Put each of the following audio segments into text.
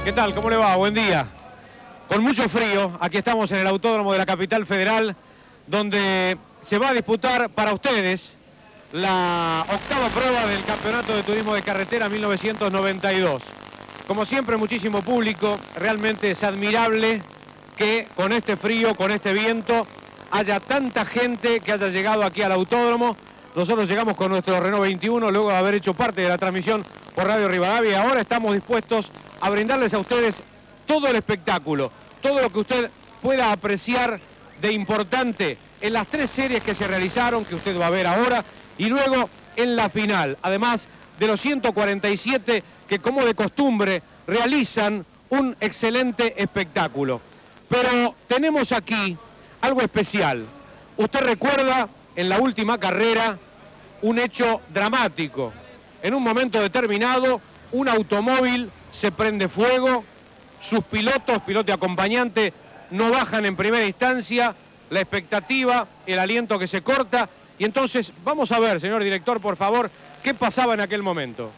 ¿Qué tal? ¿Cómo le va? Buen día. Con mucho frío, aquí estamos en el Autódromo de la Capital Federal, donde se va a disputar para ustedes la octava prueba del Campeonato de Turismo de Carretera 1992. Como siempre, muchísimo público. Realmente es admirable que con este frío, con este viento, haya tanta gente que haya llegado aquí al autódromo. Nosotros llegamos con nuestro Renault 21 luego de haber hecho parte de la transmisión por Radio Rivadavia y ahora estamos dispuestos a brindarles a ustedes todo el espectáculo, todo lo que usted pueda apreciar de importante en las tres series que se realizaron, que usted va a ver ahora, y luego en la final, además de los 147 que como de costumbre realizan un excelente espectáculo. Pero tenemos aquí algo especial. Usted recuerda en la última carrera un hecho dramático. En un momento determinado, un automóvil se prende fuego, sus pilotos, piloto y acompañante, no bajan en primera instancia, la expectativa, el aliento que se corta, y entonces vamos a ver, señor director, por favor, qué pasaba en aquel momento.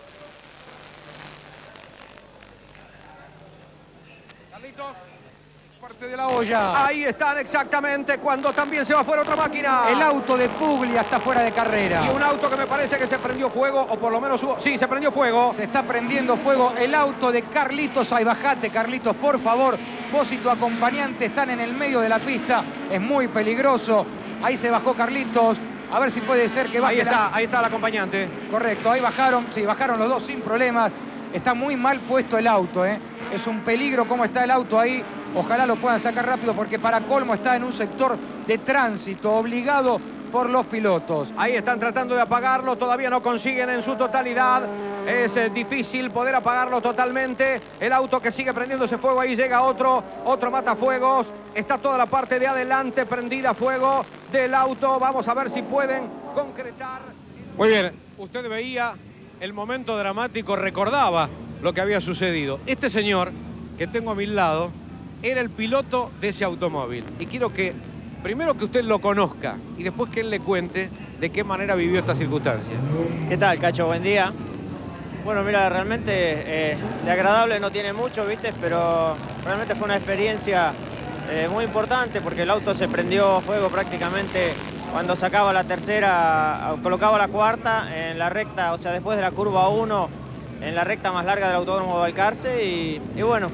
De la olla. Ahí están exactamente cuando también se va fuera otra máquina. El auto de Puglia está fuera de carrera. Y un auto que me parece que se prendió fuego, o por lo menos hubo... Sí, se prendió fuego. Se está prendiendo fuego el auto de Carlitos. Ahí bajate, Carlitos, por favor. Vos y tu acompañante están en el medio de la pista. Es muy peligroso. Ahí se bajó Carlitos. A ver si puede ser que baje. Ahí está el acompañante. Correcto, ahí bajaron. Sí, bajaron los dos sin problemas. Está muy mal puesto el auto, ¿eh? Es un peligro cómo está el auto ahí. Ojalá lo puedan sacar rápido porque para colmo está en un sector de tránsito obligado por los pilotos. Ahí están tratando de apagarlo, todavía no consiguen en su totalidad. Es difícil poder apagarlo totalmente. El auto que sigue prendiéndose fuego, ahí llega otro matafuegos. Está toda la parte de adelante prendida a fuego del auto. Vamos a ver si pueden concretar. Muy bien, usted veía el momento dramático, recordaba lo que había sucedido. Este señor que tengo a mi lado era el piloto de ese automóvil. Y quiero que, primero que usted lo conozca y después que él le cuente de qué manera vivió esta circunstancia. ¿Qué tal, Cacho? Buen día. Bueno, mira, realmente de agradable no tiene mucho, ¿viste? Pero realmente fue una experiencia muy importante porque el auto se prendió fuego prácticamente cuando sacaba la tercera, colocaba la cuarta en la recta, o sea, después de la curva 1, en la recta más larga del Autódromo de Balcarce y bueno,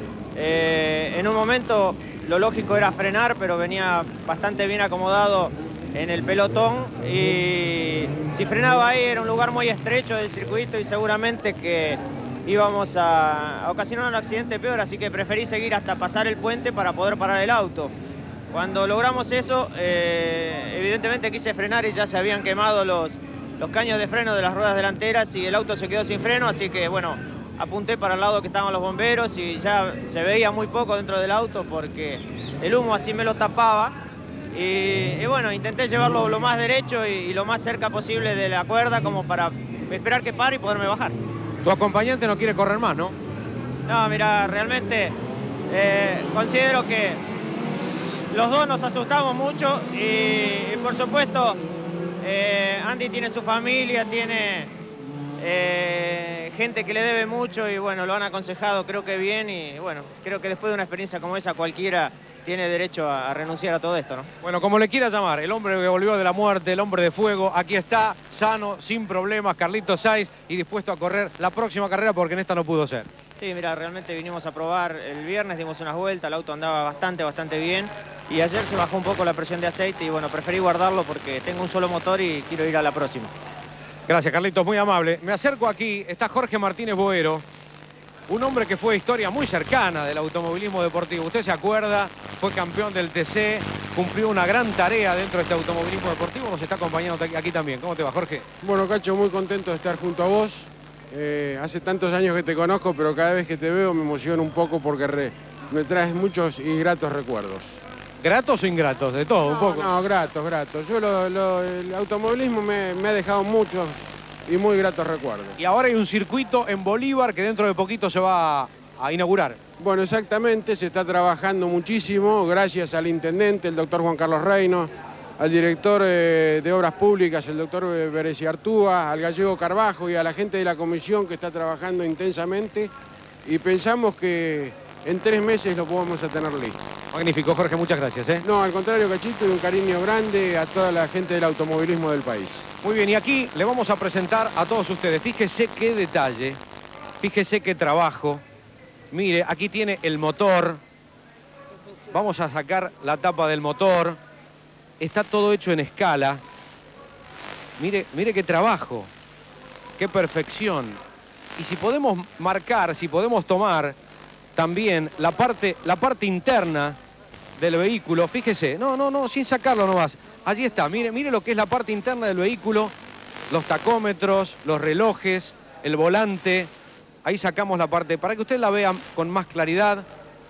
en un momento lo lógico era frenar, pero venía bastante bien acomodado en el pelotón y si frenaba ahí era un lugar muy estrecho del circuito y seguramente que íbamos a ocasionar un accidente peor, así que preferí seguir hasta pasar el puente para poder parar el auto. Cuando logramos eso, evidentemente quise frenar y ya se habían quemado los caños de freno de las ruedas delanteras y el auto se quedó sin freno, así que bueno, apunté para el lado que estaban los bomberos y ya se veía muy poco dentro del auto porque el humo así me lo tapaba y bueno, intenté llevarlo lo más derecho y lo más cerca posible de la cuerda como para esperar que pare y poderme bajar. Tu acompañante no quiere correr más, ¿no? No, mira, realmente considero que los dos nos asustamos mucho y por supuesto Andy tiene su familia, tiene gente que le debe mucho y bueno, lo han aconsejado creo que bien y bueno, creo que después de una experiencia como esa cualquiera tiene derecho a renunciar a todo esto, ¿no? Bueno, como le quiera llamar, el hombre que volvió de la muerte, el hombre de fuego, aquí está, sano, sin problemas, Carlitos Sáiz y dispuesto a correr la próxima carrera porque en esta no pudo ser. Sí, mira, realmente vinimos a probar el viernes, dimos unas vueltas, el auto andaba bastante bien y ayer se bajó un poco la presión de aceite y bueno, preferí guardarlo porque tengo un solo motor y quiero ir a la próxima. Gracias, Carlitos, muy amable. Me acerco aquí, está Jorge Martínez Boero, un hombre que fue historia muy cercana del automovilismo deportivo. Usted se acuerda, fue campeón del TC, cumplió una gran tarea dentro de este automovilismo deportivo. Nos está acompañando aquí también. ¿Cómo te va, Jorge? Bueno, Cacho, muy contento de estar junto a vos. Hace tantos años que te conozco, pero cada vez que te veo me emociono un poco porque me traes muchos y gratos recuerdos. ¿Gratos o ingratos? De todo, un poco. No, gratos. Yo el automovilismo me ha dejado muchos y muy gratos recuerdos. Y ahora hay un circuito en Bolívar que dentro de poquito se va a inaugurar. Bueno, exactamente, se está trabajando muchísimo, gracias al intendente, el doctor Juan Carlos Reino, al director de Obras Públicas, el doctor Bereci Artúa, al gallego Carbajo y a la gente de la comisión que está trabajando intensamente y pensamos que en 3 meses lo vamos a tener listo. Magnífico, Jorge, muchas gracias. No, al contrario, Cachito, y un cariño grande a toda la gente del automovilismo del país. Muy bien, y aquí le vamos a presentar a todos ustedes. Fíjese qué detalle, fíjese qué trabajo. Mire, aquí tiene el motor. Vamos a sacar la tapa del motor. Está todo hecho en escala. Mire, mire qué trabajo, qué perfección. Y si podemos marcar, si podemos tomar también la parte interna del vehículo, fíjese, no, sin sacarlo nomás. Allí está, mire lo que es la parte interna del vehículo, los tacómetros, los relojes, el volante. Ahí sacamos la parte, para que usted la vea con más claridad.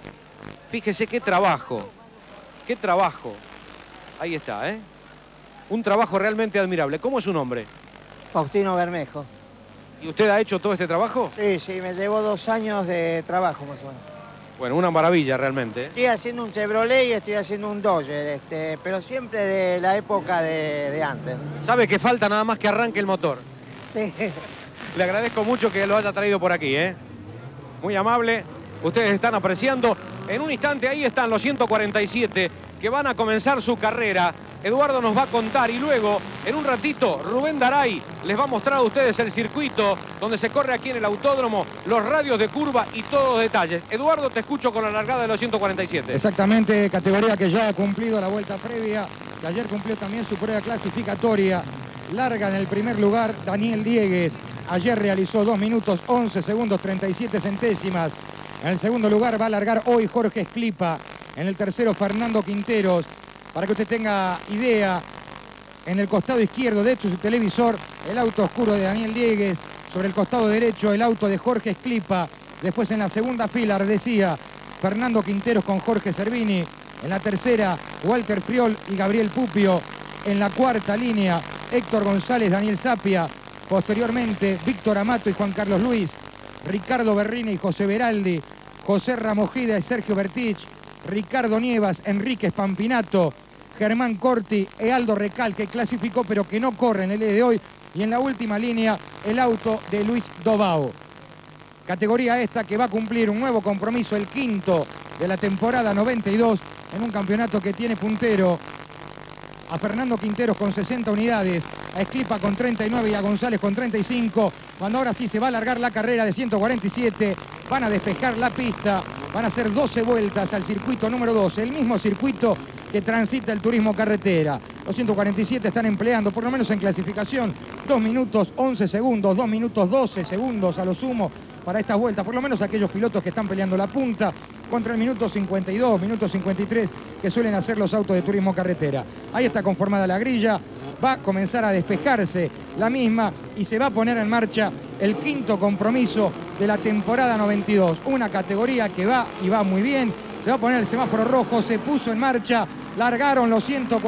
Fíjese qué trabajo, qué trabajo. Ahí está, ¿eh? Un trabajo realmente admirable. ¿Cómo es su nombre? Faustino Bermejo. ¿Y usted ha hecho todo este trabajo? Sí, me llevó 2 años de trabajo más o menos. Bueno, una maravilla realmente. Estoy haciendo un Chevrolet y estoy haciendo un Dodge, pero siempre de la época de antes. Sabe que falta nada más que arranque el motor. Sí. Le agradezco mucho que lo haya traído por aquí, ¿eh? Muy amable. Ustedes están apreciando. En un instante ahí están los 147 que van a comenzar su carrera. Eduardo nos va a contar y luego, en un ratito, Rubén Daray les va a mostrar a ustedes el circuito donde se corre aquí en el autódromo, los radios de curva y todos los detalles. Eduardo, te escucho con la largada de los 147. Exactamente, categoría que ya ha cumplido la vuelta previa, que ayer cumplió también su prueba clasificatoria. Larga en el primer lugar Daniel Diegues. Ayer realizó 2 minutos 11 segundos 37 centésimas. En el segundo lugar va a largar hoy Jorge Esclipa. En el tercero Fernando Quinteros. Para que usted tenga idea, en el costado izquierdo, de hecho su televisor, el auto oscuro de Daniel Diegues. Sobre el costado derecho, el auto de Jorge Esclipa. Después en la segunda fila, decía, Fernando Quinteros con Jorge Cervini. En la tercera, Walter Friol y Gabriel Pupio. En la cuarta línea, Héctor González, Daniel Sapia. Posteriormente, Víctor Amato y Juan Carlos Luis. Ricardo Berrini y José Beraldi. José Ramojida y Sergio Bertich. Ricardo Nievas, Enrique Spampinato, Germán Corti e Aldo Recal, que clasificó pero que no corre en el día de hoy. Y en la última línea, el auto de Luis Dobao. Categoría esta que va a cumplir un nuevo compromiso, el quinto de la temporada 92, en un campeonato que tiene puntero a Fernando Quinteros con 60 unidades, a Esclipa con 39 y a González con 35. Cuando ahora sí se va a alargar la carrera de 147, van a despejar la pista, van a hacer 12 vueltas al circuito número 12, el mismo circuito que transita el turismo carretera. Los 147 están empleando, por lo menos en clasificación, 2 minutos 11 segundos, 2 minutos 12 segundos a lo sumo para estas vueltas, por lo menos aquellos pilotos que están peleando la punta, contra el minuto 52, minuto 53 que suelen hacer los autos de turismo carretera. Ahí está conformada la grilla, va a comenzar a despejarse la misma y se va a poner en marcha el quinto compromiso de la temporada 92. Una categoría que va y va muy bien, se va a poner el semáforo rojo, se puso en marcha, largaron los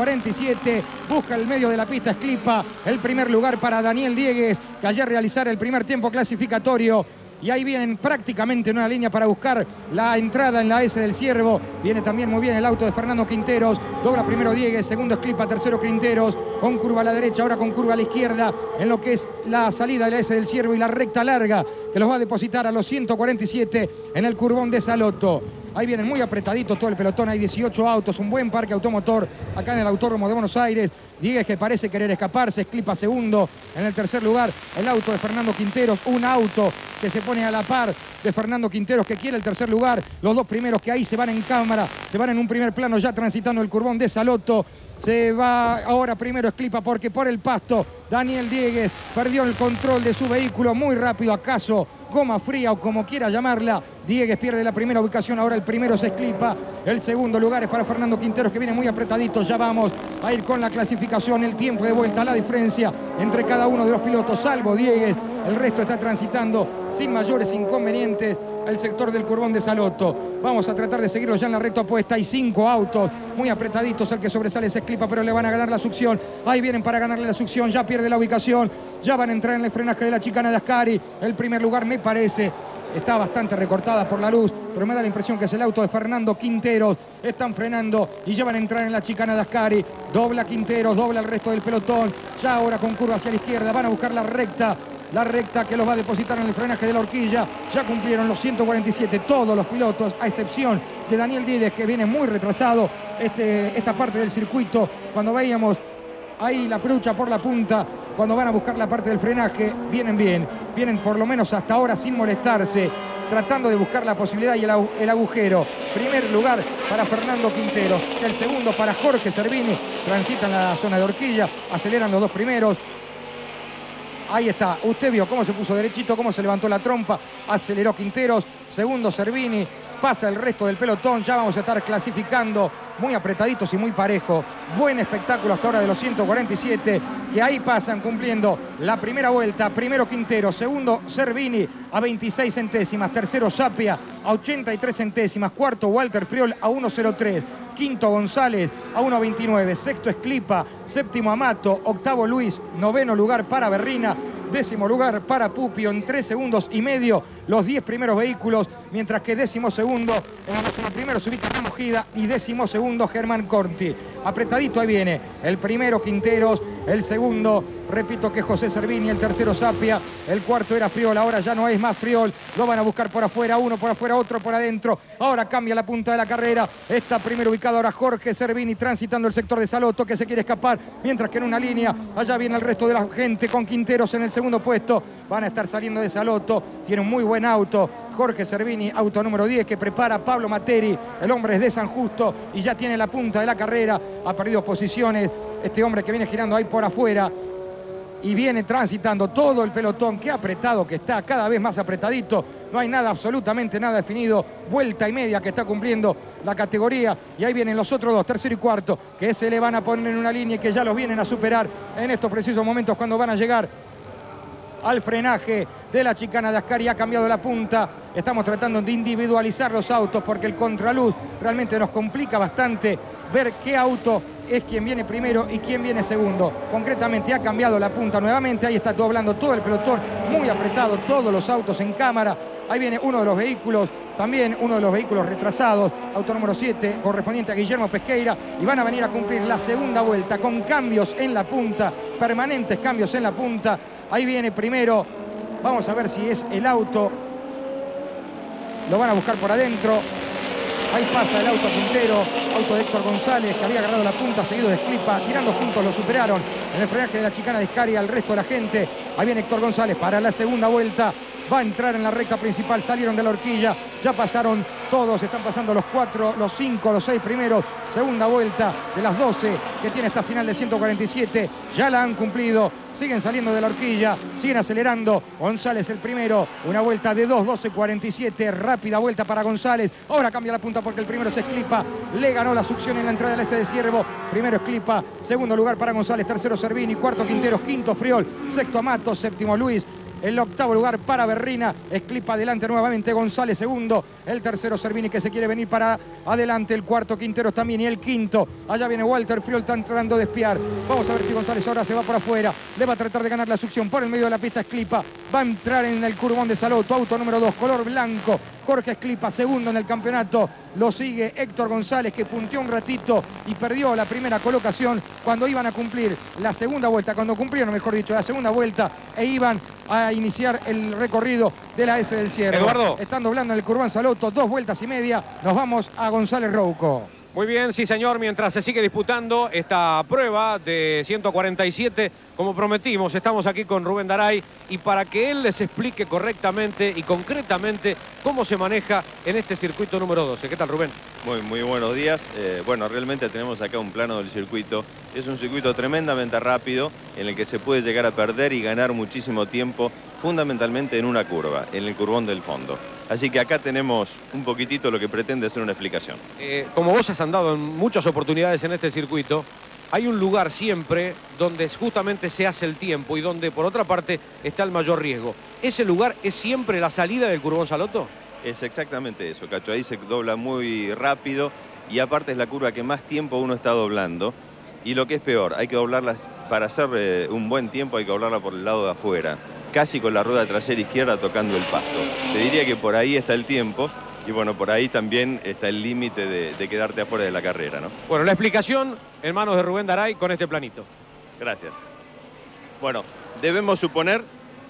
147, busca el medio de la pista Esclipa, el primer lugar para Daniel Diegues, que ayer realizara el primer tiempo clasificatorio. Y ahí vienen prácticamente en una línea para buscar la entrada en la S del Ciervo. Viene también muy bien el auto de Fernando Quinteros. Dobla primero Diegues, segundo Esclipa, tercero Quinteros. Con curva a la derecha, ahora con curva a la izquierda. En lo que es la salida de la S del Ciervo y la recta larga que los va a depositar a los 147 en el curvón de Salotto. Ahí vienen muy apretaditos todo el pelotón, hay 18 autos, un buen parque automotor acá en el Autódromo de Buenos Aires. Diegues que parece querer escaparse, Esclipa segundo. En el tercer lugar, el auto de Fernando Quinteros, un auto que se pone a la par de Fernando Quinteros, que quiere el tercer lugar. Los dos primeros que ahí se van en cámara, se van en un primer plano ya transitando el curvón de Salotto. Se va ahora primero Esclipa porque por el pasto Daniel Diegues perdió el control de su vehículo muy rápido, acaso goma fría o como quiera llamarla. Diegues pierde la primera ubicación, ahora el primero es Esclipa, el segundo lugar es para Fernando Quinteros, que viene muy apretadito. Ya vamos a ir con la clasificación, el tiempo de vuelta, la diferencia entre cada uno de los pilotos, salvo Diegues, el resto está transitando sin mayores inconvenientes el sector del curvón de Salotto. Vamos a tratar de seguirlo ya en la recta opuesta. Hay 5 autos muy apretaditos, el que sobresale es Esclipa, pero le van a ganar la succión. Ahí vienen para ganarle la succión, ya pierde la ubicación, ya van a entrar en el frenaje de la chicana de Ascari. El primer lugar me parece está bastante recortada por la luz, pero me da la impresión que es el auto de Fernando Quinteros. Están frenando y ya van a entrar en la chicana de Ascari. Dobla Quinteros, dobla el resto del pelotón. Ya ahora con curva hacia la izquierda van a buscar la recta la recta que los va a depositar en el frenaje de la horquilla. Ya cumplieron los 147 todos los pilotos, a excepción de Daniel Díez, que viene muy retrasado esta parte del circuito. Cuando veíamos ahí la lucha por la punta, cuando van a buscar la parte del frenaje, vienen bien. Vienen por lo menos hasta ahora sin molestarse, tratando de buscar la posibilidad y el agujero. Primer lugar para Fernando Quinteros, el segundo para Jorge Cervini. Transitan la zona de horquilla, aceleran los dos primeros. Ahí está, usted vio cómo se puso derechito, cómo se levantó la trompa, aceleró Quinteros, segundo Cervini, pasa el resto del pelotón. Ya vamos a estar clasificando muy apretaditos y muy parejo. Buen espectáculo hasta ahora de los 147, que ahí pasan cumpliendo la primera vuelta. Primero Quinteros, segundo Cervini a 26 centésimas, tercero Sapia a 83 centésimas, cuarto Walter Friol a 1.03. Quinto González a 1.29, sexto Esclipa, séptimo Amato, octavo Luis, noveno lugar para Berrina, décimo lugar para Pupio en 3 segundos y medio los 10 primeros vehículos, mientras que décimo segundo, en el décimo primero se ubica Ramos Gida y décimo segundo Germán Conti. Apretadito ahí viene el primero Quinteros, el segundo, repito que José Cervini, el tercero Sapia, el cuarto era Friol, ahora ya no es más Friol, lo van a buscar por afuera, uno por afuera, otro por adentro, ahora cambia la punta de la carrera, está primero ubicado ahora Jorge Cervini transitando el sector de Salotto, que se quiere escapar, mientras que en una línea, allá viene el resto de la gente con Quinteros en el segundo puesto, van a estar saliendo de Salotto, tiene un muy buen auto, Jorge Cervini, auto número 10 que prepara Pablo Materi, el hombre es de San Justo y ya tiene la punta de la carrera, ha perdido posiciones, este hombre que viene girando ahí por afuera y viene transitando todo el pelotón, qué apretado que está, cada vez más apretadito, no hay nada, absolutamente nada definido, vuelta y media que está cumpliendo la categoría y ahí vienen los otros dos, tercero y cuarto, que se le van a poner en una línea y que ya los vienen a superar en estos precisos momentos cuando van a llegar al frenaje de la chicana de Ascari. Ha cambiado la punta, estamos tratando de individualizar los autos porque el contraluz realmente nos complica bastante ver qué auto es quien viene primero y quien viene segundo. Concretamente ha cambiado la punta nuevamente, ahí está doblando todo el pelotón, muy apretado, todos los autos en cámara. Ahí viene uno de los vehículos, también uno de los vehículos retrasados, auto número 7, correspondiente a Guillermo Pesqueira, y van a venir a cumplir la segunda vuelta con cambios en la punta, permanentes cambios en la punta. Ahí viene primero, vamos a ver si es el auto, lo van a buscar por adentro. Ahí pasa el auto Quintero, auto de Héctor González, que había agarrado la punta, seguido de Esclipa, tirando juntos lo superaron en el frenaje de la chicana de Ascari al resto de la gente. Ahí viene Héctor González para la segunda vuelta, va a entrar en la recta principal, salieron de la horquilla, ya pasaron todos, están pasando los 4, los 5, los 6 primeros, segunda vuelta de las 12 que tiene esta final de 147, ya la han cumplido, siguen saliendo de la horquilla, siguen acelerando, González el primero, una vuelta de 2:12:47, rápida vuelta para González, ahora cambia la punta porque el primero es Esclipa, le ganó la succión en la entrada del S de Ciervo, primero Esclipa, segundo lugar para González, tercero Cervini, cuarto Quinteros, quinto Friol, sexto Amato, séptimo Luis, el octavo lugar para Berrina, Esclipa adelante nuevamente, González segundo, el tercero Cervini que se quiere venir para adelante, el cuarto Quinteros también y el quinto, allá viene Walter Friol, está entrando de espiar, vamos a ver si González ahora se va por afuera, le va a tratar de ganar la succión por el medio de la pista. Esclipa va a entrar en el curbón de Salotto, auto número 2, color blanco, Jorge Esclipa segundo en el campeonato, lo sigue Héctor González que punteó un ratito y perdió la primera colocación cuando iban a cumplir la segunda vuelta, cuando cumplieron mejor dicho la segunda vuelta e iban a iniciar el recorrido de la S del Ciervo. Eduardo. Están doblando en el curbón Salotto, 2 vueltas y media, nos vamos a González Rouco. Muy bien, sí señor, mientras se sigue disputando esta prueba de 147, como prometimos, estamos aquí con Rubén Daray y para que él les explique correctamente y concretamente cómo se maneja en este circuito número 12. ¿Qué tal, Rubén? Muy buenos días. Bueno, realmente tenemos acá un plano del circuito. Es un circuito tremendamente rápido en el que se puede llegar a perder y ganar muchísimo tiempo, fundamentalmente en una curva, en el curbón del fondo. Así que acá tenemos un poquitito lo que pretende ser una explicación. Como vos has andado en muchas oportunidades en este circuito, hay un lugar siempre donde justamente se hace el tiempo y donde por otra parte está el mayor riesgo. ¿Ese lugar es siempre la salida del curbón Salotto? Es exactamente eso, Cacho. Ahí se dobla muy rápido y aparte es la curva que más tiempo uno está doblando. Y lo que es peor, hay que doblarlas, para hacer un buen tiempo hay que doblarla por el lado de afuera, casi con la rueda trasera izquierda tocando el pasto. Te diría que por ahí está el tiempo y bueno, por ahí también está el límite de quedarte afuera de la carrera, ¿no? Bueno, la explicación en manos de Rubén Daray con este planito. Gracias. Bueno, debemos suponer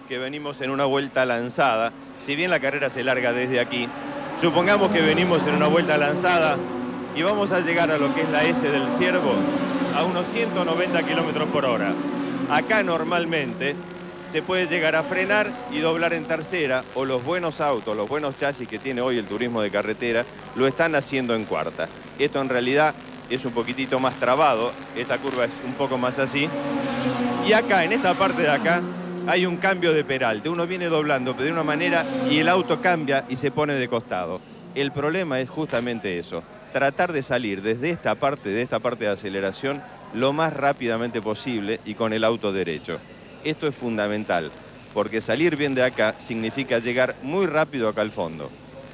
que venimos en una vuelta lanzada. Si bien la carrera se larga desde aquí, supongamos que venimos en una vuelta lanzada y vamos a llegar a lo que es la S del Ciervo a unos 190 kilómetros por hora. Acá normalmente se puede llegar a frenar y doblar en tercera, o los buenos autos, los buenos chasis que tiene hoy el turismo de carretera, lo están haciendo en cuarta. Esto en realidad es un poquitito más trabado, esta curva es un poco más así. Y acá, en esta parte de acá, hay un cambio de peralte. Uno viene doblando de una manera y el auto cambia y se pone de costado. El problema es justamente eso, tratar de salir desde esta parte de aceleración, lo más rápidamente posible y con el auto derecho. Esto es fundamental, porque salir bien de acá significa llegar muy rápido acá al fondo.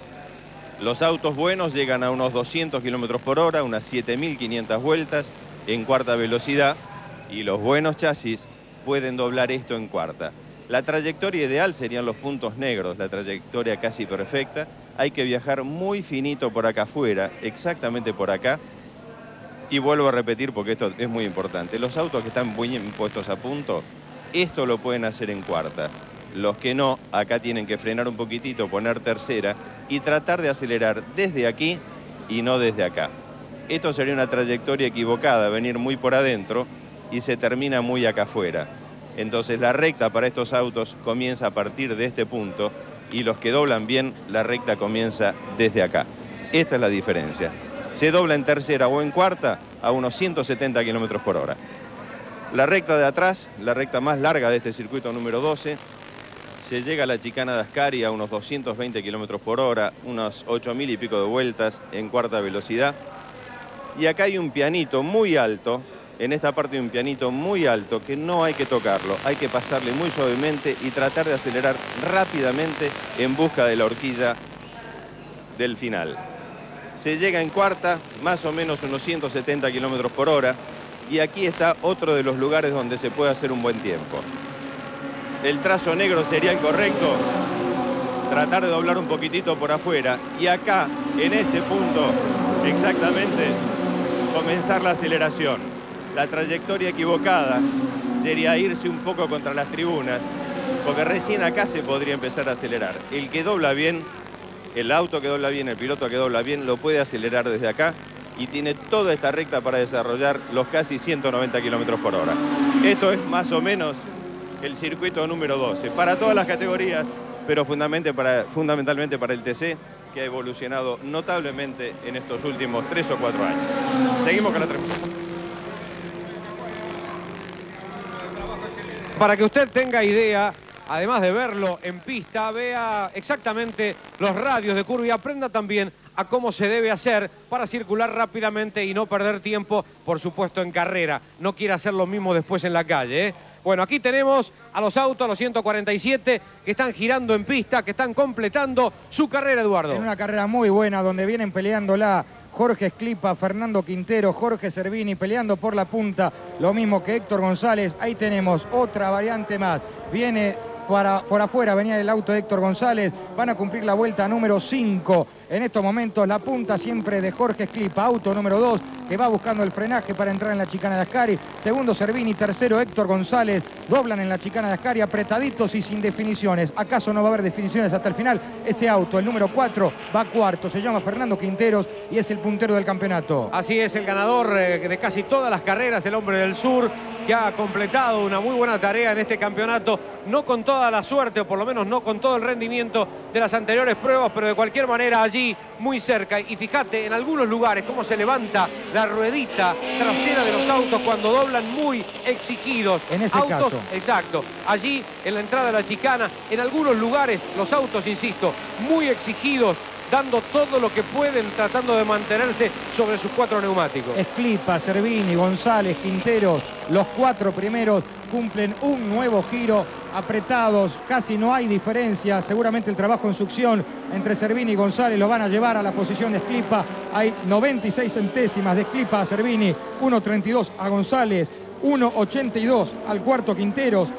Los autos buenos llegan a unos 200 kilómetros por hora, unas 7.500 vueltas en cuarta velocidad, y los buenos chasis pueden doblar esto en cuarta. La trayectoria ideal serían los puntos negros, la trayectoria casi perfecta. Hay que viajar muy finito por acá afuera, exactamente por acá. Y vuelvo a repetir porque esto es muy importante. Los autos que están muy bien puestos a punto, esto lo pueden hacer en cuarta. Los que no, acá tienen que frenar un poquitito, poner tercera y tratar de acelerar desde aquí y no desde acá. Esto sería una trayectoria equivocada, venir muy por adentro y se termina muy acá afuera. Entonces la recta para estos autos comienza a partir de este punto y los que doblan bien, la recta comienza desde acá. Esta es la diferencia. Se dobla en tercera o en cuarta a unos 170 kilómetros por hora. La recta de atrás, la recta más larga de este circuito número 12, se llega a la chicana de Ascari a unos 220 kilómetros por hora, unos 8.000 y pico de vueltas en cuarta velocidad. Y acá hay un pianito muy alto, en esta parte hay un pianito muy alto que no hay que tocarlo, hay que pasarle muy suavemente y tratar de acelerar rápidamente en busca de la horquilla del final. Se llega en cuarta, más o menos unos 170 kilómetros por hora. Y aquí está otro de los lugares donde se puede hacer un buen tiempo. El trazo negro sería el correcto. Tratar de doblar un poquitito por afuera. Y acá, en este punto, exactamente, comenzar la aceleración. La trayectoria equivocada sería irse un poco contra las tribunas, porque recién acá se podría empezar a acelerar. El que dobla bien, el auto que dobla bien, el piloto que dobla bien, lo puede acelerar desde acá. Y tiene toda esta recta para desarrollar los casi 190 kilómetros por hora. Esto es más o menos el circuito número 12, para todas las categorías, pero fundamentalmente para el TC, que ha evolucionado notablemente en estos últimos 3 o 4 años. Seguimos con la transmisión. Para que usted tenga idea, además de verlo en pista, vea exactamente los radios de curva y aprenda también a cómo se debe hacer para circular rápidamente y no perder tiempo, por supuesto, en carrera. No quiere hacer lo mismo después en la calle, ¿eh? Bueno, aquí tenemos a los autos, los 147, que están girando en pista, que están completando su carrera, Eduardo. En una carrera muy buena, donde vienen peleándola Jorge Esclipa, Fernando Quintero, Jorge Cervini, peleando por la punta, lo mismo que Héctor González. Ahí tenemos otra variante más. Viene por afuera, venía el auto de Héctor González. Van a cumplir la vuelta número 5. En estos momentos la punta siempre de Jorge Esclipa, auto número 2, que va buscando el frenaje para entrar en la chicana de Ascari. Segundo Cervini, tercero Héctor González. Doblan en la chicana de Ascari, apretaditos y sin definiciones. ¿Acaso no va a haber definiciones hasta el final? Ese auto, el número 4, va cuarto. Se llama Fernando Quinteros y es el puntero del campeonato. Así es, el ganador de casi todas las carreras, el hombre del sur, que ha completado una muy buena tarea en este campeonato. No con toda la suerte, o por lo menos no con todo el rendimiento de las anteriores pruebas, pero de cualquier manera allí muy cerca. Y fíjate en algunos lugares cómo se levanta la ruedita trasera de los autos cuando doblan muy exigidos. En ese caso. Exacto. Allí en la entrada de la chicana, en algunos lugares los autos, insisto, muy exigidos, dando todo lo que pueden, tratando de mantenerse sobre sus 4 neumáticos. Esclipa, Cervini, González, Quinteros, los 4 primeros cumplen un nuevo giro, apretados, casi no hay diferencia. Seguramente el trabajo en succión entre Cervini y González lo van a llevar a la posición de Esclipa. Hay 96 centésimas de Esclipa a Cervini, 1.32 a González, 1.82 al cuarto Quinteros.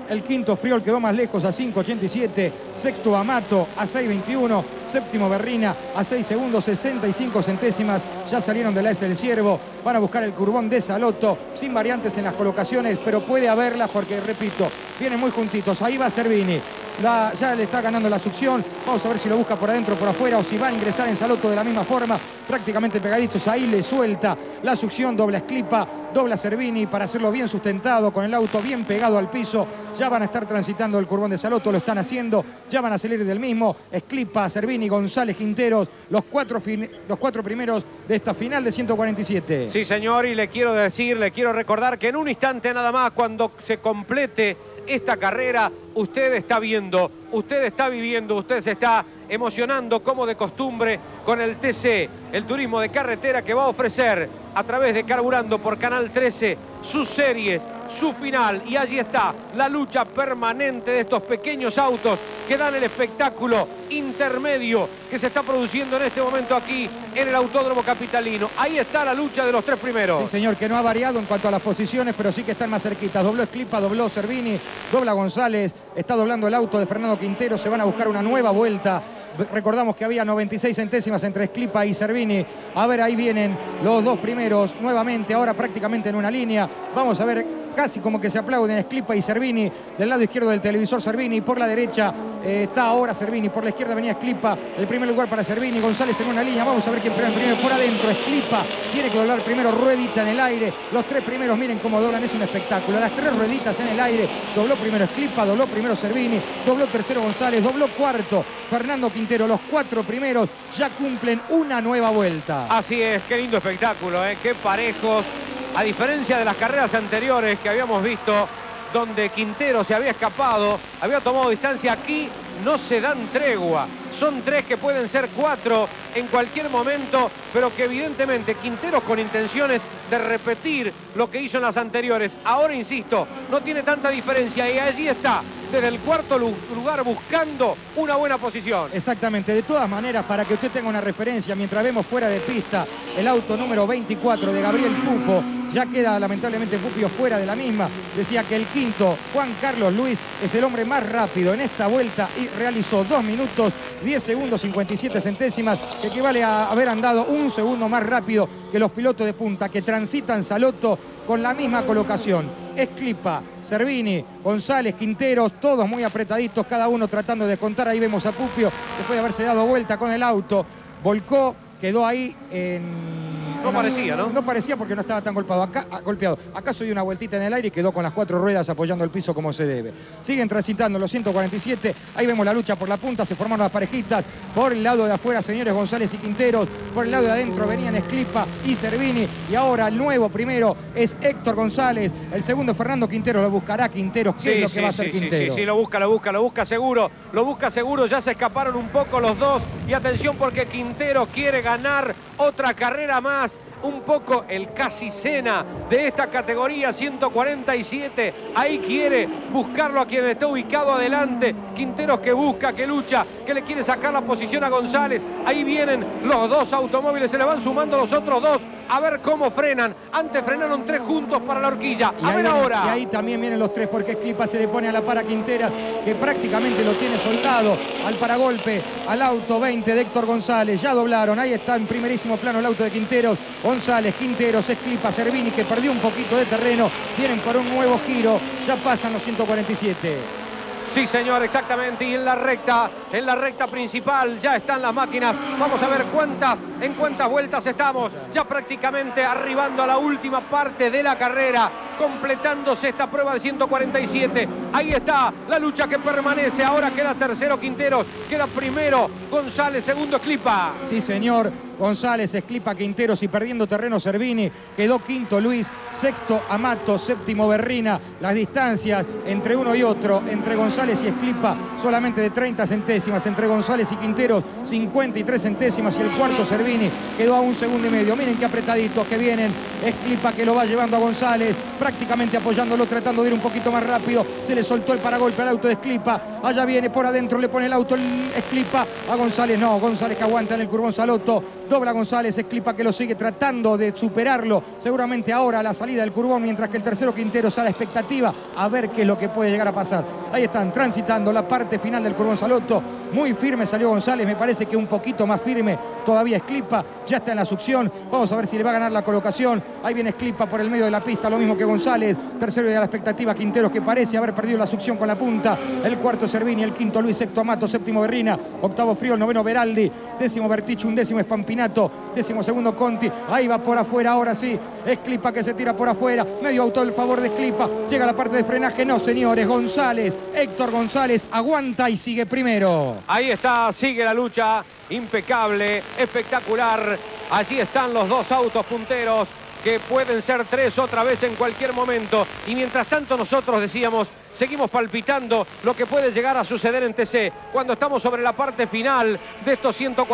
El quinto Friol quedó más lejos a 5.87. Sexto Amato a 6.21. Séptimo Berrina a 6 segundos 65 centésimas. Ya salieron de la S del Ciervo. Van a buscar el Curbón de Salotto. Sin variantes en las colocaciones, pero puede haberlas porque, repito, vienen muy juntitos. Ahí va Servini. Ya le está ganando la succión. Vamos a ver si lo busca por adentro o por afuera o si va a ingresar en Salotto de la misma forma. Prácticamente pegaditos. Ahí le suelta la succión. Dobla Esclipa, dobla Servini para hacerlo bien sustentado con el auto bien pegado al piso. Ya van a estar transitando el Curbón de Salotto. Lo están haciendo. Ya van a salir del mismo. Esclipa, Servini, González, Quinteros. Los cuatro primeros de esta final de 147. Sí, señor. Y le quiero recordar que en un instante nada más, cuando se complete esta carrera, usted está viendo, usted está viviendo, usted se está emocionando como de costumbre con el TC, el turismo de carretera que va a ofrecer a través de Carburando por Canal 13 sus series, su final. Y allí está la lucha permanente de estos pequeños autos que dan el espectáculo intermedio que se está produciendo en este momento aquí en el Autódromo Capitalino. Ahí está la lucha de los tres primeros. Sí, señor, que no ha variado en cuanto a las posiciones, pero sí que están más cerquitas. Dobló Esclipa, dobló Servini, dobla González, está doblando el auto de Fernando Quintero. Se van a buscar una nueva vuelta. Recordamos que había 96 centésimas entre Esclipa y Servini. A ver, ahí vienen los dos primeros nuevamente, ahora prácticamente en una línea. Vamos a ver, casi como que se aplauden Esclipa y Servini. Del lado izquierdo del televisor Servini, por la derecha está ahora Servini, por la izquierda venía Esclipa. El primer lugar para Servini, González en una línea. Vamos a ver quién pega primero por adentro. Esclipa tiene que doblar primero, ruedita en el aire. Los tres primeros, miren cómo doblan, es un espectáculo. Las tres rueditas en el aire. Dobló primero Esclipa, dobló primero Servini, dobló tercero González, dobló cuarto Fernando Quintero. Los cuatro primeros ya cumplen una nueva vuelta. Así es, qué lindo espectáculo, qué parejos. A diferencia de las carreras anteriores que habíamos visto, donde Quintero se había escapado, había tomado distancia, aquí no se dan tregua. Son tres que pueden ser cuatro en cualquier momento, pero que evidentemente Quintero con intenciones de repetir lo que hizo en las anteriores. Ahora, insisto, no tiene tanta diferencia y allí está, desde el cuarto lugar, buscando una buena posición. Exactamente. De todas maneras, para que usted tenga una referencia, mientras vemos fuera de pista el auto número 24 de Gabriel Pupo, ya queda lamentablemente Pupio fuera de la misma. Decía que el quinto, Juan Carlos Luis, es el hombre más rápido en esta vuelta y realizó 2 minutos 10 segundos 57 centésimas, que equivale a haber andado un segundo más rápido que los pilotos de punta que transitan Salotto con la misma colocación. Esclipa, Servini, González, Quinteros, todos muy apretaditos, cada uno tratando de contar. Ahí vemos a Pupio, después de haberse dado vuelta con el auto, volcó, quedó ahí en... No parecía, ¿no? No parecía porque no estaba tan golpeado. Acá dio una vueltita en el aire y quedó con las 4 ruedas apoyando el piso como se debe. Siguen transitando los 147. Ahí vemos la lucha por la punta. Se formaron las parejitas. Por el lado de afuera, señores González y Quinteros. Por el lado de adentro venían Esclipa y Servini. Y ahora el nuevo primero es Héctor González. El segundo Fernando Quintero. Lo buscará Quinteros. ¿Qué es lo que va a hacer Quintero? Sí, lo busca seguro. Lo busca seguro. Ya se escaparon un poco los dos. Y atención porque Quintero quiere ganar otra carrera más. Un poco el casi cena de esta categoría 147. Ahí quiere buscarlo a quien está ubicado adelante. Quinteros que busca, que lucha, que le quiere sacar la posición a González. Ahí vienen los dos automóviles, se le van sumando los otros dos. A ver cómo frenan. Antes frenaron 3 juntos para la horquilla. A ver ahora. Y ahí también vienen los 3 porque Esclipa se le pone a la par a Quinteras, que prácticamente lo tiene soldado al paragolpe, al auto 20 de Héctor González. Ya doblaron. Ahí está en primerísimo plano el auto de Quinteros. González, Quinteros, Esclipa, Servini, que perdió un poquito de terreno. Vienen por un nuevo giro. Ya pasan los 147. Sí, señor, exactamente. Y en la recta principal ya están las máquinas. Vamos a ver en cuántas vueltas estamos. Ya prácticamente arribando a la última parte de la carrera, completándose esta prueba de 147. Ahí está la lucha que permanece. Ahora queda tercero Quinteros, queda primero González, segundo Esclipa. Sí, señor. González, Esclipa, Quinteros y perdiendo terreno Servini. Quedó quinto Luis, sexto Amato, séptimo Berrina. Las distancias entre uno y otro, entre González y Esclipa, solamente de 30 centésimas. Entre González y Quinteros, 53 centésimas. Y el cuarto Servini quedó a 1,5 segundos. Miren qué apretaditos que vienen. Esclipa que lo va llevando a González, prácticamente apoyándolo, tratando de ir un poquito más rápido. Se le soltó el paragolpe al auto de Esclipa. Allá viene por adentro, le pone el auto el Esclipa a González. No, González que aguanta en el Curbón Salotto. dobla González, Esclipa que lo sigue tratando de superarlo, seguramente ahora a la salida del curbón, mientras que el tercero Quinteros a la expectativa, a ver qué es lo que puede llegar a pasar. Ahí están transitando la parte final del curbón Salotto, muy firme salió González, me parece que un poquito más firme todavía Esclipa, ya está en la succión, vamos a ver si le va a ganar la colocación, ahí viene Esclipa por el medio de la pista, lo mismo que González, tercero y a la expectativa Quinteros que parece haber perdido la succión con la punta, el cuarto Servini, el quinto Luis, sexto Amato, séptimo Berrina, octavo Frío, noveno Beraldi, décimo Bertici, undécimo Spampinato, décimo segundo Conti, ahí va por afuera, ahora sí, Esclipa que se tira por afuera, medio auto del favor de Esclipa, llega a la parte de frenaje, no señores, González, Héctor González aguanta y sigue primero. Ahí está, sigue la lucha, impecable, espectacular. Allí están los dos autos punteros, que pueden ser tres otra vez en cualquier momento. Y mientras tanto nosotros decíamos, seguimos palpitando lo que puede llegar a suceder en TC. Cuando estamos sobre la parte final de estos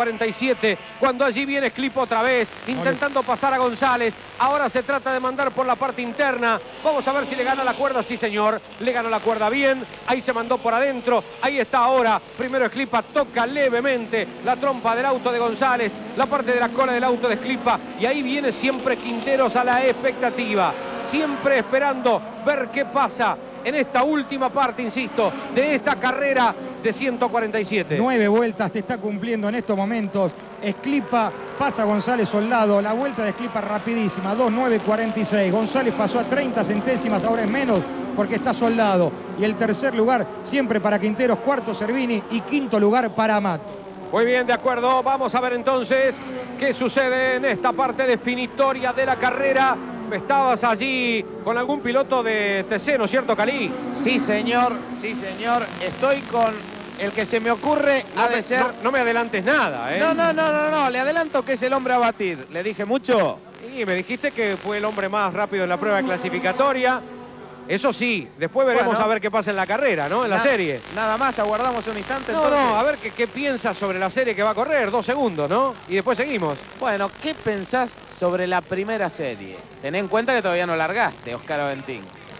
147, cuando allí viene Esclipa otra vez, intentando pasar a González. Ahora se trata de mandar por la parte interna. Vamos a ver si le gana la cuerda. Sí, señor, le ganó la cuerda bien. Ahí se mandó por adentro. Ahí está ahora. Primero Esclipa toca levemente la trompa del auto de González, la parte de la cola del auto de Esclipa. Y ahí viene siempre Quinteros a la expectativa. Siempre esperando ver qué pasa en esta última parte, insisto, de esta carrera de 147. 9 vueltas se está cumpliendo en estos momentos. Esclipa pasa a González Soldado. La vuelta de Esclipa rapidísima, 2.9.46. González pasó a 30 centésimas, ahora es menos porque está Soldado. Y el tercer lugar siempre para Quinteros, cuarto Servini y quinto lugar para Amato. Muy bien, de acuerdo. Vamos a ver entonces qué sucede en esta parte definitoria de la carrera. Estabas allí con algún piloto de TC, ¿no es cierto, Cali? Sí, señor, sí, señor. Estoy con el que se me ocurre, ha de ser... No me adelantes nada, ¿eh? No, le adelanto que es el hombre a batir. ¿Le dije mucho? Y me dijiste que fue el hombre más rápido en la prueba clasificatoria. Eso sí, después veremos a ver qué pasa en la carrera, ¿no? En la serie. Nada más, aguardamos un instante. No, entonces. a ver qué piensas sobre la serie que va a correr, 2 segundos, ¿no? Y después seguimos. Bueno, ¿qué pensás sobre la primera serie? Ten en cuenta que todavía no largaste, Oscar Aventín.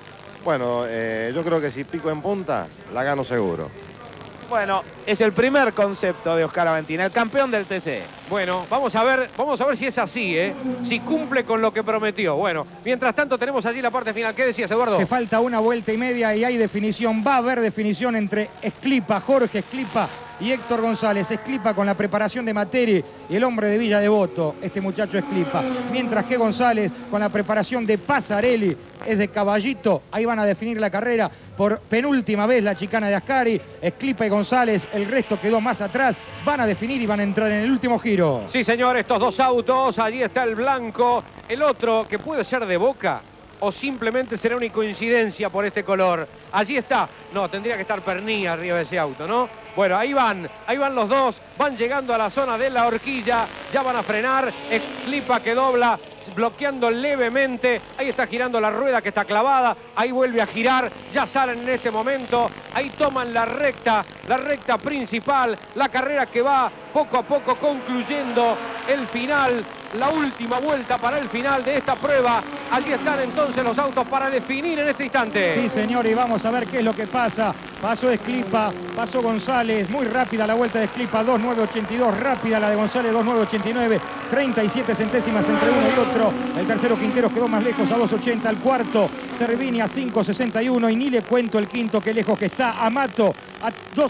Bueno, yo creo que si pico en punta, la gano seguro. Bueno, es el primer concepto de Oscar Aventín, el campeón del TC. Bueno, vamos a ver si es así, ¿eh? Si cumple con lo que prometió. Bueno, mientras tanto tenemos allí la parte final. ¿Qué decías, Eduardo? Que falta una vuelta y media y hay definición. Va a haber definición entre Esclipa, Jorge Esclipa y Héctor González. Esclipa con la preparación de Materi y el hombre de Villa Devoto, este muchacho Esclipa. Mientras que González con la preparación de Pasarelli, es de Caballito. Ahí van a definir la carrera por penúltima vez la chicana de Ascari. Esclipa y González, el resto quedó más atrás. Van a definir y van a entrar en el último giro. Sí, señor, estos dos autos. Allí está el blanco, el otro que puede ser de Boca o simplemente será una coincidencia por este color. Allí está. No, tendría que estar Pernía arriba de ese auto, ¿no? Bueno, ahí van los dos, van llegando a la zona de la horquilla, ya van a frenar, Esclipa que dobla, bloqueando levemente, ahí está girando la rueda que está clavada, ahí vuelve a girar, ya salen en este momento, ahí toman la recta principal, la carrera que va poco a poco concluyendo el final, la última vuelta para el final de esta prueba. Allí están entonces los autos para definir en este instante. Sí, señor, y vamos a ver qué es lo que pasa. Pasó Esclipa, pasó González, muy rápida la vuelta de Esclipa, 2.982, rápida la de González, 2.989, 37 centésimas entre uno y otro. El tercero Quinteros quedó más lejos a 2.80, el cuarto Servini a 5.61 y ni le cuento el quinto que lejos que está, Amato a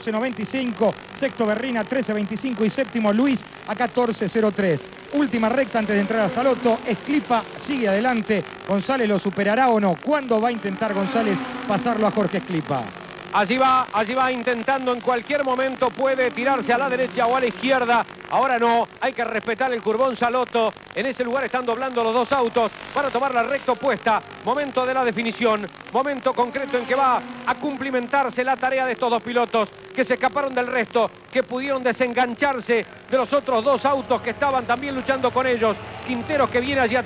12.95, sexto Berrina a 13.25 y séptimo Luis a 14.03. Última recta antes de entrar a Salotto, Esclipa sigue adelante, González lo superará o no. ¿Cuándo va a intentar González pasarlo a Jorge Esclipa? Allí va intentando, en cualquier momento puede tirarse a la derecha o a la izquierda. Ahora no, hay que respetar el curbón Salotto. En ese lugar están doblando los dos autos para tomar la recta opuesta. Momento de la definición, momento concreto en que va a cumplimentarse la tarea de estos dos pilotos que se escaparon del resto, que pudieron desengancharse de los otros dos autos que estaban también luchando con ellos. Quinteros que viene allí atrás,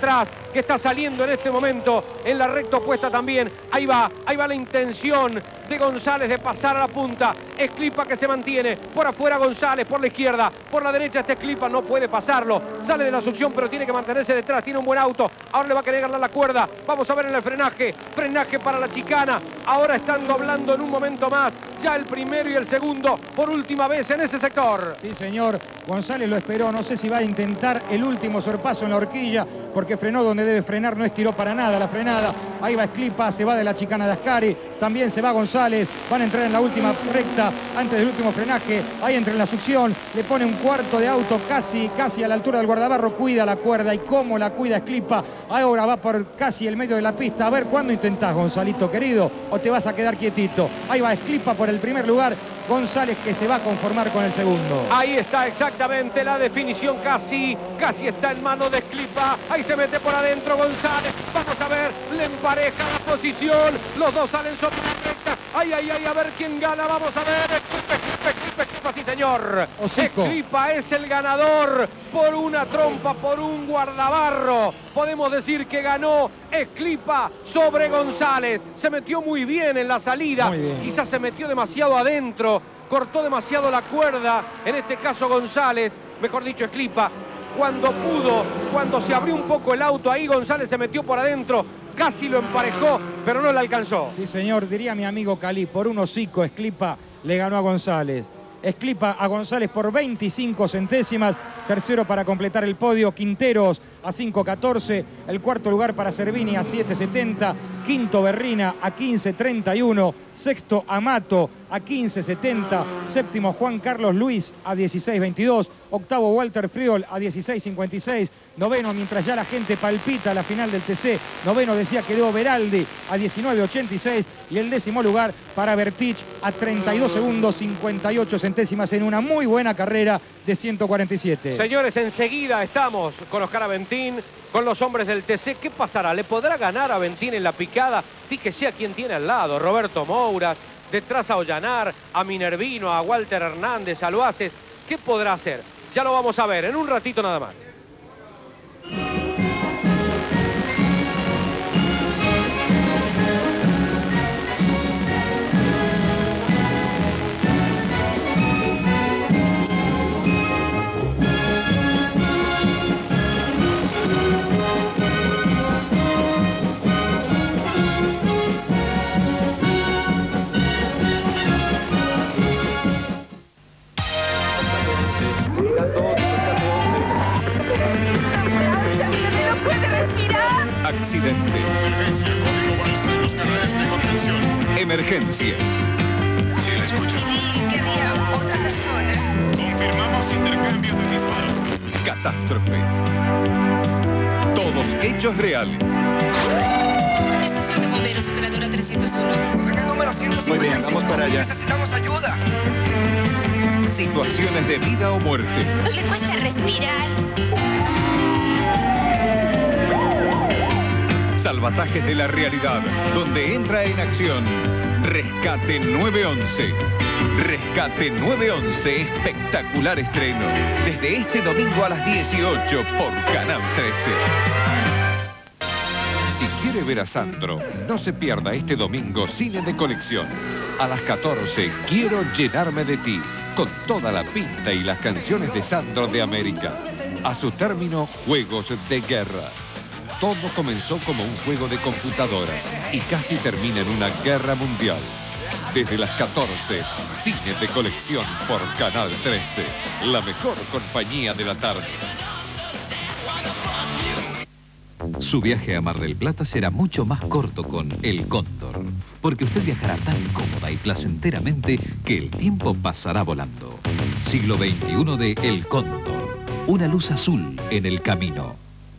que está saliendo en este momento en la recta opuesta también. Ahí va la intención de González de pasar a la punta. Esclipa que se mantiene. Por afuera González, por la izquierda. Por la derecha este Esclipa no puede pasarlo. Sale de la succión, pero tiene que mantenerse detrás. Tiene un buen auto. Ahora le va a querer ganar la cuerda. Vamos a ver en el frenaje. Frenaje para la chicana. Ahora están doblando en un momento más. Ya el primero y el segundo por última vez en ese sector. Sí, señor. González lo esperó. No sé si va a intentar el último sorpaso en la horquilla, porque frenó donde debe frenar. No estiró para nada la frenada. Ahí va Esclipa. Se va de la chicana de Ascari. También se va González. Van a entrar en la última recta antes del último frenaje. Ahí entra en la succión. Le pone un cuarto de auto casi a la altura del guardabarro. Cuida la cuerda. Y cómo la cuida Esclipa. Ahora va por casi el medio de la pista. A ver, ¿cuándo intentás, Gonzalito querido? ¿O te vas a quedar quietito? Ahí va Esclipa por el primer lugar. González que se va a conformar con el segundo. Ahí está exactamente la definición, casi está en mano de Esclipa. Ahí se mete por adentro González. Vamos a ver, le empareja la posición. Los dos salen sobre la recta. Ay, a ver quién gana. Vamos a ver. Esclipa, sí señor. Esclipa es el ganador por una trompa, por un guardabarro. Podemos decir que ganó Esclipa sobre González. Se metió muy bien en la salida. Quizás se metió demasiado adentro. Cortó demasiado la cuerda. En este caso González, mejor dicho Esclipa. Cuando pudo, cuando se abrió un poco el auto, ahí González se metió por adentro. Casi lo emparejó, pero no le alcanzó. Sí, señor, diría mi amigo Cali, por un hocico Esclipa le ganó a González. Esclipa a González por 25 centésimas. Tercero para completar el podio, Quinteros a 5.14. El cuarto lugar para Servini a 7.70. Quinto Berrina a 15.31. Sexto Amato a 15.70. Séptimo Juan Carlos Luis a 16.22. Octavo Walter Friol a 16.56. Noveno, mientras ya la gente palpita la final del TC. Noveno decía quedó Beraldi a 19.86. Y el décimo lugar para Bertich a 32 segundos 58 centésimas en una muy buena carrera de 147. Señores, enseguida estamos con Oscar Aventín, con los hombres del TC. ¿Qué pasará? ¿Le podrá ganar a Aventín en la picada? Fíjese a quién tiene al lado. Roberto Mouras, detrás a Ollanar, a Minervino, a Walter Hernández, a Loaces. ¿Qué podrá hacer? Ya lo vamos a ver en un ratito nada más. Accidentes. Emergencia, código balsa en los canales de contención. Emergencias. Sí, le escucho. Sí, que había otra persona. Confirmamos intercambio de disparos. Catástrofes. Todos hechos reales. Estación de bomberos, operadora 301. El número 155. Muy bien, vamos para allá. Necesitamos ayuda. Situaciones de vida o muerte. ¿Le cuesta respirar? Salvatajes de la realidad, donde entra en acción Rescate 911. Rescate 911, espectacular estreno. Desde este domingo a las 18 por Canal 13. Si quiere ver a Sandro, no se pierda este domingo Cine de Colección. A las 14, Quiero llenarme de ti, con toda la pinta y las canciones de Sandro de América. A su término, Juegos de Guerra. Todo comenzó como un juego de computadoras y casi termina en una guerra mundial. Desde las 14, Cine de Colección por Canal 13. La mejor compañía de la tarde. Su viaje a Mar del Plata será mucho más corto con El Cóndor, porque usted viajará tan cómoda y placenteramente que el tiempo pasará volando. Siglo XXI de El Cóndor. Una luz azul en el camino.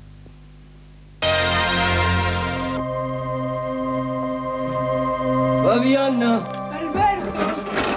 Fabiana. Alberto.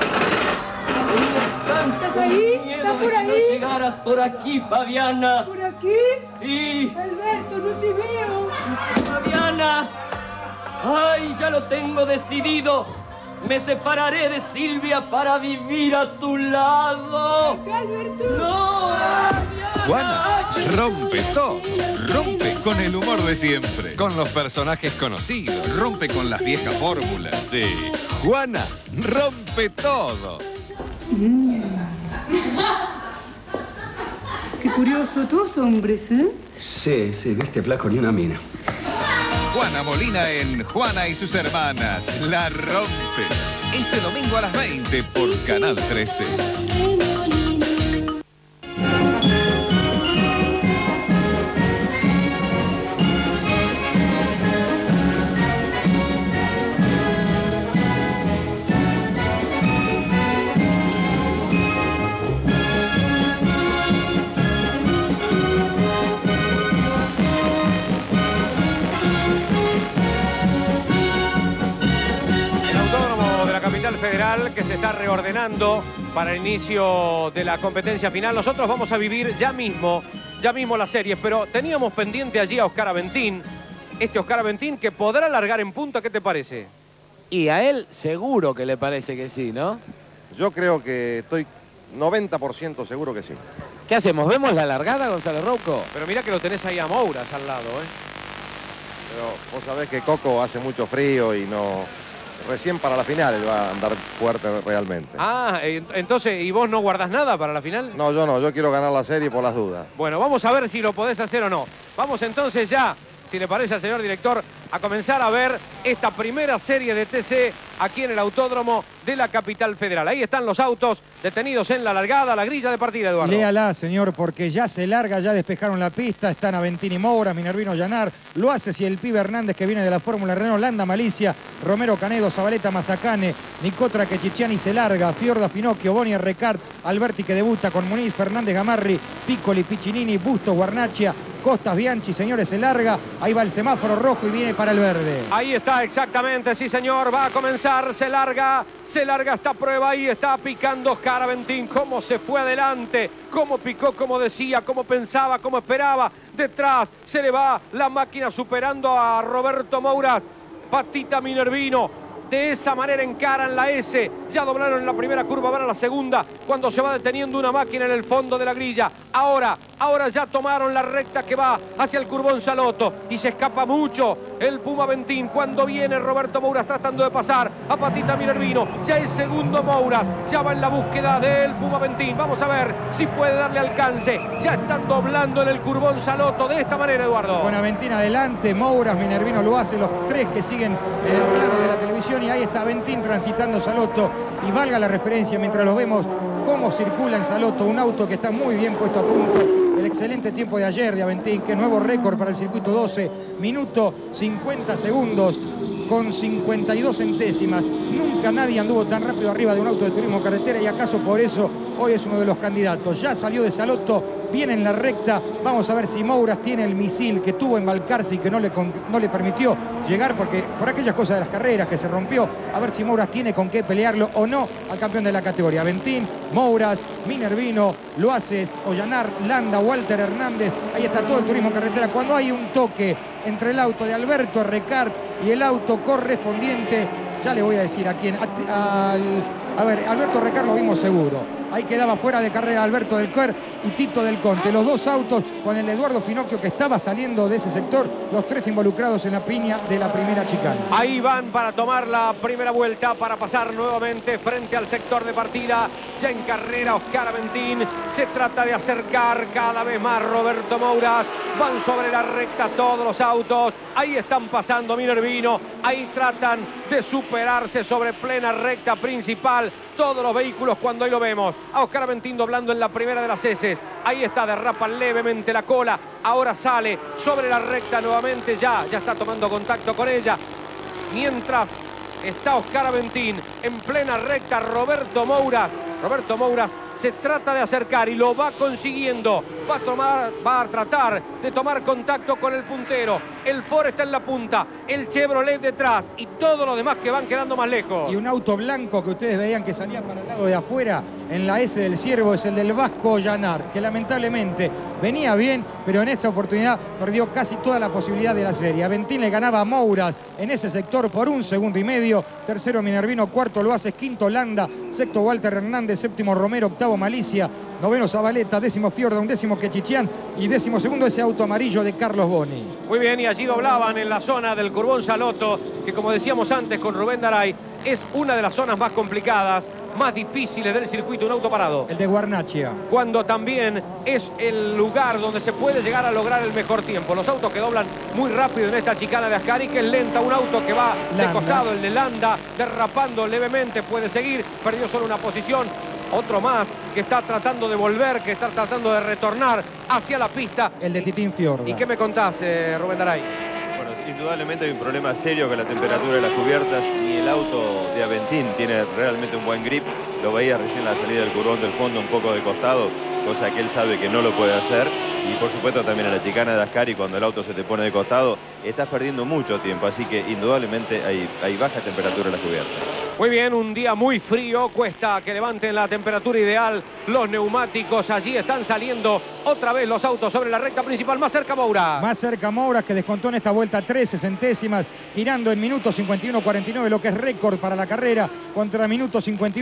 ¿Estás ahí? ¿Estás por ahí? No llegaras por aquí, Fabiana. ¿Por aquí? Sí. Alberto, no te veo. Fabiana. Ay, ya lo tengo decidido. Me separaré de Silvia para vivir a tu lado. ¿Acá, Alberto? No, Fabiana. Juana rompe todo. Rompe con el humor de siempre, con los personajes conocidos, rompe con las viejas fórmulas. Sí, Juana rompe todo. Qué curioso, todos hombres, ¿eh? Sí, viste flaco ni una mina. Juana Molina en Juana y sus hermanas. La rompe. Este domingo a las 20 por Canal 13. Federal que se está reordenando para el inicio de la competencia final. Nosotros vamos a vivir ya mismo las series, pero teníamos pendiente allí a Oscar Aventín. Este Oscar Aventín que podrá largar en punta, ¿qué te parece? Y a él seguro que le parece que sí, ¿no? Yo creo que estoy 90% seguro que sí. ¿Qué hacemos? ¿Vemos la largada, Gonzalo Rouco? Pero mira que lo tenés ahí a Mouras al lado, ¿eh? Pero vos sabés que Coco hace mucho frío y no... Recién para la final él va a andar fuerte realmente. Ah, entonces, ¿y vos no guardás nada para la final? No, yo no. Yo quiero ganar la serie por las dudas. Bueno, vamos a ver si lo podés hacer o no. Vamos entonces ya, si le parece al señor director, a comenzar a ver esta primera serie de TC aquí en el Autódromo de la Capital Federal. Ahí están los autos detenidos en la largada, la grilla de partida, Eduardo. Léala, señor, porque ya se larga, ya despejaron la pista, están Aventín y Moura, Minervino Llanar, Loaces y el pibe Hernández que viene de la Fórmula Renault, Landa Malicia, Romero Canedo, Zabaleta Mazacane, Nicotra Quechichiani se larga, Fiorda Finocchio, Boni Recart, Alberti que debuta con Muniz, Fernández Gamarri, Piccoli, Piccinini, Bustos, Guarnaccia, Costas, Bianchi, señores, se larga, ahí va el semáforo rojo y viene para el verde. Ahí está, exactamente, sí señor, va a comenzar, se larga esta prueba, ahí está picando Oscar Aventín, cómo se fue adelante, cómo picó, cómo decía, cómo pensaba, cómo esperaba, detrás se le va la máquina superando a Roberto Mouras, Patita Minervino. De esa manera encaran la S, ya doblaron en la primera curva, van a la segunda, cuando se va deteniendo una máquina en el fondo de la grilla. Ahora ya tomaron la recta que va hacia el Curbón Saloto y se escapa mucho el Puma Aventín. Cuando viene Roberto Mouras tratando de pasar a Patita Minervino, ya es segundo Mouras, ya va en la búsqueda del Puma Aventín. Vamos a ver si puede darle alcance, ya están doblando en el Curbón Saloto de esta manera, Eduardo. Con Aventín adelante, Mouras, Minervino lo hace, los tres que siguen el plano de la televisión. Y ahí está Aventín transitando Saloto y valga la referencia mientras lo vemos cómo circula en Saloto, un auto que está muy bien puesto a punto. El excelente tiempo de ayer de Aventín, que nuevo récord para el circuito 12, minuto 50 segundos con 52 centésimas. Nunca nadie anduvo tan rápido arriba de un auto de turismo carretera y acaso por eso hoy es uno de los candidatos. Ya salió de Saloto, viene en la recta. Vamos a ver si Mouras tiene el misil que tuvo en embarcarse y que no le permitió llegar porque por aquellas cosas de las carreras que se rompió. A ver si Mouras tiene con qué pelearlo o no al campeón de la categoría. Aventín, Mouras, Minervino, Loaces, Ollanar, Landa, Walter Hernández. Ahí está todo el turismo carretera. Cuando hay un toque entre el auto de Alberto Recart y el auto correspondiente, ya le voy a decir a quién. A ver, Alberto Recart lo vimos seguro. Ahí quedaba fuera de carrera Alberto del Quer y Tito del Conte. Los dos autos con el de Eduardo Finocchio que estaba saliendo de ese sector. Los tres involucrados en la piña de la primera chicana. Ahí van para tomar la primera vuelta, para pasar nuevamente frente al sector de partida. Ya en carrera Oscar Aventín. Se trata de acercar cada vez más Roberto Mouras. Van sobre la recta todos los autos. Ahí están pasando Minervino. Ahí tratan de superarse sobre plena recta principal todos los vehículos cuando ahí lo vemos. A Oscar Aventín doblando en la primera de las heces. Ahí está, derrapa levemente la cola. Ahora sale sobre la recta nuevamente. Ya está tomando contacto con ella. Mientras está Oscar Aventín en plena recta, Roberto Mouras se trata de acercar y lo va consiguiendo. Va a tratar de tomar contacto con el puntero. El Ford está en la punta, el Chevrolet detrás y todos los demás que van quedando más lejos. Y un auto blanco que ustedes veían que salía para el lado de afuera en la S del Ciervo es el del Vasco Llanar, que lamentablemente venía bien, pero en esa oportunidad perdió casi toda la posibilidad de la serie. Aventín le ganaba a Mouras en ese sector por 1,5 segundos. Tercero Minervino, cuarto Loaces, quinto Landa, sexto Walter Hernández, séptimo Romero, octavo Malicia, noveno Zabaleta, décimo Fiorda, undécimo Quechichián y décimo segundo ese auto amarillo de Carlos Boni. Muy bien, y allí doblaban en la zona del Curbón Salotto, que como decíamos antes con Rubén Daray, es una de las zonas más complicadas, más difíciles del circuito, un auto parado. El de Guarnachia. Cuando también es el lugar donde se puede llegar a lograr el mejor tiempo. Los autos que doblan muy rápido en esta chicana de Ascari, que es lenta, un auto que va de costado, el de Landa, derrapando levemente, puede seguir, perdió solo una posición. Otro más que está tratando de volver, que está tratando de retornar hacia la pista. El de Titín Fiorda. ¿Y qué me contás, Rubén Daray? Bueno, indudablemente hay un problema serio con la temperatura de las cubiertas y el auto de Aventín tiene realmente un buen grip. Lo veía recién en la salida del curvón del fondo un poco de costado, cosa que él sabe que no lo puede hacer. Y por supuesto también en la chicana de Ascari, cuando el auto se te pone de costado, estás perdiendo mucho tiempo. Así que indudablemente hay baja temperatura en las cubiertas. Muy bien, un día muy frío, cuesta que levanten la temperatura ideal los neumáticos. Allí están saliendo otra vez los autos sobre la recta principal. Más cerca Moura. Más cerca Moura, que descontó en esta vuelta 13 centésimas, girando en minuto 51.49, lo que es récord para la carrera, contra minuto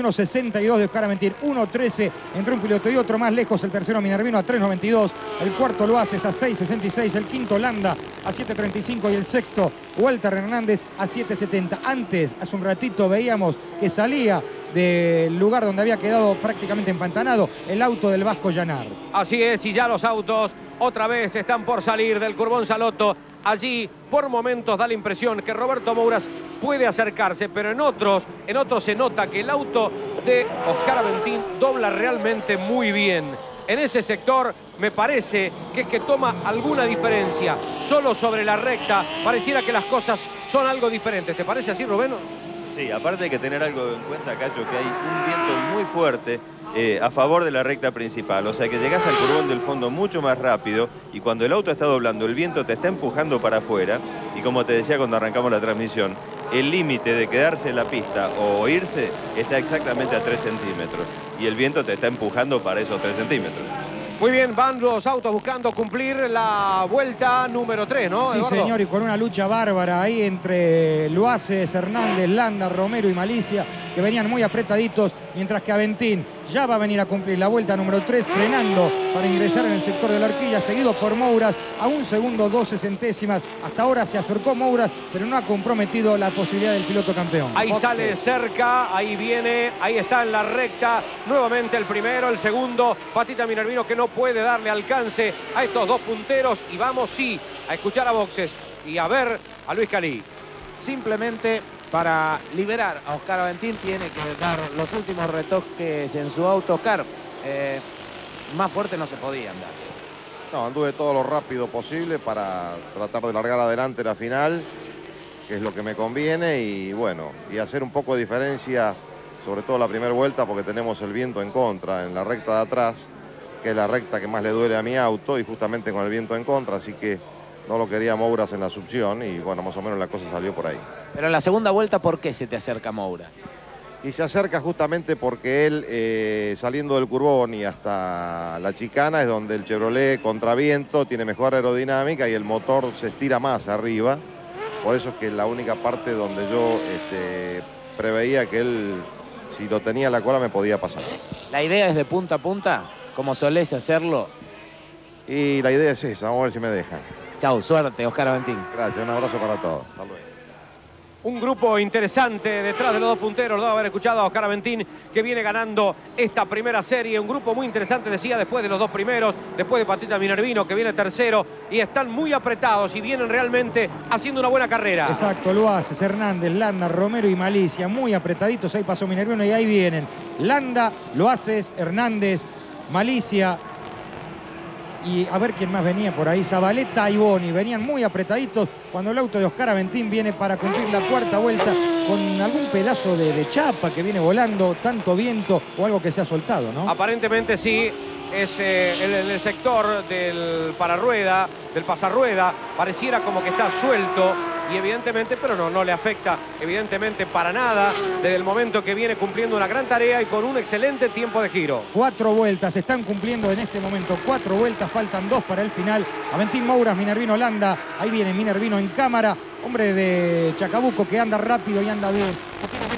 51.62 de Oscar Aventín. 1.13 entre un piloto y otro, más lejos el tercero Minervino a 3.92, el cuarto lo hace a 6.66, el quinto Landa a 7.35 y el sexto Walter Hernández a 7.70. Antes, hace un ratito veíamos que salía del lugar donde había quedado prácticamente empantanado el auto del Vasco Llanar. Así es, y ya los autos otra vez están por salir del Curbón Salotto. Allí por momentos da la impresión que Roberto Mouras puede acercarse, pero en otros se nota que el auto de Oscar Aventín dobla realmente muy bien. En ese sector me parece que es que toma alguna diferencia. Solo sobre la recta pareciera que las cosas son algo diferentes. ¿Te parece así, Rubén? Sí, aparte hay que tener algo en cuenta, Cacho, que hay un viento muy fuerte a favor de la recta principal. O sea que llegás al curvón del fondo mucho más rápido y cuando el auto está doblando, el viento te está empujando para afuera. Y como te decía cuando arrancamos la transmisión, el límite de quedarse en la pista o irse está exactamente a 3 centímetros. Y el viento te está empujando para esos 3 centímetros. Muy bien, van los autos buscando cumplir la vuelta número 3, ¿no, Sí, Eduardo? señor, y con una lucha bárbara ahí entre Luaces, Hernández, Landa, Romero y Malicia, que venían muy apretaditos, mientras que Aventín ya va a venir a cumplir la vuelta número 3, frenando para ingresar en el sector de la horquilla, seguido por Mouras a 1 segundo 12 centésimas. Hasta ahora se acercó Mouras, pero no ha comprometido la posibilidad del piloto campeón. Ahí sale cerca, ahí viene, ahí está en la recta, nuevamente el primero, el segundo, Patita Minervino, que no puede darle alcance a estos dos punteros. Y vamos, sí, a escuchar a boxes y a ver a Luis Calí. Simplemente para liberar a Oscar Aventín tiene que dar los últimos retoques en su auto. Oscar, más fuerte no se podía andar. No, anduve todo lo rápido posible para tratar de largar adelante la final, que es lo que me conviene, y bueno, y hacer un poco de diferencia, sobre todo la primera vuelta, porque tenemos el viento en contra en la recta de atrás, que es la recta que más le duele a mi auto, y justamente con el viento en contra, así que no lo quería Mouras en la succión, y bueno, más o menos la cosa salió por ahí. Pero en la segunda vuelta, ¿por qué se te acerca Moura? Y se acerca justamente porque él, saliendo del curvón y hasta la chicana, es donde el Chevrolet contraviento tiene mejor aerodinámica y el motor se estira más arriba. Por eso es que es la única parte donde yo preveía que él, si lo tenía en la cola, me podía pasar. ¿La idea es de punta a punta, como solés hacerlo? Y la idea es esa, vamos a ver si me dejan. Chau, suerte, Oscar Aventín. Gracias, un abrazo para todos. Hasta luego. Un grupo interesante detrás de los dos punteros, luego de haber escuchado a Oscar Aventín, que viene ganando esta primera serie. Un grupo muy interesante, decía, después de los dos primeros, después de Patita Minervino, que viene tercero, y están muy apretados y vienen realmente haciendo una buena carrera. Exacto, Luaces, Hernández, Landa, Romero y Malicia, muy apretaditos. Ahí pasó Minervino y ahí vienen Landa, Luaces, Hernández, Malicia. Y a ver quién más venía por ahí, Zabaleta y Boni, venían muy apretaditos cuando el auto de Oscar Aventín viene para cumplir la cuarta vuelta con algún pedazo de chapa que viene volando, tanto viento o algo que se ha soltado, ¿no? Aparentemente sí, es en el sector del pararrueda, del pasarrueda, pareciera como que está suelto y evidentemente, pero no le afecta evidentemente para nada desde el momento que viene cumpliendo una gran tarea y con un excelente tiempo de giro. 4 vueltas, están cumpliendo en este momento 4 vueltas, faltan 2 para el final. Aventín, Mouras, Minervino, Landa, ahí viene Minervino en cámara, hombre de Chacabuco que anda rápido y anda bien.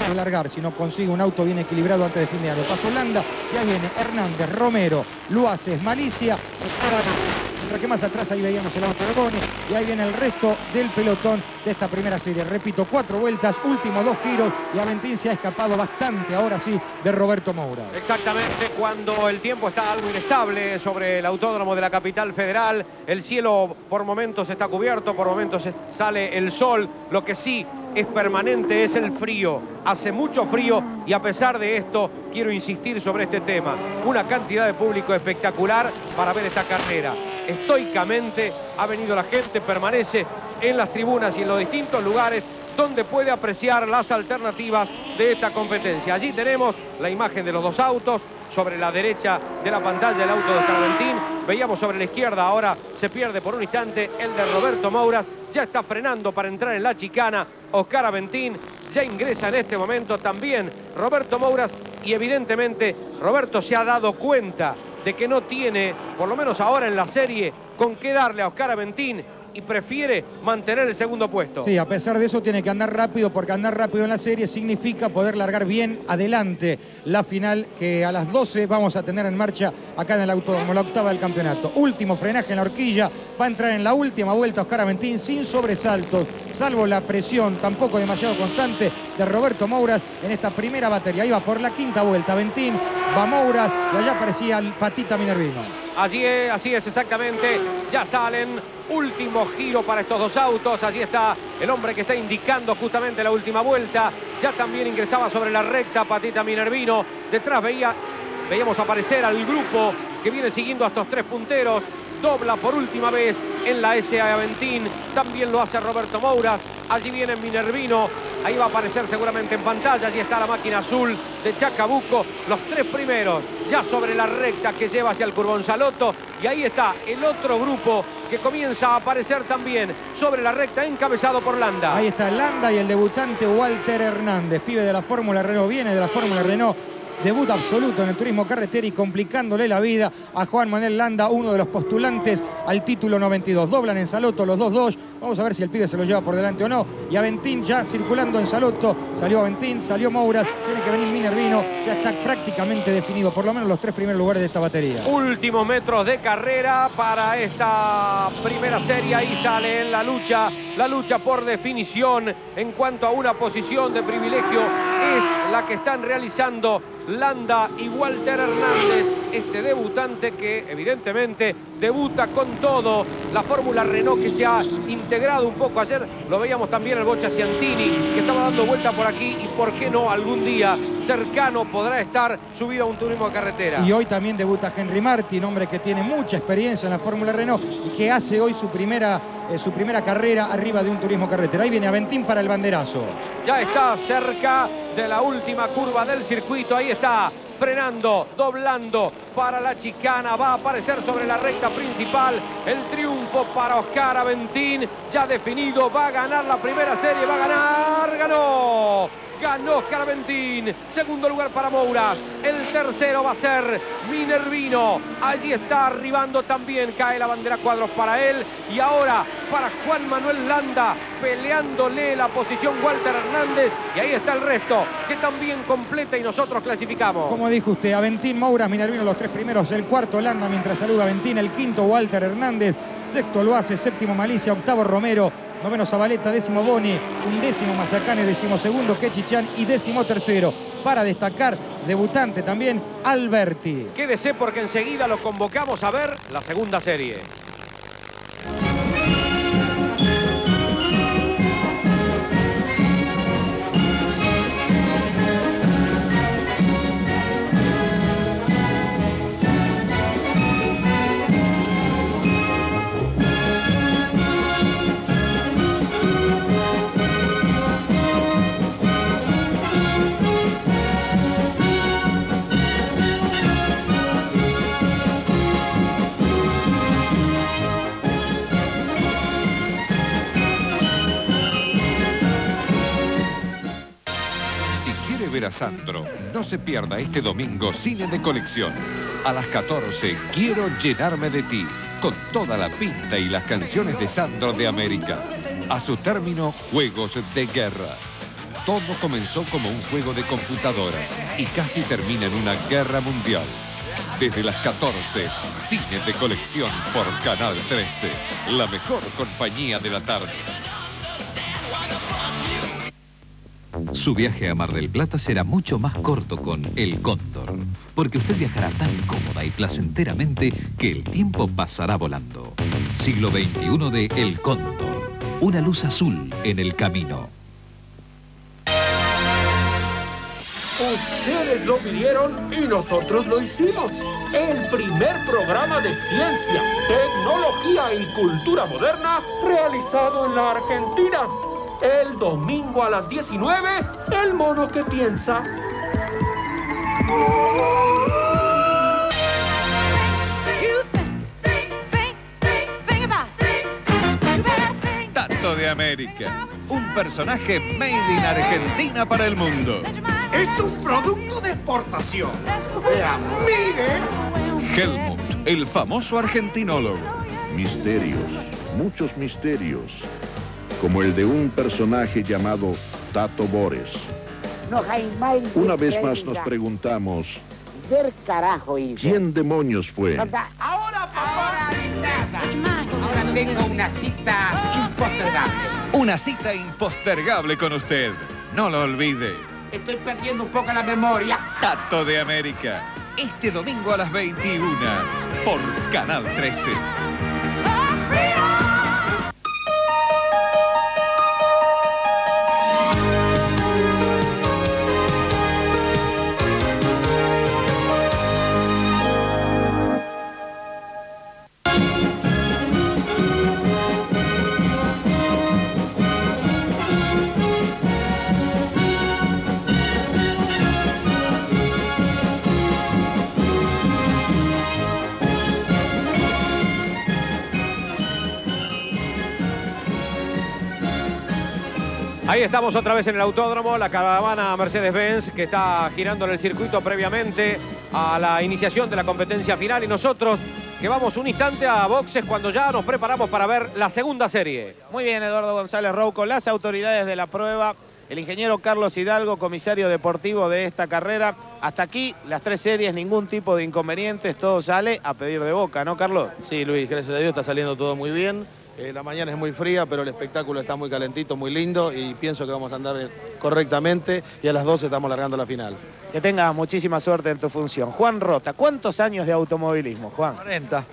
de largar si no consigue un auto bien equilibrado antes de fin de año. Pasó Landa, ya viene Hernández, Romero, Luaces, Malicia. Mientras que más atrás ahí veíamos el auto de Boni y ahí viene el resto del pelotón de esta primera serie. Repito, 4 vueltas, últimos 2 giros y Aventín se ha escapado bastante ahora sí de Roberto Moura. Exactamente, cuando el tiempo está algo inestable sobre el autódromo de la capital federal, el cielo por momentos está cubierto, por momentos sale el sol, lo que sí es permanente es el frío. Hace mucho frío y a pesar de esto quiero insistir sobre este tema. Una cantidad de público espectacular para ver esta carrera. Estoicamente ha venido la gente, permanece en las tribunas y en los distintos lugares donde puede apreciar las alternativas de esta competencia. Allí tenemos la imagen de los dos autos. Sobre la derecha de la pantalla el auto de Oscar Aventín. Veíamos sobre la izquierda, ahora se pierde por un instante el de Roberto Mouras. Ya está frenando para entrar en la chicana Oscar Aventín. Ya ingresa en este momento también Roberto Mouras. Y evidentemente Roberto se ha dado cuenta de que no tiene, por lo menos ahora en la serie, con qué darle a Oscar Aventín. Y prefiere mantener el segundo puesto. Sí, a pesar de eso tiene que andar rápido, porque andar rápido en la serie significa poder largar bien adelante la final que a las 12 vamos a tener en marcha acá en el autódromo, la octava del campeonato. Último frenaje en la horquilla, va a entrar en la última vuelta Oscar Aventín sin sobresaltos, salvo la presión tampoco demasiado constante de Roberto Mouras en esta primera batería. Ahí va por la quinta vuelta Aventín, va Mouras y allá aparecía el Patita Minervino. Así es exactamente, ya salen, último giro para estos dos autos, allí está el hombre que está indicando justamente la última vuelta, ya también ingresaba sobre la recta Patita Minervino, detrás veíamos aparecer al grupo que viene siguiendo a estos 3 punteros, dobla por última vez en la SA Aventín, también lo hace Roberto Mouras, allí viene Minervino, ahí va a aparecer seguramente en pantalla, allí está la máquina azul de Chacabuco, los 3 primeros ya sobre la recta que lleva hacia el Curbón Salotto, y ahí está el otro grupo que comienza a aparecer también sobre la recta, encabezado por Landa. Ahí está Landa y el debutante Walter Hernández, pibe de la Fórmula Renault, viene de la Fórmula Renault. Debut absoluto en el turismo carretera y complicándole la vida a Juan Manuel Landa, uno de los postulantes al título 92. Doblan en Salotto los 2-2. Vamos a ver si el pibe se lo lleva por delante o no. Y Aventín ya circulando en Salotto. Salió Aventín, salió Mouras. Tiene que venir Minervino. Ya está prácticamente definido, por lo menos los 3 primeros lugares de esta batería. Últimos metros de carrera para esta primera serie. Ahí sale en la lucha por definición en cuanto a una posición de privilegio. Es la que están realizando Landa y Walter Hernández, este debutante que evidentemente debuta con todo. La Fórmula Renault que se ha integrado un poco ayer, lo veíamos también el Boccia Ciantini que estaba dando vuelta por aquí y por qué no algún día cercano podrá estar subido a un turismo de carretera. Y hoy también debuta Henry Martin, hombre que tiene mucha experiencia en la Fórmula Renault y que hace hoy su primera carrera arriba de un turismo carretera. Ahí viene Aventín para el banderazo. Ya está cerca de la última curva del circuito, ahí está, frenando, doblando para la chicana, va a aparecer sobre la recta principal, el triunfo para Oscar Aventín, ya definido, va a ganar la primera serie, va a ganar, ganó Oscar Aventín, segundo lugar para Mouras, el tercero va a ser Minervino, allí está arribando también, cae la bandera cuadros para él, y ahora para Juan Manuel Landa, peleándole la posición Walter Hernández, y ahí está el resto, que también completa y nosotros clasificamos. Como dijo usted, Aventín, Mouras, Minervino los 3 primeros, el cuarto Landa mientras saluda Aventín, el quinto Walter Hernández, sexto Luaces, séptimo Malicia, octavo Romero, noveno Zabaleta, décimo Boni, undécimo Mazacane, decimosegundo Quechichan y decimotercero. Para destacar, debutante también, Alberti. Quédese porque enseguida lo convocamos a ver la segunda serie. Ver a Sandro. No se pierda este domingo Cine de Colección. A las 14, Quiero llenarme de ti, con toda la pinta y las canciones de Sandro de América. A su término, Juegos de Guerra. todo comenzó como un juego de computadoras y casi termina en una guerra mundial. Desde las 14, cine de colección por Canal 13, la mejor compañía de la tarde. Su viaje a Mar del Plata será mucho más corto con El Cóndor, porque usted viajará tan cómoda y placenteramente que el tiempo pasará volando. Siglo XXI de El Cóndor, una luz azul en el camino. Ustedes lo pidieron y nosotros lo hicimos. El primer programa de ciencia, tecnología y cultura moderna realizado en la Argentina. El domingo a las 19, El Mono que Piensa. Tato de América, un personaje made in Argentina para el mundo. Es un producto de exportación. ¡Mire! Helmut, el famoso argentinólogo. Misterios, muchos misterios, como el de un personaje llamado Tato Bores. Una vez más nos preguntamos, ¿quién demonios fue? Ahora tengo una cita impostergable. Una cita impostergable con usted. No lo olvide. Estoy perdiendo un poco la memoria. Tato de América, este domingo a las 21 por Canal 13. Ahí estamos otra vez en el autódromo, la caravana Mercedes-Benz que está girando en el circuito previamente a la iniciación de la competencia final y nosotros que vamos un instante a boxes cuando ya nos preparamos para ver la segunda serie. Muy bien, Eduardo González Rouco, las autoridades de la prueba, el ingeniero Carlos Hidalgo, comisario deportivo de esta carrera. Hasta aquí las tres series, ningún tipo de inconvenientes, todo sale a pedir de boca, ¿no, Carlos? Sí, Luis, gracias a Dios está saliendo todo muy bien. La mañana es muy fría, pero el espectáculo está muy calentito, muy lindo y pienso que vamos a andar correctamente y a las 12 estamos largando la final. Que tengas muchísima suerte en tu función. Juan Rota, ¿cuántos años de automovilismo, Juan? 40.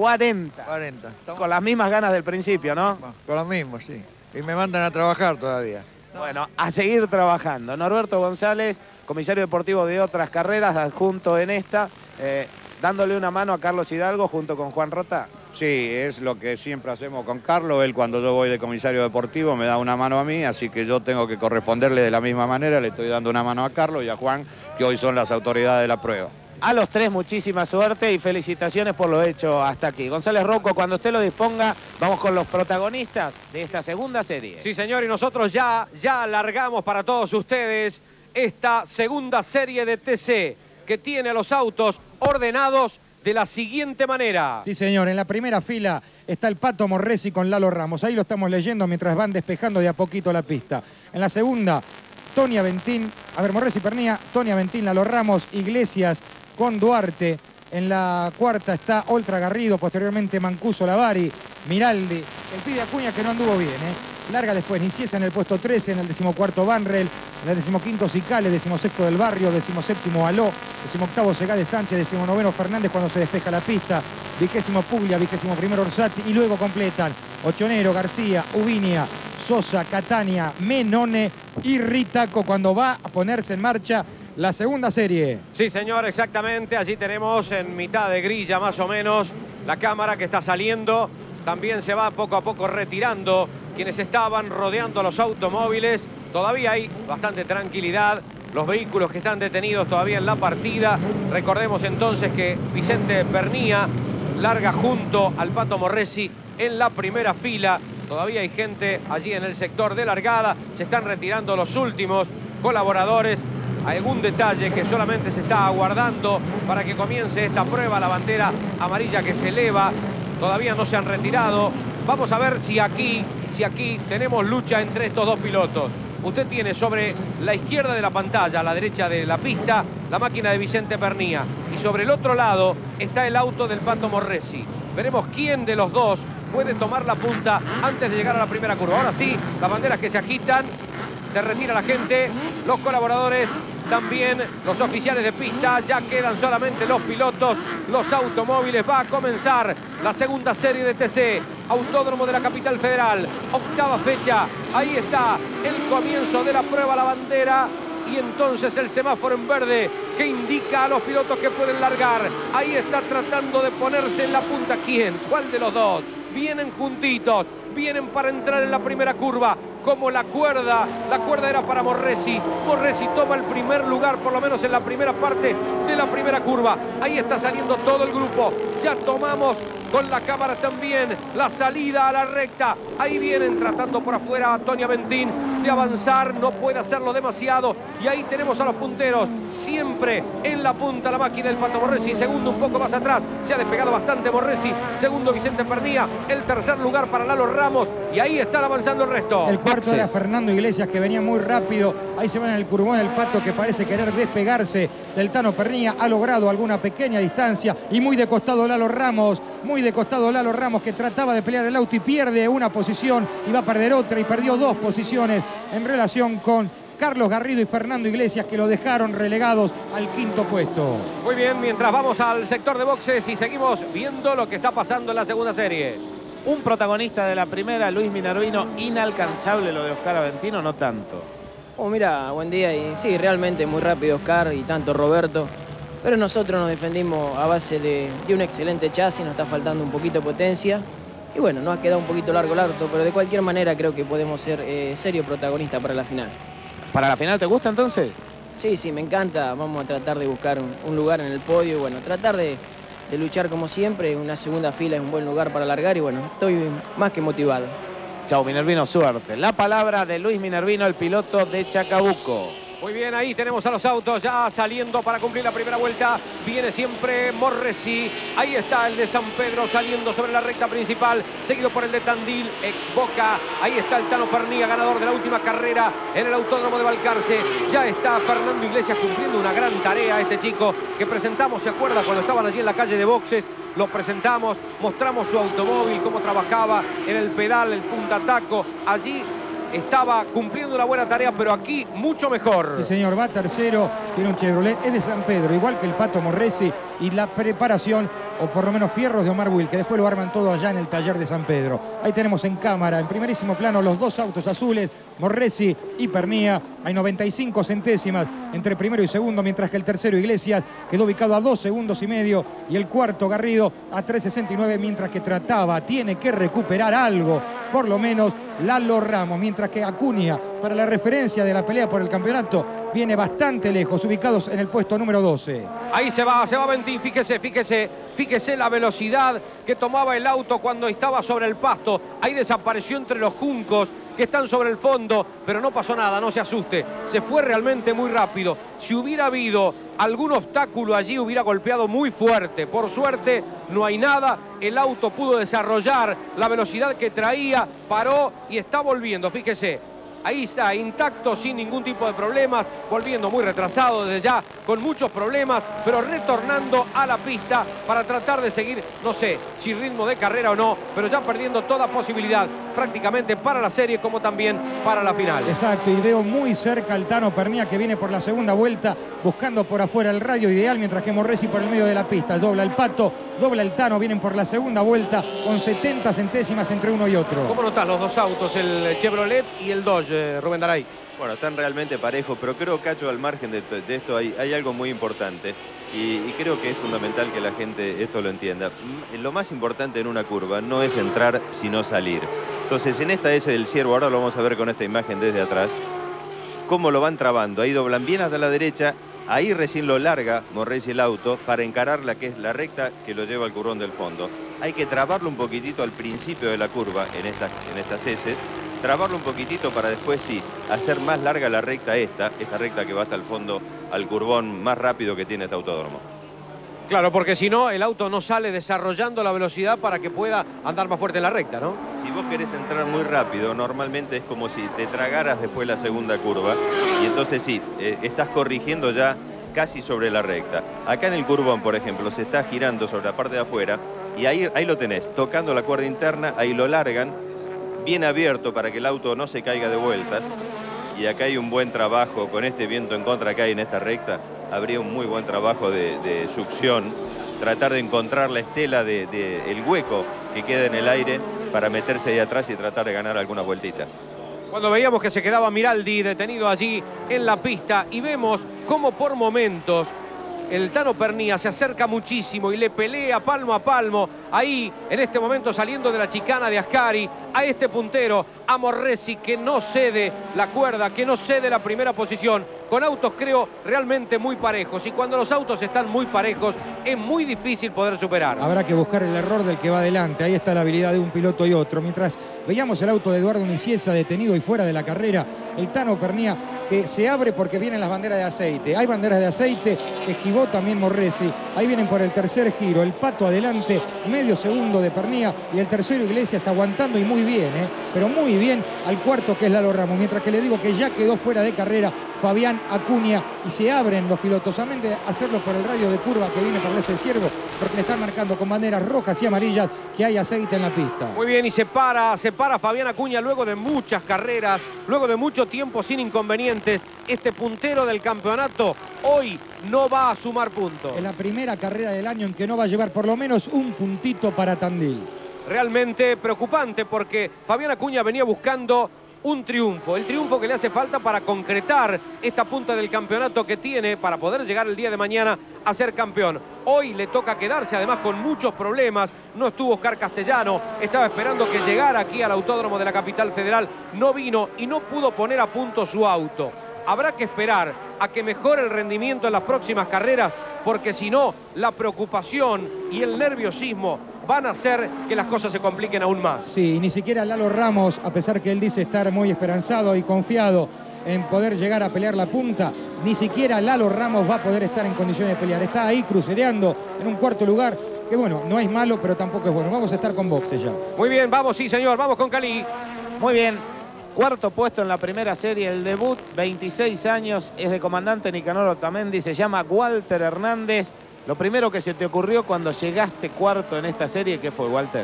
40. 40. Con las mismas ganas del principio, ¿no? Con los mismos, sí. Y me mandan a trabajar todavía. Bueno, a seguir trabajando. Norberto González, comisario deportivo de otras carreras, adjunto en esta, dándole una mano a Carlos Hidalgo junto con Juan Rota. Sí, es lo que siempre hacemos con Carlos. Él cuando yo voy de comisario deportivo me da una mano a mí, así que yo tengo que corresponderle de la misma manera. Le estoy dando una mano a Carlos y a Juan, que hoy son las autoridades de la prueba. A los tres muchísima suerte y felicitaciones por lo hecho hasta aquí. González Rouco, cuando usted lo disponga, vamos con los protagonistas de esta segunda serie. Sí, señor, y nosotros ya largamos para todos ustedes esta segunda serie de TC que tiene a los autos ordenados de la siguiente manera. Sí, señor, en la primera fila está el Pato Morresi con Lalo Ramos. Ahí lo estamos leyendo mientras van despejando de a poquito la pista. En la segunda, Tony Aventín, Morresi Pernía, Tony Aventín, Lalo Ramos, Iglesias con Duarte. En la cuarta está Oltra Garrido, posteriormente Mancuso Lavari, Miraldi, el pibe Acuña que no anduvo bien, Larga después Niciesa en el puesto 13, en el 14º Banrel, en el 15º Cicale, 16º del Barrio, 17º Aló, 18º Segade Sánchez, 19º Fernández cuando se despeja la pista, 20º Puglia, 21º Orsatti y luego completan Ochonero, García, Ubinia, Sosa, Catania, Menone y Ritaco cuando va a ponerse en marcha la segunda serie. Sí, señor, exactamente. Allí tenemos en mitad de grilla más o menos la cámara que está saliendo. También se va poco a poco retirando quienes estaban rodeando a los automóviles. Todavía hay bastante tranquilidad. Los vehículos que están detenidos todavía en la partida. Recordemos entonces que Vicente Pernía larga junto al Pato Morresi en la primera fila. Todavía hay gente allí en el sector de largada. Se están retirando los últimos colaboradores. Algún detalle que solamente se está aguardando para que comience esta prueba. La bandera amarilla que se eleva. Todavía no se han retirado. Vamos a ver si aquí tenemos lucha entre estos dos pilotos. Usted tiene sobre la izquierda de la pantalla, a la derecha de la pista, la máquina de Vicente Pernía. Y sobre el otro lado está el auto del Pato Morresi. Veremos quién de los dos puede tomar la punta antes de llegar a la primera curva. Ahora sí, las banderas que se agitan, se retira la gente, los colaboradores, también los oficiales de pista, ya quedan solamente los pilotos, los automóviles. Va a comenzar la segunda serie de TC, Autódromo de la Capital Federal, octava fecha. Ahí está el comienzo de la prueba, la bandera. Y entonces el semáforo en verde que indica a los pilotos que pueden largar. Ahí está tratando de ponerse en la punta. ¿Quién? ¿Cuál de los dos? Vienen juntitos, vienen para entrar en la primera curva. Como la cuerda era para Morresi. Morresi toma el primer lugar, por lo menos en la primera parte de la primera curva. Ahí está saliendo todo el grupo. Ya tomamos con la cámara también la salida a la recta. Ahí vienen tratando por afuera a Tony Aventín de avanzar, no puede hacerlo demasiado. Y ahí tenemos a los punteros, siempre en la punta la máquina del Pato Morresi. Segundo un poco más atrás, se ha despegado bastante Morresi. Segundo Vicente Pernía, el tercer lugar para Lalo Ramos. Y ahí están avanzando el resto. El cuarto era Fernando Iglesias, que venía muy rápido. Ahí se va en el curvón el Pato, que parece querer despegarse del Tano Pernía. Ha logrado alguna pequeña distancia. Y muy de costado Lalo Ramos. Muy de costado Lalo Ramos, que trataba de pelear el auto y pierde una posición y va a perder otra, y perdió 2 posiciones en relación con Carlos Garrido y Fernando Iglesias, que lo dejaron relegados al quinto puesto. Muy bien, mientras vamos al sector de boxes y seguimos viendo lo que está pasando en la segunda serie. Un protagonista de la primera, Luis Minervino, inalcanzable lo de Oscar Aventino, no tanto. Oh, mira, buen día. Y sí, realmente muy rápido Oscar y tanto Roberto. Pero nosotros nos defendimos a base de un excelente chasis, nos está faltando un poquito de potencia. Y bueno, nos ha quedado un poquito largo el auto, pero de cualquier manera creo que podemos ser serio protagonistas para la final. ¿Para la final te gusta entonces? Sí, sí, me encanta. Vamos a tratar de buscar un lugar en el podio y bueno, tratar de luchar como siempre. Una segunda fila es un buen lugar para largar y bueno, estoy más que motivado. Chao Minervino, suerte. La palabra de Luis Minervino, el piloto de Chacabuco. Muy bien, ahí tenemos a los autos ya saliendo para cumplir la primera vuelta. Viene siempre Morresi. Ahí está el de San Pedro saliendo sobre la recta principal, seguido por el de Tandil, ex Boca. Ahí está el Tano Pernía, ganador de la última carrera en el Autódromo de Balcarce. Ya está Fernando Iglesias cumpliendo una gran tarea, este chico que presentamos, ¿se acuerda? Cuando estaban allí en la calle de boxes, lo presentamos, mostramos su automóvil, cómo trabajaba en el pedal, el puntataco. Allí estaba cumpliendo una buena tarea, pero aquí mucho mejor. Sí, señor, va tercero, tiene un Chevrolet, es de San Pedro, igual que el Pato Morresi, y la preparación, o por lo menos fierros de Omar Will, que después lo arman todo allá en el taller de San Pedro. Ahí tenemos en cámara, en primerísimo plano, los 2 autos azules, Morresi y Pernía. Hay 95 centésimas entre primero y segundo, mientras que el tercero, Iglesias, quedó ubicado a 2 segundos y medio, y el cuarto, Garrido, a 3.69, mientras que tiene que recuperar algo, por lo menos Lalo Ramos, mientras que Acuña, para la referencia de la pelea por el campeonato, viene bastante lejos, ubicados en el puesto número 12. Ahí se va Ventín, fíjese la velocidad que tomaba el auto cuando estaba sobre el pasto. Ahí desapareció entre los juncos que están sobre el fondo, pero no pasó nada, no se asuste. Se fue realmente muy rápido. Si hubiera habido algún obstáculo allí, hubiera golpeado muy fuerte. Por suerte, no hay nada. El auto pudo desarrollar la velocidad que traía, paró y está volviendo, fíjese. Ahí está, intacto, sin ningún tipo de problemas, volviendo muy retrasado desde ya, con muchos problemas, pero retornando a la pista para tratar de seguir, no sé si ritmo de carrera o no, pero ya perdiendo toda posibilidad prácticamente para la serie como también para la final. Exacto, y veo muy cerca al Tano Pernía, que viene por la segunda vuelta, buscando por afuera el radio ideal, mientras que Morresi por el medio de la pista. Dobla el Pato, dobla el Tano, vienen por la segunda vuelta con 70 centésimas entre uno y otro. ¿Cómo notás los 2 autos, el Chevrolet y el Dodge, Rubén Daray? Bueno, están realmente parejos, pero creo, Cacho, al margen de esto hay algo muy importante y creo que es fundamental que la gente esto lo entienda. Lo más importante en una curva no es entrar, sino salir. Entonces, en esta S del Ciervo, ahora lo vamos a ver con esta imagen desde atrás, cómo lo van trabando. Ahí doblan bien hasta la derecha, ahí recién lo larga Morresi el auto para encarar la que es la recta que lo lleva al curvón del fondo. Hay que trabarlo un poquitito al principio de la curva en estas S, trabarlo un poquitito para después sí hacer más larga la recta esta recta que va hasta el fondo al curvón más rápido que tiene este autódromo. Claro, porque si no, el auto no sale desarrollando la velocidad para que pueda andar más fuerte en la recta, ¿no? Si vos querés entrar muy rápido, normalmente es como si te tragaras después la segunda curva. Y entonces sí, estás corrigiendo ya casi sobre la recta. Acá en el curvón, por ejemplo, se está girando sobre la parte de afuera y ahí lo tenés, tocando la cuerda interna, ahí lo largan, bien abierto para que el auto no se caiga de vueltas. Y acá hay un buen trabajo, con este viento en contra que hay en esta recta, habría un muy buen trabajo de succión, tratar de encontrar la estela el hueco que queda en el aire para meterse ahí atrás y tratar de ganar algunas vueltitas. Cuando veíamos que se quedaba Miraldi detenido allí en la pista y vemos cómo por momentos el Tano Pernía se acerca muchísimo y le pelea palmo a palmo, ahí en este momento saliendo de la chicana de Ascari, a este puntero, a Morresi, que no cede la cuerda, que no cede la primera posición, con autos creo realmente muy parejos, y cuando los autos están muy parejos es muy difícil poder superar. Habrá que buscar el error del que va adelante, ahí está la habilidad de un piloto y otro. Mientras veíamos el auto de Eduardo Nicieza detenido y fuera de la carrera, el Tano Pernía que se abre porque vienen las banderas de aceite. Hay banderas de aceite, esquivó también Morresi. Ahí vienen por el tercer giro. El Pato adelante, medio segundo de Pernía y el tercero Iglesias aguantando y muy bien, pero muy bien al cuarto que es Lalo Ramos. Mientras que le digo que ya quedó fuera de carrera Fabián Acuña y se abren los pilotos. A menos de hacerlo por el radio de curva que viene para ese ciervo, porque le están marcando con banderas rojas y amarillas que hay aceite en la pista. Muy bien, y se para Fabián Acuña luego de muchas carreras, luego de mucho tiempo sin inconvenientes. Este puntero del campeonato hoy no va a sumar puntos. Es la primera carrera del año en que no va a llevar por lo menos un puntito para Tandil. Realmente preocupante porque Fabián Acuña venía buscando un triunfo, el triunfo que le hace falta para concretar esta punta del campeonato que tiene para poder llegar el día de mañana a ser campeón. Hoy le toca quedarse además con muchos problemas, no estuvo Oscar Castellano, estaba esperando que llegara aquí al autódromo de la capital federal, no vino y no pudo poner a punto su auto. Habrá que esperar a que mejore el rendimiento en las próximas carreras, porque si no, la preocupación y el nerviosismo van a hacer que las cosas se compliquen aún más. Sí, y ni siquiera Lalo Ramos, a pesar que él dice estar muy esperanzado y confiado en poder llegar a pelear la punta, ni siquiera Lalo Ramos va a poder estar en condiciones de pelear. Está ahí crucereando en un cuarto lugar, que bueno, no es malo, pero tampoco es bueno. Vamos a estar con boxe ya. Muy bien, vamos, sí señor, vamos con Cali. Muy bien. Cuarto puesto en la primera serie, el debut, 26 años, es de comandante Nicanor Otamendi, se llama Walter Hernández. Lo primero que se te ocurrió cuando llegaste cuarto en esta serie, ¿qué fue, Walter?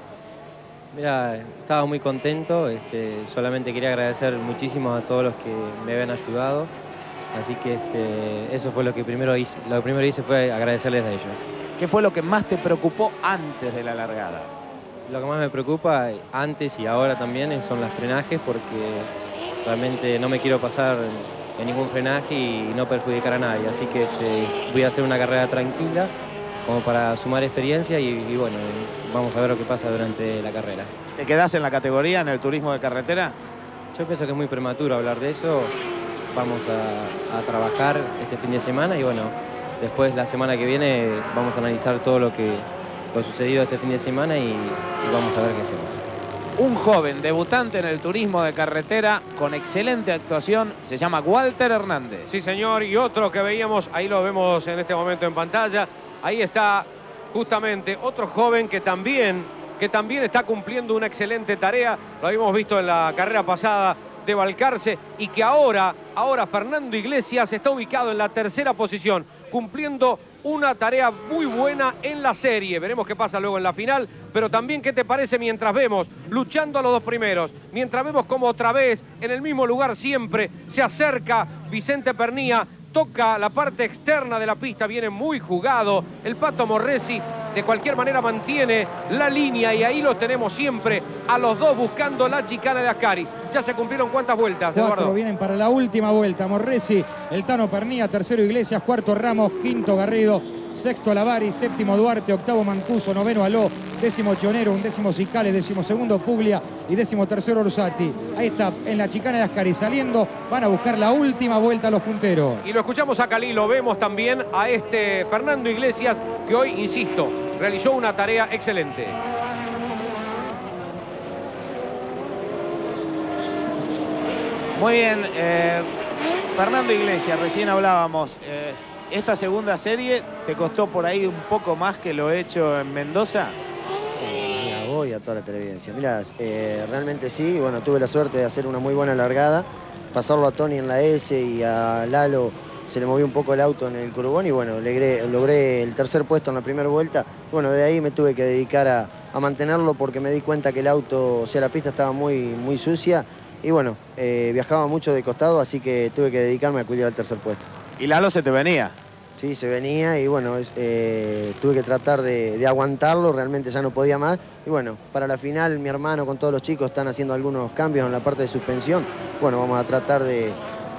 Mira, estaba muy contento, solamente quería agradecer muchísimo a todos los que me habían ayudado, así que eso fue lo que primero hice. Lo primero que hice fue agradecerles a ellos. ¿Qué fue lo que más te preocupó antes de la largada? Lo que más me preocupa antes y ahora también son los frenajes, porque realmente no me quiero pasar en ningún frenaje y no perjudicar a nadie. Así que voy a hacer una carrera tranquila como para sumar experiencia y bueno, vamos a ver lo que pasa durante la carrera. ¿Te quedás en la categoría, en el turismo de carretera? Yo pienso que es muy prematuro hablar de eso. Vamos a trabajar este fin de semana y bueno, después la semana que viene vamos a analizar todo lo sucedido este fin de semana y vamos a ver qué hacemos. Un joven debutante en el turismo de carretera con excelente actuación, se llama Walter Hernández. Sí señor, y otro que veíamos, ahí lo vemos en este momento en pantalla, ahí está justamente otro joven que también está cumpliendo una excelente tarea, lo habíamos visto en la carrera pasada de Balcarce, y que ahora Fernando Iglesias está ubicado en la tercera posición, cumpliendo una tarea muy buena en la serie. Veremos qué pasa luego en la final, pero también qué te parece mientras vemos luchando a los dos primeros, mientras vemos como otra vez en el mismo lugar siempre se acerca Vicente Pernía, toca la parte externa de la pista, viene muy jugado el Pato Morresi, de cualquier manera mantiene la línea y ahí lo tenemos siempre a los dos buscando la chicana de Ascari. Ya se cumplieron cuántas vueltas, 4 Eduardo. Vienen para la última vuelta. Morresi, el Tano Pernía, tercero Iglesias, cuarto Ramos, quinto Garrido, sexto Lavari, séptimo Duarte, octavo Mancuso, noveno Aló, décimo Chonero, undécimo Cicales, décimo segundo Puglia y décimo tercero Orsatti. Ahí está, en la chicana de Ascari saliendo, van a buscar la última vuelta a los punteros. Y lo escuchamos a Cali, lo vemos también a Fernando Iglesias, que hoy, insisto, realizó una tarea excelente. Muy bien, Fernando Iglesias, recién hablábamos. ¿Esta segunda serie te costó por ahí un poco más que lo hecho en Mendoza? Mira, voy a toda la televidencia. Mira, realmente sí. Bueno, tuve la suerte de hacer una muy buena largada. Pasarlo a Tony en la S y a Lalo se le movió un poco el auto en el curbón y bueno, logré el tercer puesto en la primera vuelta. Bueno, de ahí me tuve que dedicar a mantenerlo porque me di cuenta que el auto, o sea, la pista estaba muy sucia y bueno, viajaba mucho de costado, así que tuve que dedicarme a cuidar el tercer puesto. ¿Y Lalo se te venía? Sí, se venía y bueno, tuve que tratar de aguantarlo, realmente ya no podía más. Y bueno, para la final mi hermano con todos los chicos están haciendo algunos cambios en la parte de suspensión. Bueno, vamos a tratar de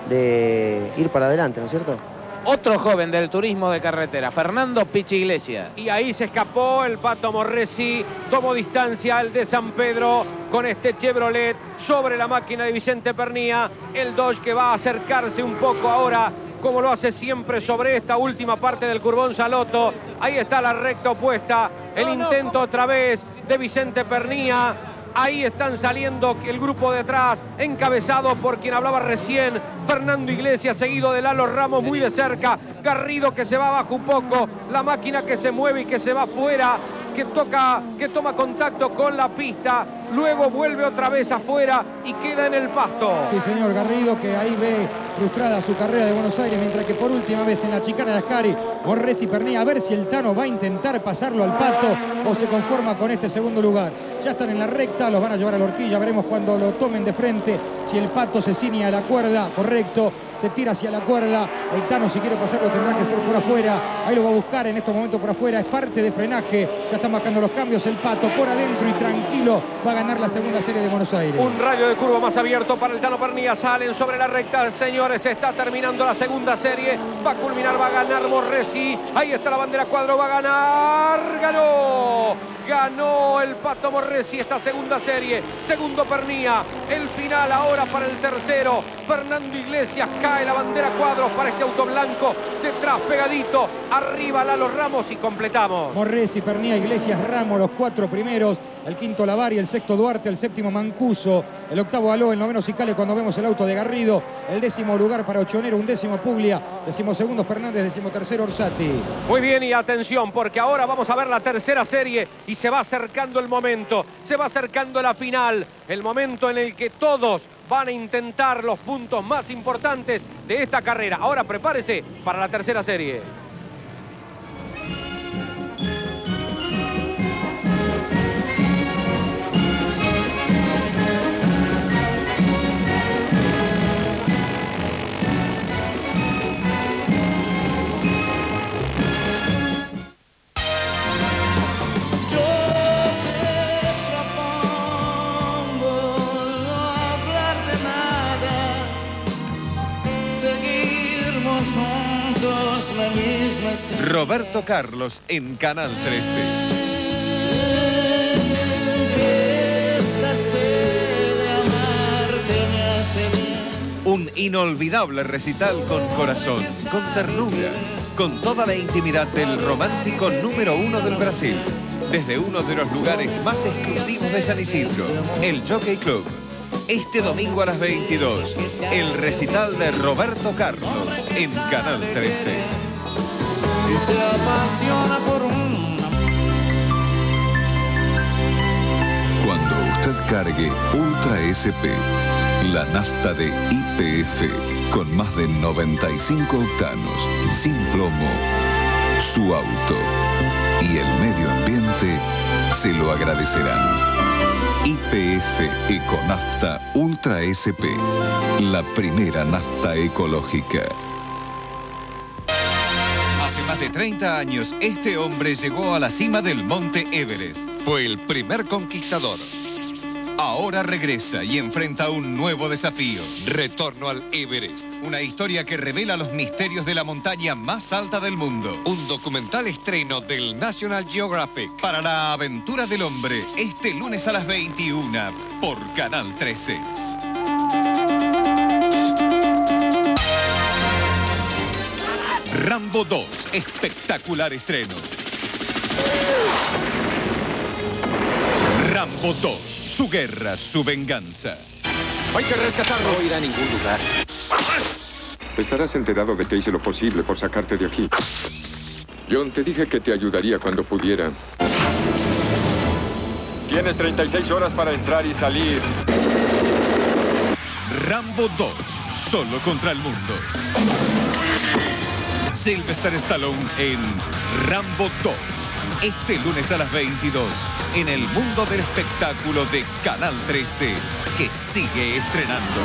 ir para adelante, ¿no es cierto? Otro joven del turismo de carretera, Fernando Pichi Iglesias. Y ahí se escapó el Pato Morresi, tomó distancia el de San Pedro con este Chevrolet sobre la máquina de Vicente Pernía. El Dodge que va a acercarse un poco ahora, como lo hace siempre sobre esta última parte del Curbón Saloto. Ahí está la recta opuesta, el intento otra vez de Vicente Pernía. Ahí están saliendo el grupo detrás, encabezado por quien hablaba recién, Fernando Iglesias, seguido de Lalo Ramos muy de cerca. Garrido que se va abajo un poco, la máquina que se mueve y que se va afuera, que toma contacto con la pista, luego vuelve otra vez afuera y queda en el pasto. Sí, señor, Garrido que ahí ve frustrada su carrera de Buenos Aires, mientras que por última vez en la chicana de Ascari, Morresi Pernía, a ver si el Tano va a intentar pasarlo al Pato o se conforma con este segundo lugar. Ya están en la recta, los van a llevar a la horquilla, veremos cuando lo tomen de frente, si el Pato se ciñe a la cuerda, correcto, se tira hacia la cuerda, el Tano si quiere pasarlo tendrá que ser por afuera, ahí lo va a buscar en estos momentos por afuera, es parte de frenaje, ya están marcando los cambios, el Pato por adentro y tranquilo va a ganar la segunda serie de Buenos Aires. Un rayo de curva más abierto para el Tano Pernía, salen sobre la recta, señores, está terminando la segunda serie, va a culminar, va a ganar Morresi, ahí está la bandera cuadro, va a ganar, ganó el Pato Morresi esta segunda serie, segundo Pernía, el final ahora para el tercero, Fernando Iglesias, cae la bandera cuadros para este auto blanco, detrás pegadito, arriba Lalo Ramos y completamos. Morresi, Pernía, Iglesias, Ramos, los cuatro primeros, el quinto Lavari, el sexto Duarte, el séptimo Mancuso, el octavo Aló, el noveno Cicale cuando vemos el auto de Garrido, el décimo lugar para Ochonero, undécimo Puglia, decimosegundo Fernández, decimotercero Orsatti. Muy bien y atención porque ahora vamos a ver la tercera serie y se va acercando el momento, se va acercando la final, el momento en el que todos van a intentar los puntos más importantes de esta carrera. Ahora prepárese para la tercera serie. Roberto Carlos en Canal 13. Un inolvidable recital con corazón, con ternura, con toda la intimidad del romántico número 1 del Brasil. Desde uno de los lugares más exclusivos de San Isidro, el Jockey Club. Este domingo a las 22, el recital de Roberto Carlos en Canal 13. Y se apasiona por Cuando usted cargue Ultra SP, la nafta de YPF, con más de 95 octanos, sin plomo, su auto y el medio ambiente se lo agradecerán. YPF Econafta Ultra SP, la primera nafta ecológica. Hace más de 30 años, este hombre llegó a la cima del Monte Everest. Fue el primer conquistador. Ahora regresa y enfrenta un nuevo desafío. Retorno al Everest. Una historia que revela los misterios de la montaña más alta del mundo. Un documental estreno del National Geographic para la aventura del hombre. Este lunes a las 21 por Canal 13. Rambo 2. Espectacular estreno. Rambo 2. Su guerra, su venganza. Hay que rescatarlo. No irá a ningún lugar. Estarás enterado de que hice lo posible por sacarte de aquí. John, te dije que te ayudaría cuando pudiera. Tienes 36 horas para entrar y salir. Rambo 2, solo contra el mundo. Sylvester Stallone en Rambo 2. Este lunes a las 22, en el mundo del espectáculo de Canal 13, que sigue estrenando.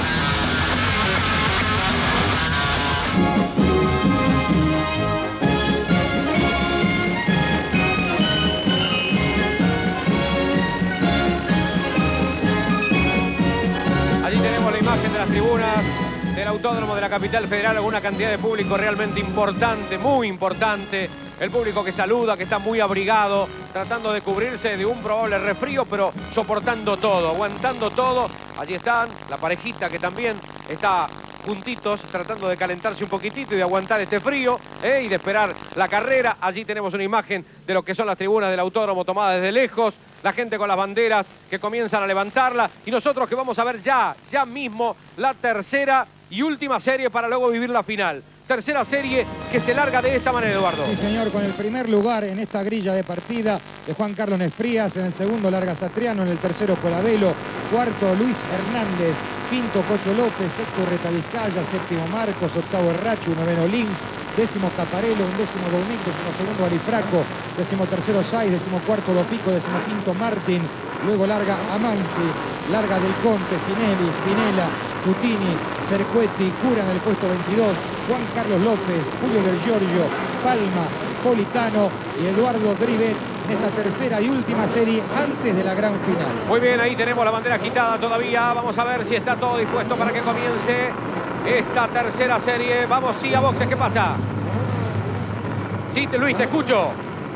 Allí tenemos la imagen de las tribunas del Autódromo de la Capital Federal, alguna cantidad de público realmente importante, muy importante. El público que saluda, que está muy abrigado, tratando de cubrirse de un probable resfrío, pero soportando todo, aguantando todo. Allí están, la parejita que también está juntitos, tratando de calentarse un poquitito y de aguantar este frío, y de esperar la carrera. Allí tenemos una imagen de lo que son las tribunas del autódromo tomada desde lejos. La gente con las banderas que comienzan a levantarla. Y nosotros que vamos a ver ya mismo la tercera y última serie para luego vivir la final. Tercera serie que se larga de esta manera, Eduardo. Sí, señor, con el primer lugar en esta grilla de partida de Juan Carlos Nesprías, en el segundo larga Satriano, en el tercero Colavelo, cuarto Luis Hernández, quinto Cocho López, sexto Reta Vizcaya, séptimo Marcos, octavo Errachu, noveno Lin, décimo Caparelo, undécimo Dounic, décimo segundo Alifraco, décimo tercero Saiz, décimo cuarto Dopico, décimo quinto Martín, luego larga Amanzi, larga Del Conte, Sinelli, Spinella, Tutini, Cercuetti, Cura en el puesto 22, Juan Carlos López, Julio Del Giorgio, Palma, Politano y Eduardo Drivet en esta tercera y última serie antes de la gran final. Muy bien, ahí tenemos la bandera quitada todavía. Vamos a ver si está todo dispuesto para que comience esta tercera serie. Vamos, sí, a boxes, ¿qué pasa? Sí, Luis, te escucho.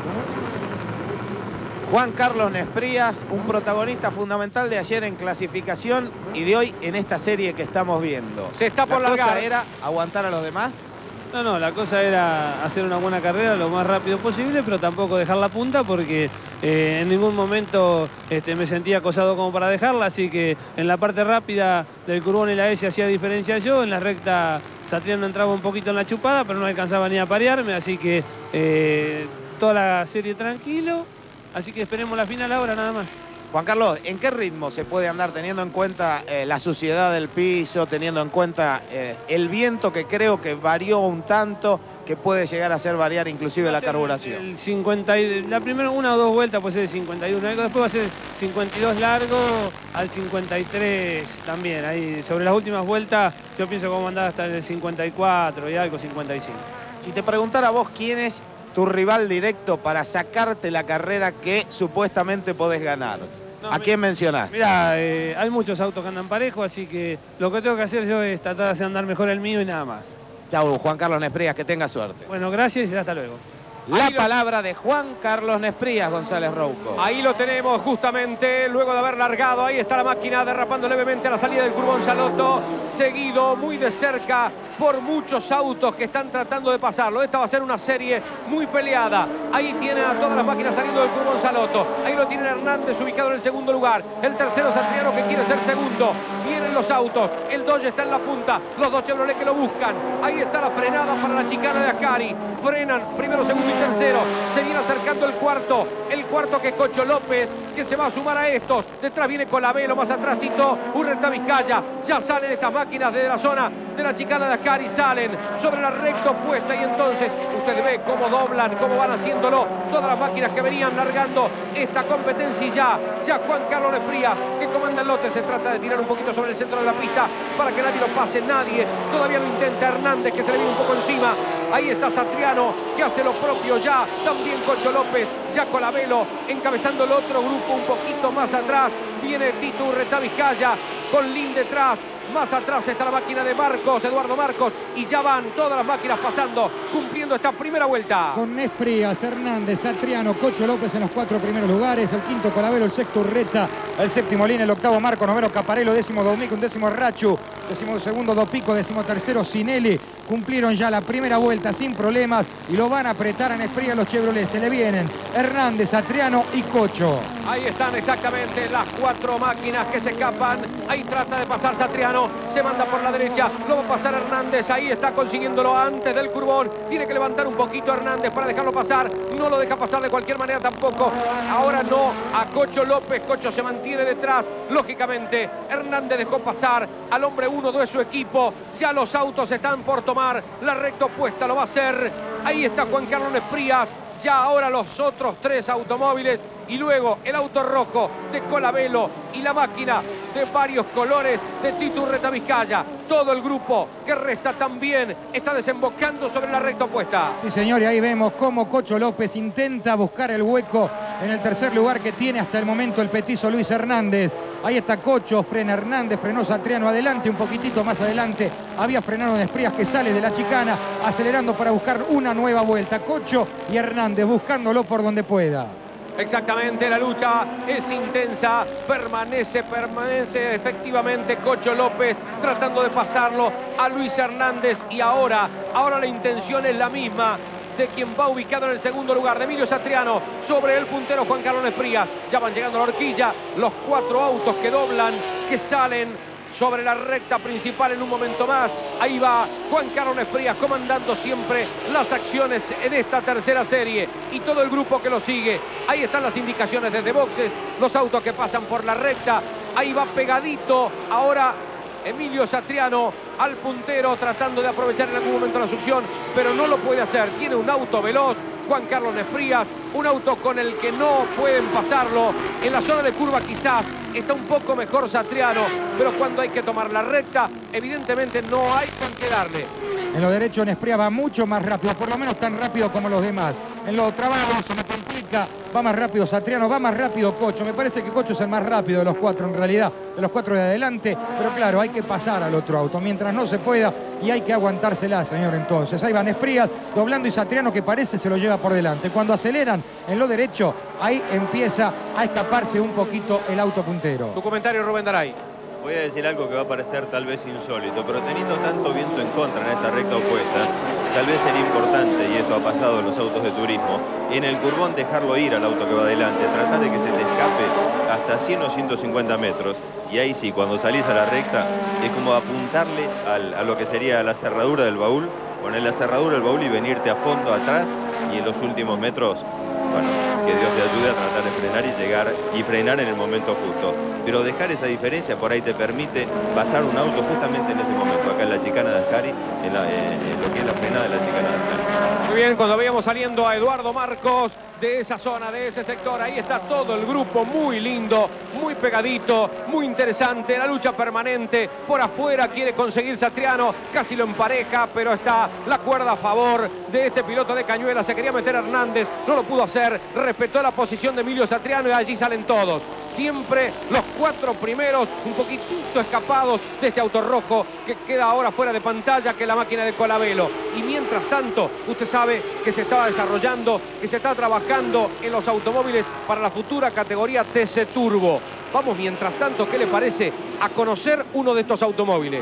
Juan Carlos Nesprías, un protagonista fundamental de ayer en clasificación y de hoy en esta serie que estamos viendo. Se está por largar. ¿La cosa era aguantar a los demás? No, la cosa era hacer una buena carrera lo más rápido posible, pero tampoco dejar la punta porque en ningún momento me sentía acosado como para dejarla, así que en la parte rápida del Curbón y la S hacía diferencia yo, en la recta Satriano entraba un poquito en la chupada, pero no alcanzaba ni a parearme, así que toda la serie tranquilo, así que esperemos la final ahora nada más. Juan Carlos, ¿en qué ritmo se puede andar teniendo en cuenta la suciedad del piso, teniendo en cuenta el viento que creo que varió un tanto, que puede llegar a hacer variar inclusive la carburación? El 50, la primera una o dos vueltas puede ser el 51, después va a ser 52 largo al 53 también. Ahí sobre las últimas vueltas yo pienso que vamos a andar hasta el 54 y algo, 55. Si te preguntara vos quién es tu rival directo para sacarte la carrera que supuestamente podés ganar, ¿a quién mencionás? Mirá, hay muchos autos que andan parejos, así que lo que tengo que hacer yo es tratar de hacer andar mejor el mío y nada más. Chau, Juan Carlos Nesprías, que tenga suerte. Bueno, gracias y hasta luego. La palabra de Juan Carlos Nesprías, González Rouco. Ahí lo tenemos justamente, luego de haber largado. Ahí está la máquina derrapando levemente a la salida del Curbón Salotto, seguido muy de cerca por muchos autos que están tratando de pasarlo. Esta va a ser una serie muy peleada. Ahí tienen a todas las máquinas saliendo del Curbón Salotto. Ahí lo tienen Hernández ubicado en el segundo lugar. El tercero Satriano que quiere ser segundo. Vienen los autos. El Dodge está en la punta. Los dos Chevrolet que lo buscan. Ahí está la frenada para la chicana de Ascari. Frenan primero, segundo y tercero. Se viene acercando el cuarto. El cuarto que Cocho López, que se va a sumar a estos. Detrás viene Colavelo, más atrás Tito, Urreta Vizcaya. Ya salen estas máquinas de la zona de la chicana de Ascari. Salen sobre la recta opuesta y entonces usted ve cómo doblan, cómo van haciéndolo todas las máquinas que venían largando esta competencia y ya Juan Carlos Nesprías, que comanda el lote, se trata de tirar un poquito sobre el centro de la pista para que nadie lo pase, nadie todavía lo intenta. Hernández, que se le viene un poco encima. Ahí está Satriano, que hace lo propio ya, también Cocho López, ya Colavelo encabezando el otro grupo un poquito más atrás. Viene Tito Urreta Vizcaya con Lin detrás. Más atrás está la máquina de Marcos, Eduardo Marcos, y ya van todas las máquinas pasando, cumpliendo esta primera vuelta. Con Nesprías, Hernández, Satriano, Cocho López en los 4 primeros lugares, el quinto Colavelo, el sexto Urreta, el séptimo Lin, el octavo Marco, noveno Caparelo, décimo Domico, undécimo Rachu, décimo segundo Dopico, décimo tercero Sinelli. Cumplieron ya la primera vuelta sin problemas y lo van a apretar a Nesprías los Chevrolet. Se le vienen Hernández, Satriano y Cocho. Ahí están exactamente las 4 máquinas que se escapan. Ahí trata de pasar Satriano. Satriano, se manda por la derecha, lo va a pasar Hernández, ahí está consiguiéndolo antes del curbón, tiene que levantar un poquito Hernández para dejarlo pasar, no lo deja pasar de cualquier manera tampoco, ahora no a Cocho López, Cocho se mantiene detrás, lógicamente Hernández dejó pasar al hombre 1 de su equipo, ya los autos están por tomar la recta opuesta, lo va a hacer, ahí está Juan Carlos Nesprías, ya ahora los otros 3 automóviles y luego el auto rojo de Colabello y la máquina de varios colores de Tito Urreta Vizcaya. Todo el grupo que resta también está desembocando sobre la recta opuesta. Sí, señor, y ahí vemos cómo Cocho López intenta buscar el hueco en el tercer lugar que tiene hasta el momento el petizo Luis Hernández. Ahí está Cocho, frena Hernández, frenó Satriano adelante, un poquitito más adelante. Había frenado Nesprías que sale de la chicana, acelerando para buscar una nueva vuelta. Cocho y Hernández buscándolo por donde pueda. Exactamente, la lucha es intensa, permanece efectivamente Cocho López tratando de pasarlo a Luis Hernández y ahora la intención es la misma de quien va ubicado en el segundo lugar, de Emilio Satriano, sobre el puntero Juan Carlos Nesprías. Ya van llegando a la horquilla, los 4 autos que doblan, que salen sobre la recta principal en un momento más. Ahí va Juan Carlos Nesprías comandando siempre las acciones en esta tercera serie y todo el grupo que lo sigue. Ahí están las indicaciones desde boxes, los autos que pasan por la recta. Ahí va pegadito ahora Emilio Satriano al puntero, tratando de aprovechar en algún momento la succión, pero no lo puede hacer. Tiene un auto veloz Juan Carlos Nesprías, un auto con el que no pueden pasarlo. En la zona de curva quizás está un poco mejor Satriano, pero cuando hay que tomar la recta, evidentemente no hay con qué darle. En lo derecho Nesprías va mucho más rápido, por lo menos tan rápido como los demás. En lo trabado se me complica, va más rápido Satriano, va más rápido Cocho. Me parece que Cocho es el más rápido de los 4 en realidad, de los 4 de adelante. Pero claro, hay que pasar al otro auto mientras no se pueda y hay que aguantársela, señor, entonces. Ahí va Nesprías doblando y Satriano que parece se lo lleva por delante. Cuando aceleran en lo derecho, ahí empieza a escaparse un poquito el auto puntero. Tu comentario, Rubén Daray. Voy a decir algo que va a parecer tal vez insólito, pero teniendo tanto viento en contra en esta recta opuesta, tal vez sería importante, y esto ha pasado en los autos de turismo, en el curbón dejarlo ir al auto que va adelante, tratar de que se te escape hasta 100 o 150 metros, y ahí sí, cuando salís a la recta, es como apuntarle a lo que sería la cerradura del baúl, poner la cerradura del baúl y venirte a fondo atrás, y en los últimos metros, bueno, que Dios te ayude a tratar de frenar y llegar y frenar en el momento justo. Pero dejar esa diferencia por ahí te permite pasar un auto justamente en este momento, acá en la chicana de Ascari, en lo que es la frenada de la chicana de Ascari. Muy bien, cuando veíamos saliendo a Eduardo Marcos de esa zona, de ese sector, ahí está todo el grupo, muy lindo, muy pegadito, muy interesante, la lucha permanente, por afuera quiere conseguir Satriano, casi lo empareja, pero está la cuerda a favor de este piloto de Cañuelas, se quería meter Hernández, no lo pudo hacer, respetó la posición de Emilio Satriano y allí salen todos, siempre los 4 primeros, un poquitito escapados de este auto rojo que queda ahora fuera de pantalla, que es la máquina de Colabello, y mientras tanto, usted sabe que se estaba desarrollando, que se está trabajando en los automóviles para la futura categoría TC Turbo. Vamos, mientras tanto, ¿qué le parece a conocer uno de estos automóviles?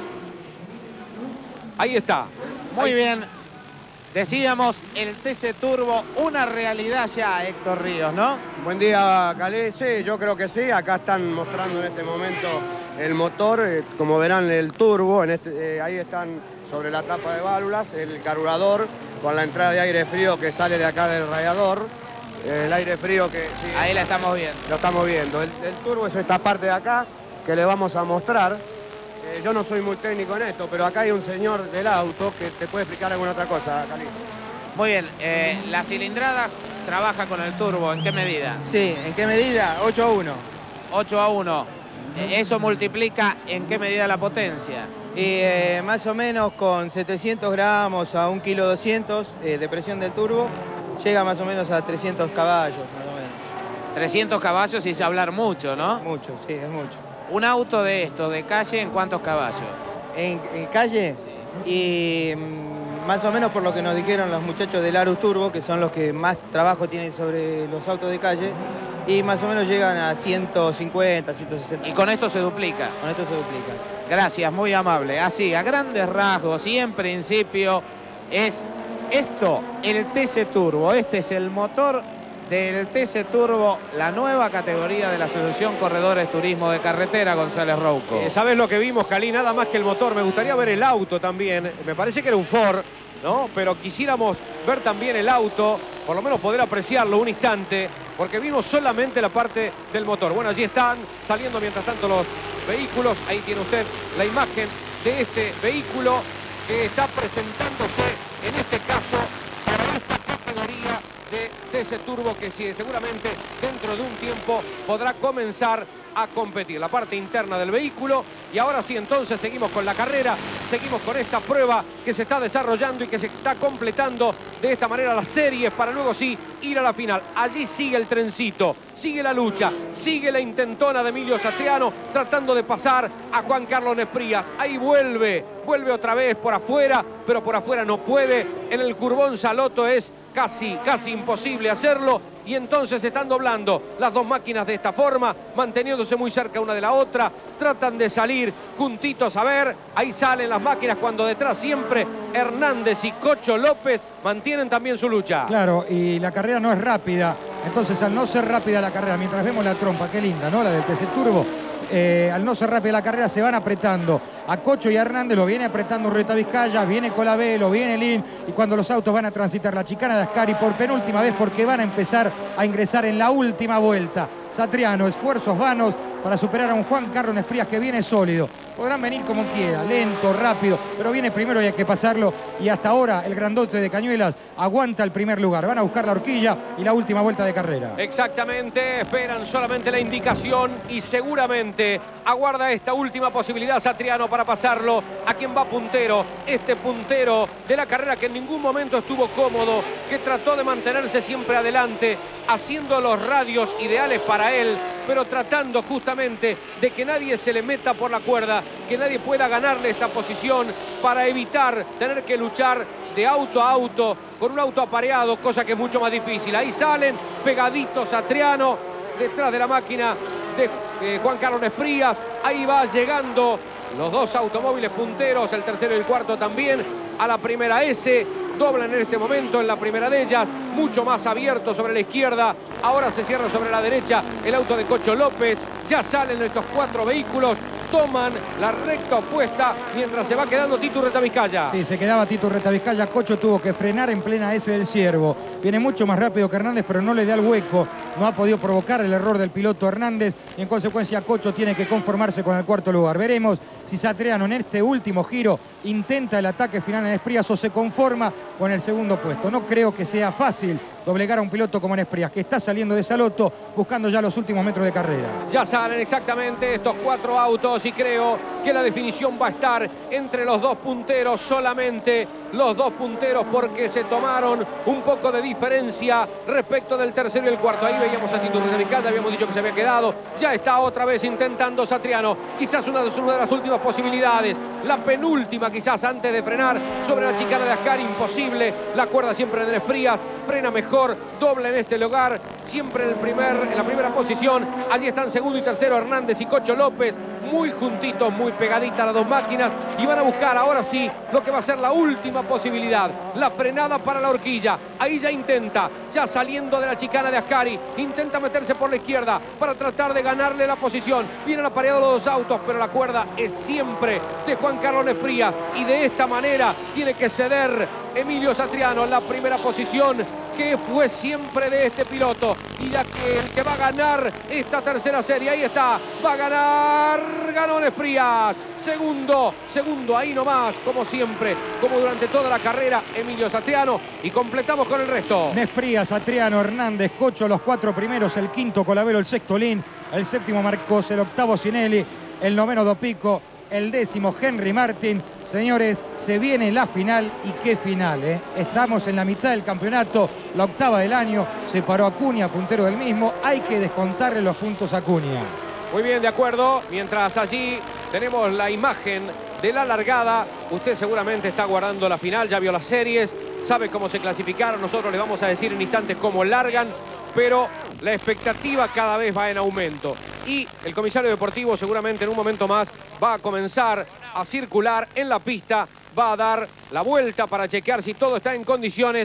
Ahí está. Muy bien. Decíamos el TC Turbo, una realidad ya, Héctor Ríos, ¿no? Buen día, Calé. Sí, yo creo que sí. Acá están mostrando en este momento el motor. Como verán, el turbo. Ahí están sobre la tapa de válvulas, el carburador con la entrada de aire frío que sale de acá del radiador. El aire frío que... Sí, ahí la estamos viendo. Lo estamos viendo. El turbo es esta parte de acá que le vamos a mostrar. Yo no soy muy técnico en esto, pero acá hay un señor del auto que te puede explicar alguna otra cosa, Cali. Muy bien, la cilindrada trabaja con el turbo, ¿en qué medida? Sí, ¿en qué medida? 8-1. 8-1. ¿Eso multiplica en qué medida la potencia? Y más o menos con 700 gramos a 1,2 kg de presión del turbo, llega más o menos a 300 caballos, más o menos. 300 caballos y es hablar mucho, ¿no? Mucho, sí, es mucho. Un auto de esto, de calle, ¿en cuántos caballos? En calle, sí. Y más o menos por lo que nos dijeron los muchachos del Arus Turbo, que son los que más trabajo tienen sobre los autos de calle, y más o menos llegan a 150, 160. ¿Y con esto se duplica? Con esto se duplica. Gracias, muy amable. Así, a grandes rasgos y en principio es esto, el TC Turbo. Este es el motor del TC Turbo, la nueva categoría de la Asociación Corredores Turismo de Carretera, González Rouco. ¿Sabés lo que vimos, Cali? Nada más que el motor. Me gustaría ver el auto también. Me parece que era un Ford, ¿no? Pero quisiéramos ver también el auto, por lo menos poder apreciarlo un instante, porque vimos solamente la parte del motor. Bueno, allí están saliendo mientras tanto los vehículos. Ahí tiene usted la imagen de este vehículo que está presentándose, en este caso, para esta categoría de TC Turbo, que seguramente dentro de un tiempo podrá comenzar a competir. La parte interna del vehículo. Y ahora sí, entonces seguimos con la carrera, seguimos con esta prueba que se está desarrollando y que se está completando de esta manera las series para luego sí ir a la final. Allí sigue el trencito, sigue la lucha, sigue la intentona de Emilio Satriano tratando de pasar a Juan Carlos Nesprías. Ahí vuelve otra vez por afuera, pero por afuera no puede. En el curvón Saloto es casi imposible hacerlo. Y entonces están doblando las dos máquinas de esta forma, manteniéndose muy cerca una de la otra. Tratan de salir juntitos, a ver, ahí salen las máquinas cuando detrás siempre Hernández y Cocho López mantienen también su lucha. Claro, y la carrera no es rápida, entonces al no ser rápida la carrera, mientras vemos la trompa, qué linda, ¿no? La del TC Turbo. Al no ser rápida la carrera se van apretando a Cocho y a Hernández, lo viene apretando Reta Vizcaya, viene Colabelo, viene Lin, y cuando los autos van a transitar la chicana de Ascari por penúltima vez, porque van a empezar a ingresar en la última vuelta. Satriano, esfuerzos vanos para superar a un Juan Carlos Nesprías que viene sólido. Podrán venir como quiera, lento, rápido, pero viene primero y hay que pasarlo. Y hasta ahora el grandote de Cañuelas aguanta el primer lugar. Van a buscar la horquilla y la última vuelta de carrera. Exactamente, esperan solamente la indicación y seguramente aguarda esta última posibilidad Satriano para pasarlo a quien va puntero. Este puntero de la carrera que en ningún momento estuvo cómodo, que trató de mantenerse siempre adelante, haciendo los radios ideales para él, pero tratando justamente de que nadie se le meta por la cuerda, que nadie pueda ganarle esta posición para evitar tener que luchar de auto a auto con un auto apareado, cosa que es mucho más difícil. Ahí salen pegaditos Satriano detrás de la máquina de Juan Carlos Nesprías. Ahí va llegando los dos automóviles punteros, el tercero y el cuarto también, a la primera S. Doblan en este momento en la primera de ellas, mucho más abierto sobre la izquierda. Ahora se cierra sobre la derecha el auto de Cocho López. Ya salen estos cuatro vehículos, toman la recta opuesta mientras se va quedando Tito Reta Vizcaya. Sí, se quedaba Tito Reta Vizcaya. Cocho tuvo que frenar en plena S del Ciervo. Viene mucho más rápido que Hernández, pero no le da el hueco. No ha podido provocar el error del piloto Hernández y en consecuencia Cocho tiene que conformarse con el cuarto lugar. Veremos si Satriano en este último giro intenta el ataque final en Nesprías o se conforma con el segundo puesto. No creo que sea fácil doblegar a un piloto como Nesprías, que está saliendo de Saloto buscando ya los últimos metros de carrera. Ya salen exactamente estos cuatro autos y creo que la definición va a estar entre los dos punteros, solamente los dos punteros, porque se tomaron un poco de diferencia respecto del tercero y el cuarto. Ahí veíamos a Tito Reta Vizcaya, habíamos dicho que se había quedado, ya está otra vez intentando Satriano, quizás una de las últimas posibilidades, la penúltima quizás antes de frenar sobre la chicana de Ascari, imposible, la cuerda siempre de Nesprías, frena mejor, dobla en este lugar, siempre en la primera posición. Allí están segundo y tercero Hernández y Cocho López, muy juntitos, muy pegaditas las dos máquinas, y van a buscar ahora sí lo que va a ser la última posibilidad, la frenada para la horquilla. Ahí ya intenta, ya saliendo de la chicana de Ascari, intenta meterse por la izquierda para tratar de ganarle la posición. Vienen apareados los dos autos, pero la cuerda es siempre de Juan Carlos Nesprías, y de esta manera tiene que ceder Emilio Satriano la primera posición, que fue siempre de este piloto, y ya que el que va a ganar esta tercera serie, ahí está, va a ganar, ganó Nesprías, segundo, ahí nomás, como siempre, como durante toda la carrera, Emilio Satriano, y completamos con el resto. Nesprías, Satriano, Hernández, Cocho, los cuatro primeros, el quinto Colabelo, el sexto Lin, el séptimo Marcos, el octavo Sinelli, el noveno Dopico, el décimo Henry Martin. Señores, se viene la final, y qué final, ¿eh? Estamos en la mitad del campeonato, la octava del año, se paró Acuña, puntero del mismo, hay que descontarle los puntos a Acuña. Muy bien, de acuerdo, mientras allí tenemos la imagen de la largada, usted seguramente está guardando la final, ya vio las series, sabe cómo se clasificaron, nosotros les vamos a decir en instantes cómo largan, pero la expectativa cada vez va en aumento. Y el comisario deportivo seguramente en un momento más va a comenzar a circular en la pista, va a dar la vuelta para chequear si todo está en condiciones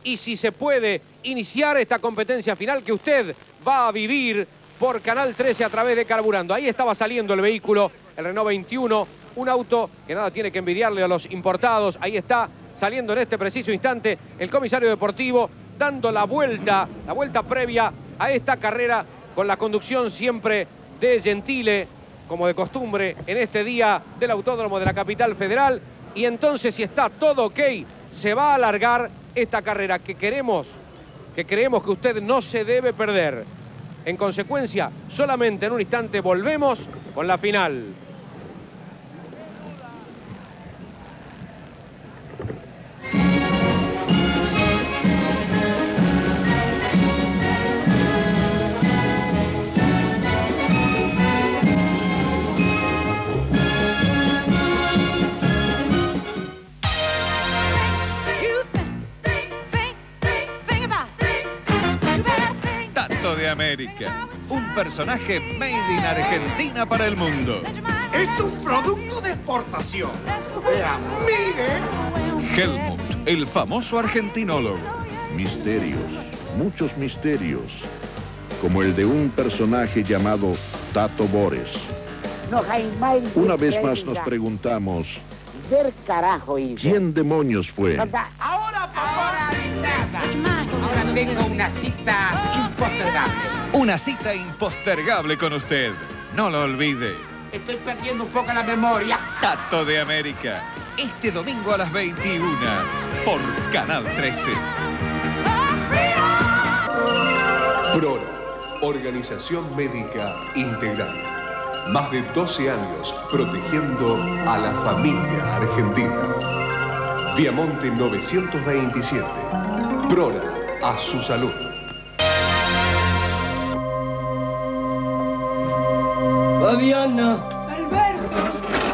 y si se puede iniciar esta competencia final que usted va a vivir por Canal 13 a través de Carburando. Ahí estaba saliendo el vehículo, el Renault 21, un auto que nada tiene que envidiarle a los importados. Ahí está saliendo en este preciso instante el comisario deportivo, dando la vuelta previa a esta carrera con la conducción siempre de Gentile, como de costumbre en este día del Autódromo de la Capital Federal. Y entonces, si está todo ok, se va a alargar esta carrera que creemos que usted no se debe perder. En consecuencia, solamente en un instante volvemos con la final. De América, un personaje made in Argentina para el mundo. Es un producto de exportación. Vea, mire. Helmut, el famoso argentinólogo. Misterios, muchos misterios, como el de un personaje llamado Tato Bores. Una vez más nos preguntamos, Del carajo, hijo. ¿quién demonios fue? Ahora tengo una cita impostergable. Una cita impostergable con usted. No lo olvide. Estoy perdiendo un poco la memoria. Tato de América. Este domingo a las 21 por Canal 13. PRORA, Organización Médica Integral. Más de 12 años protegiendo a la familia argentina. Viamonte 927. PRORA, a su salud. Fabiana. Alberto.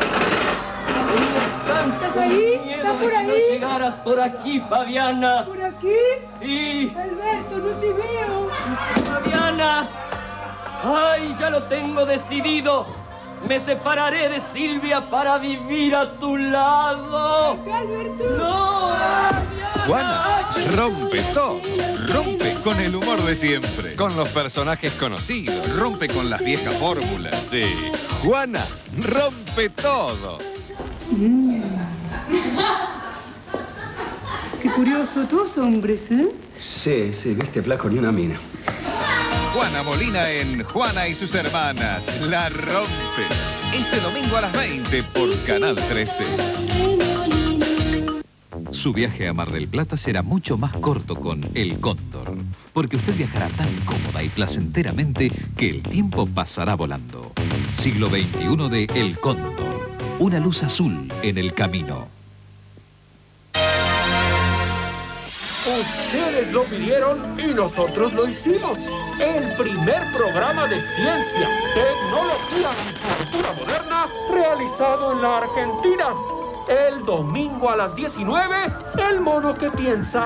¿Estás ahí? ¿Estás por ahí? No llegaras por aquí, Fabiana. ¿Por aquí? Sí. Alberto, no te veo. Fabiana. Ay, ya lo tengo decidido. Me separaré de Silvia para vivir a tu lado. Alberto. No. Juana rompe todo. Rompe con el humor de siempre. Con los personajes conocidos. Rompe con las viejas fórmulas. Sí. Juana rompe todo. Qué curioso, todos hombres, ¿eh? Sí, viste flaco ni una mina. Juana Molina en Juana y sus hermanas. La rompe. Este domingo a las 20 por Canal 13. Su viaje a Mar del Plata será mucho más corto con El Cóndor, porque usted viajará tan cómoda y placenteramente que el tiempo pasará volando. Siglo XXI de El Cóndor, una luz azul en el camino. Ustedes lo pidieron y nosotros lo hicimos. El primer programa de ciencia, tecnología y cultura moderna realizado en la Argentina. El domingo a las 19, El Mono que Piensa.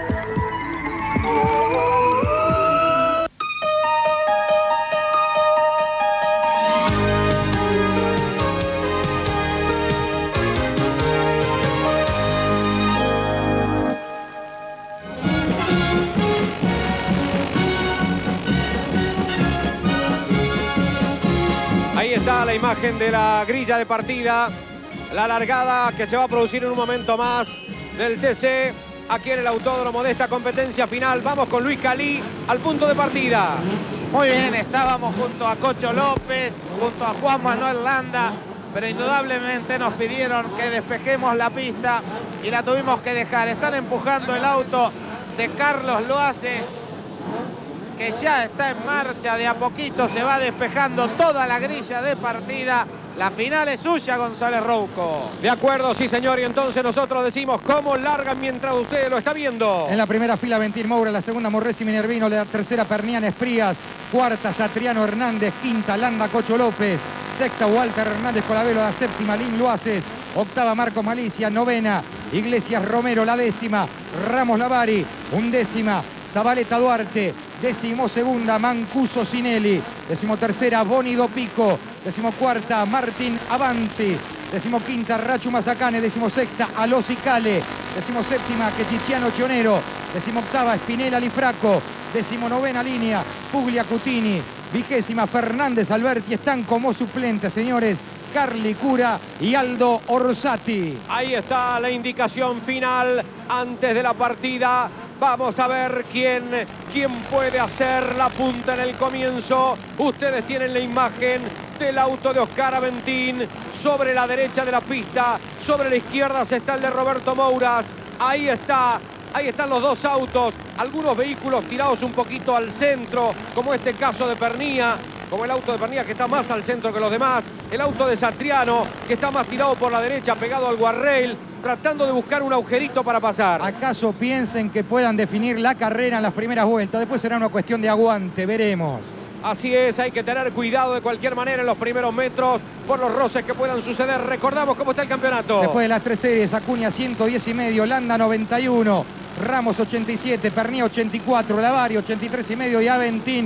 Ahí está la imagen de la grilla de partida, la largada que se va a producir en un momento más del TC aquí en el autódromo de esta competencia final. Vamos con Luis Calí al punto de partida. Muy bien, estábamos junto a Cocho López, junto a Juan Manuel Landa, pero indudablemente nos pidieron que despejemos la pista y la tuvimos que dejar. Están empujando el auto de Carlos Loace, que ya está en marcha, de a poquito se va despejando toda la grilla de partida. La final es suya, González Rouco. De acuerdo, sí señor, y entonces nosotros decimos cómo largan mientras usted lo está viendo. En la primera fila Ventil Moura, la segunda Morresi Minervino, la tercera Pernián Esprías, cuarta Satriano Hernández, quinta Landa Cocho López, sexta Walter Hernández Colavelo, la séptima Lin Loaces, octava Marco Malicia, novena Iglesias Romero, la décima Ramos Lavari, undécima Zabaleta Duarte, decimosegunda Mancuso Sinelli, decimotercera Bonido Pico, decimocuarta Martín Avanzi, decimoquinta Rachu Mazacane, decimosexta Alosi Cale, decimoséptima Quechichiano Chionero, 18ª Spinella Lifraco, 19ª línea Puglia Cutini, 20ª Fernández Alberti. Están como suplentes, señores, Carli Cura y Aldo Orsatti. Ahí está la indicación final antes de la partida. Vamos a ver quién puede hacer la punta en el comienzo. Ustedes tienen la imagen del auto de Oscar Aventín sobre la derecha de la pista. Sobre la izquierda está el de Roberto Mouras. Ahí están los dos autos. Algunos vehículos tirados un poquito al centro, como este caso de Pernía. Como el auto de Pernía, que está más al centro que los demás. El auto de Satriano, que está más tirado por la derecha, pegado al guarrail, tratando de buscar un agujerito para pasar. ¿Acaso piensen que puedan definir la carrera en las primeras vueltas? Después será una cuestión de aguante, veremos. Así es, hay que tener cuidado de cualquier manera en los primeros metros por los roces que puedan suceder. Recordamos cómo está el campeonato. Después de las 3 series, Acuña 110,5, Landa 91, Ramos 87, Pernía 84, Lavari 83,5 y Aventín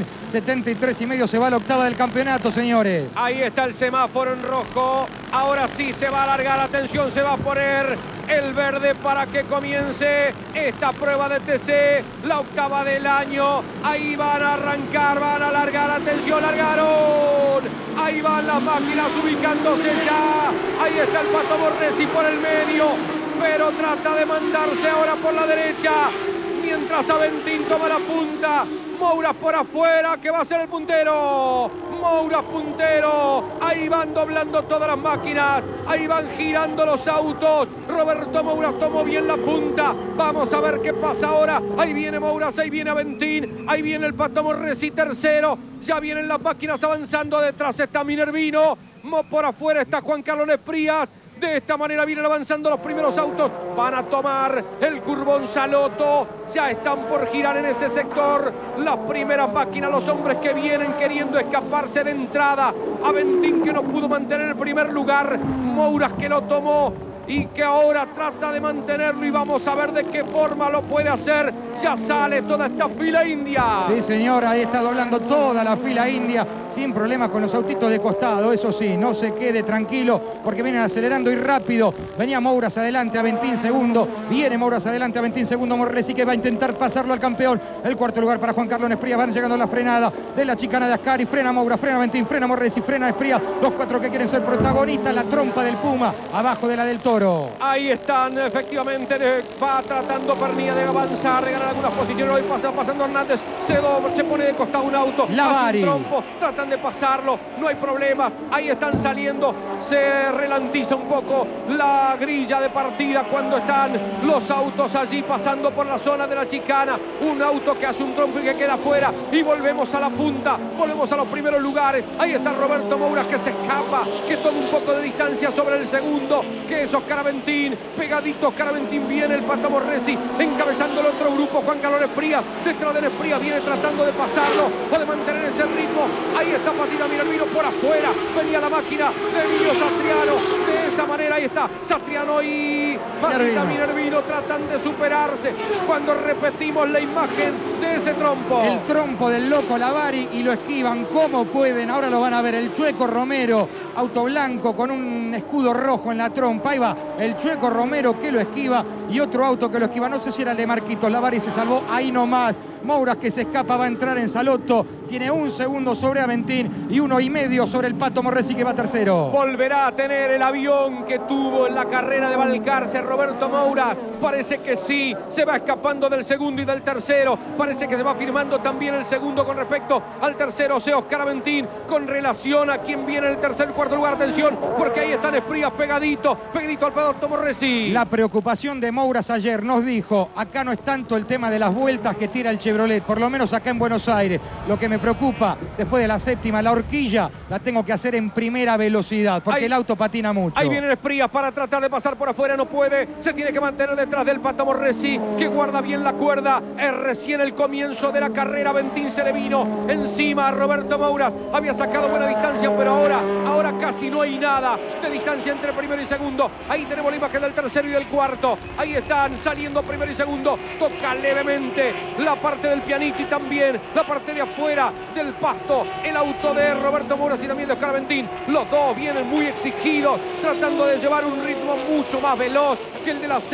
73,5. Se va a la octava del campeonato, señores. Ahí está el semáforo en rojo. Ahora sí se va a alargar. Atención, se va a poner el verde para que comience esta prueba de TC, la octava del año. Ahí van a arrancar, van a largar. Atención, largaron. Ahí van las máquinas ubicándose ya. Ahí está el Pato Borresi por el medio, pero trata de mandarse ahora por la derecha, mientras Aventín toma la punta. Mouras por afuera, que va a ser el puntero. Mouras puntero. Ahí van doblando todas las máquinas. Ahí van girando los autos. Roberto Mouras tomó bien la punta. Vamos a ver qué pasa ahora. Ahí viene Mouras, ahí viene Aventín. Ahí viene el Pato Borresi tercero. Ya vienen las máquinas avanzando. Detrás está Minervino. Por afuera está Juan Carlos Nesprías. De esta manera vienen avanzando los primeros autos. Van a tomar el Curbón Salotto. Ya están por girar en ese sector las primeras máquinas. Los hombres que vienen queriendo escaparse de entrada. Aventín, que no pudo mantener el primer lugar. Mouras, que lo tomó y que ahora trata de mantenerlo. Y vamos a ver de qué forma lo puede hacer. Ya sale toda esta fila india. Sí, señor, ahí está doblando toda la fila india. Sin problemas con los autitos de costado, eso sí, no se quede tranquilo porque vienen acelerando y rápido. Venía Mouras adelante, Aventín segundo. Viene Mouras adelante, Aventín segundo. Morresi, que va a intentar pasarlo al campeón. El cuarto lugar para Juan Carlos Nesprías. Van llegando a la frenada de la chicana de Ascari. Frena Mouras, frena Aventín, frena Morresi, frena Nesprías. Los cuatro que quieren ser protagonistas. La trompa del Puma abajo de la del Toro. Ahí están, efectivamente. Va tratando Pernía de avanzar, de ganar algunas posiciones. Hoy pasando Hernández. Se pone de costado un auto. Lavari. Hace un trompo. Tratan de pasarlo, no hay problema. Ahí están saliendo, se relantiza un poco la grilla de partida cuando están los autos allí pasando por la zona de la chicana. Un auto que hace un trompo y que queda fuera. Y volvemos a la punta, volvemos a los primeros lugares. Ahí está Roberto Mouras, que se escapa, que toma un poco de distancia sobre el segundo, que es Oscar Aventín. Pegadito Oscar Aventín, viene el Pato Borresi encabezando el otro grupo. Juan Carlos Nesprías, detrás de Nesprías, viene tratando de pasarlo o de mantener ese ritmo. Ahí está Patina Minervino por afuera. Venía la máquina de Emilio Satriano. De esa manera ahí está Satriano y Patina Minervino tratan de superarse cuando repetimos la imagen de ese trompo. El trompo del loco Lavari y lo esquivan como pueden. Ahora lo van a ver el Chueco Romero, auto blanco con un escudo rojo en la trompa. Ahí va el Chueco Romero, que lo esquiva, y otro auto que lo esquiva. No sé si era el de Marquitos. Lavari se salvó ahí nomás. Mouras, que se escapa, va a entrar en Salotto. Tiene un segundo sobre Aventín y 1,5 sobre el Pato Morresi, que va tercero. Volverá a tener el avión que tuvo en la carrera de Balcarce Roberto Mouras. Parece que sí, se va escapando del segundo y del tercero. Parece que se va firmando también el segundo con respecto al tercero, Oscar Aventín, con relación a quien viene en el tercer y cuarto lugar. Atención, porque ahí están Nesprías pegadito al Pato Morresi. La preocupación de Mouras ayer nos dijo: acá no es tanto el tema de las vueltas que tira el Chevrolet, por lo menos acá en Buenos Aires. Lo que me preocupa, después de la séptima, la horquilla la tengo que hacer en primera velocidad, porque el auto patina mucho. Ahí viene Nesprías para tratar de pasar por afuera, no puede. Se tiene que mantener detrás del Pato Morresi, que guarda bien la cuerda. Es recién el comienzo de la carrera. Aventín se le vino encima a Roberto Mouras. Había sacado buena distancia, pero ahora casi no hay nada de distancia entre primero y segundo. Ahí tenemos la imagen del tercero y del cuarto. Ahí están saliendo primero y segundo. Toca levemente la parte del pianito y también la parte de afuera del pasto. El auto de Roberto Mouras y también de Oscar Aventín. Los dos vienen muy exigidos, tratando de llevar un ritmo mucho más veloz que el de las series.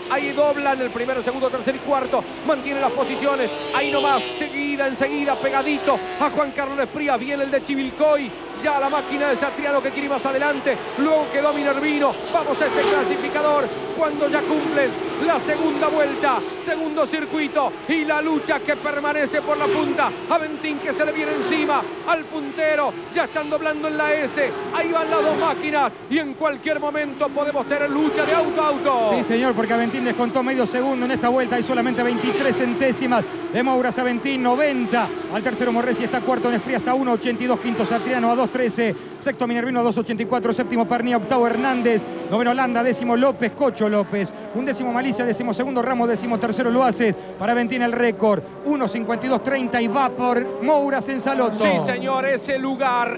Ahí doblan el primero, segundo, tercer y cuarto. Mantiene las posiciones. Ahí nomás, enseguida, pegadito a Juan Carlos Nespría. Viene el de Chivilcoy. Ya la máquina de Satriano que quiere ir más adelante. Luego quedó Minervino. Vamos a este clasificador cuando ya cumplen la segunda vuelta, segundo circuito y la lucha que permanece por la punta. Aventín que se le viene encima al puntero. Ya están doblando en la S. Ahí van las dos máquinas y en cualquier momento podemos tener lucha de auto a auto. Sí, señor, porque Aventín descontó medio segundo en esta vuelta. Hay solamente 23 centésimas de Mouras. Aventín 90. Al tercero Morresi, está cuarto Nesprías a 1.82. Quinto Satriano a 2.13. Sexto Minervino a 2.84. Séptimo Pernía. Octavo Hernández. Noveno Landa. Décimo López. Cocho López. Undécimo Malicia. Décimo segundo Ramos. Décimo tercero Loaces. Para Aventín el récord. 1.52.30 y va por Mouras en Salotto. Sí, señor, ese lugar.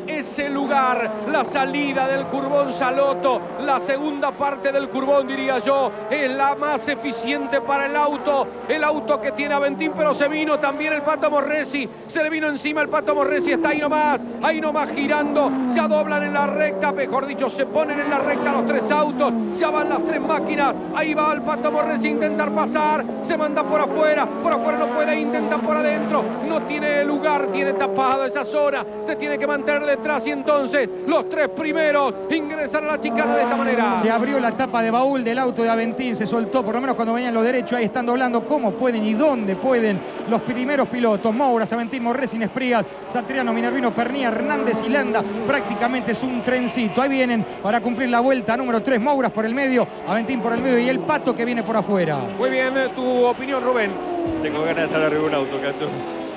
La salida del Curbón Salotto. La segunda parte del Curbón, diría yo, es la más eficiente para el auto. El auto que tiene Aventín, pero se vino también el Pato Morresi. Se le vino encima el Pato Morresi. Está ahí nomás girando. Ya doblan en la recta, mejor dicho, se ponen en la recta los tres autos. Ya van las tres máquinas. Ahí va el Pato Morresi a intentar pasar. Se manda por afuera no puede, intenta por adentro. No tiene lugar, tiene tapado esa zona. Se tiene que mantener detrás y entonces los tres primeros ingresan a la chicana de esta manera. Se abrió la tapa de baúl del auto de Aventín, se soltó, por lo menos cuando venían los derechos. Ahí están doblando cómo pueden y dónde pueden los primeros pilotos. Mouras, Aventín, Morresi, Nesprías, Satriano, Minervino, Pernía, Hernández y Landa. Prácticamente es un trencito. Ahí vienen para cumplir la vuelta número 3. Mouras por el medio, Aventín por el medio y el Pato que viene por afuera. Muy bien, tu opinión, Rubén. Tengo ganas de estar arriba de un auto, Cacho.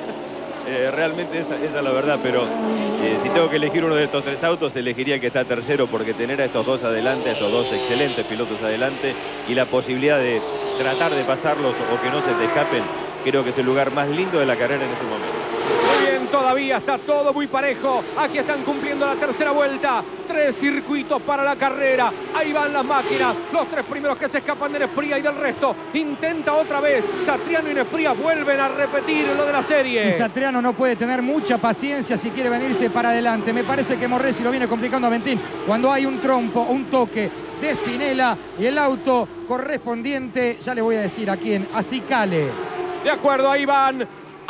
Realmente esa es la verdad, pero si tengo que elegir uno de estos tres autos, elegiría el que está tercero, porque tener a estos dos adelante, a estos dos excelentes pilotos adelante, y la posibilidad de tratar de pasarlos o que no se te escapen, creo que es el lugar más lindo de la carrera en este momento. Muy bien, todavía está todo muy parejo. Aquí están cumpliendo la tercera vuelta. 3 circuitos para la carrera. Ahí van las máquinas. Los tres primeros que se escapan de Nespría y del resto. Intenta otra vez. Satriano y Nespría vuelven a repetir lo de la serie. Y Satriano no puede tener mucha paciencia si quiere venirse para adelante. Me parece que Morresi lo viene complicando a Aventín. Cuando hay un trompo, un toque de Spinella y el auto correspondiente, ya le voy a decir a quién, a Cicale. De acuerdo, ahí van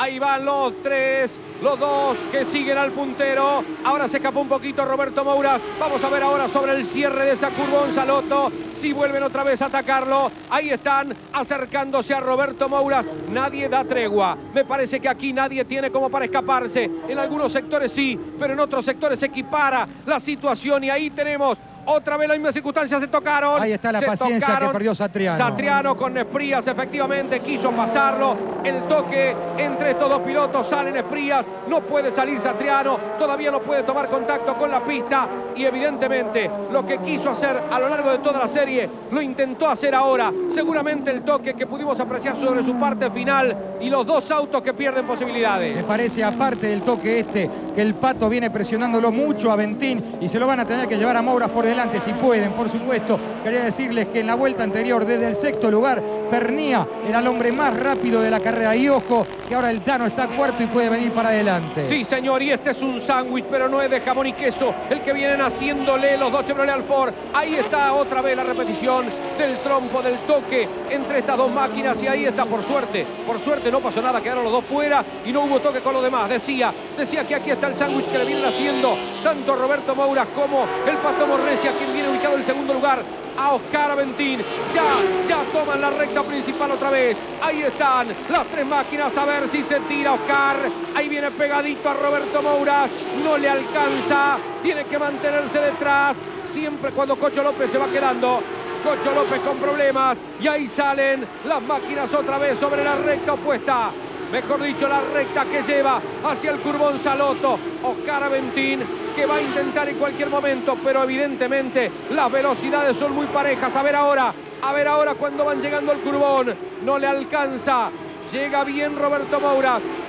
los tres, los dos que siguen al puntero. Ahora se escapó un poquito Roberto Mouras. Vamos a ver ahora sobre el cierre de esa Curbón Salotto. Si vuelven otra vez a atacarlo. Ahí están acercándose a Roberto Mouras. Nadie da tregua. Me parece que aquí nadie tiene como para escaparse. En algunos sectores sí, pero en otros sectores se equipara la situación. Y ahí tenemos otra vez la misma circunstancia, se tocaron. Ahí está la paciencia que perdió Satriano. Satriano con Nesprías, efectivamente, quiso pasarlo. El toque entre estos dos pilotos, salen Nesprías, no puede salir Satriano, todavía no puede tomar contacto con la pista. Y evidentemente, lo que quiso hacer a lo largo de toda la serie, lo intentó hacer ahora. Seguramente el toque que pudimos apreciar sobre su parte final y los dos autos que pierden posibilidades. Me parece, aparte del toque que el Pato viene presionándolo mucho a Aventín y se lo van a tener que llevar a Mouras por delante si pueden, por supuesto. Quería decirles que en la vuelta anterior, desde el sexto lugar, Pernía era el hombre más rápido de la carrera. Y ojo, que ahora el Tano está cuarto y puede venir para adelante. Sí, señor, y este es un sándwich, pero no es de jamón y queso, el que vienen haciéndole los dos Chevrolet Alfor. Ahí está otra vez la repetición del trompo, del toque entre estas dos máquinas, y ahí está, por suerte no pasó nada, quedaron los dos fuera y no hubo toque con los demás. Decía que aquí está el sándwich que le vienen haciendo tanto Roberto Mouras como el Pato Morresi, a quien viene ubicado en el segundo lugar, a Oscar Aventín. Ya toman la recta principal otra vez. Ahí están las tres máquinas, a ver si se tira Oscar. Ahí viene pegadito a Roberto Mouras, no le alcanza, tiene que mantenerse detrás. Siempre cuando Cocho López se va quedando, Cocho López con problemas, y ahí salen las máquinas otra vez sobre la recta opuesta. Mejor dicho, la recta que lleva hacia el Curbón Salotto. Oscar Aventín, que va a intentar en cualquier momento, pero evidentemente las velocidades son muy parejas. A ver ahora cuando van llegando al Curbón. No le alcanza. Llega bien Roberto Mouras.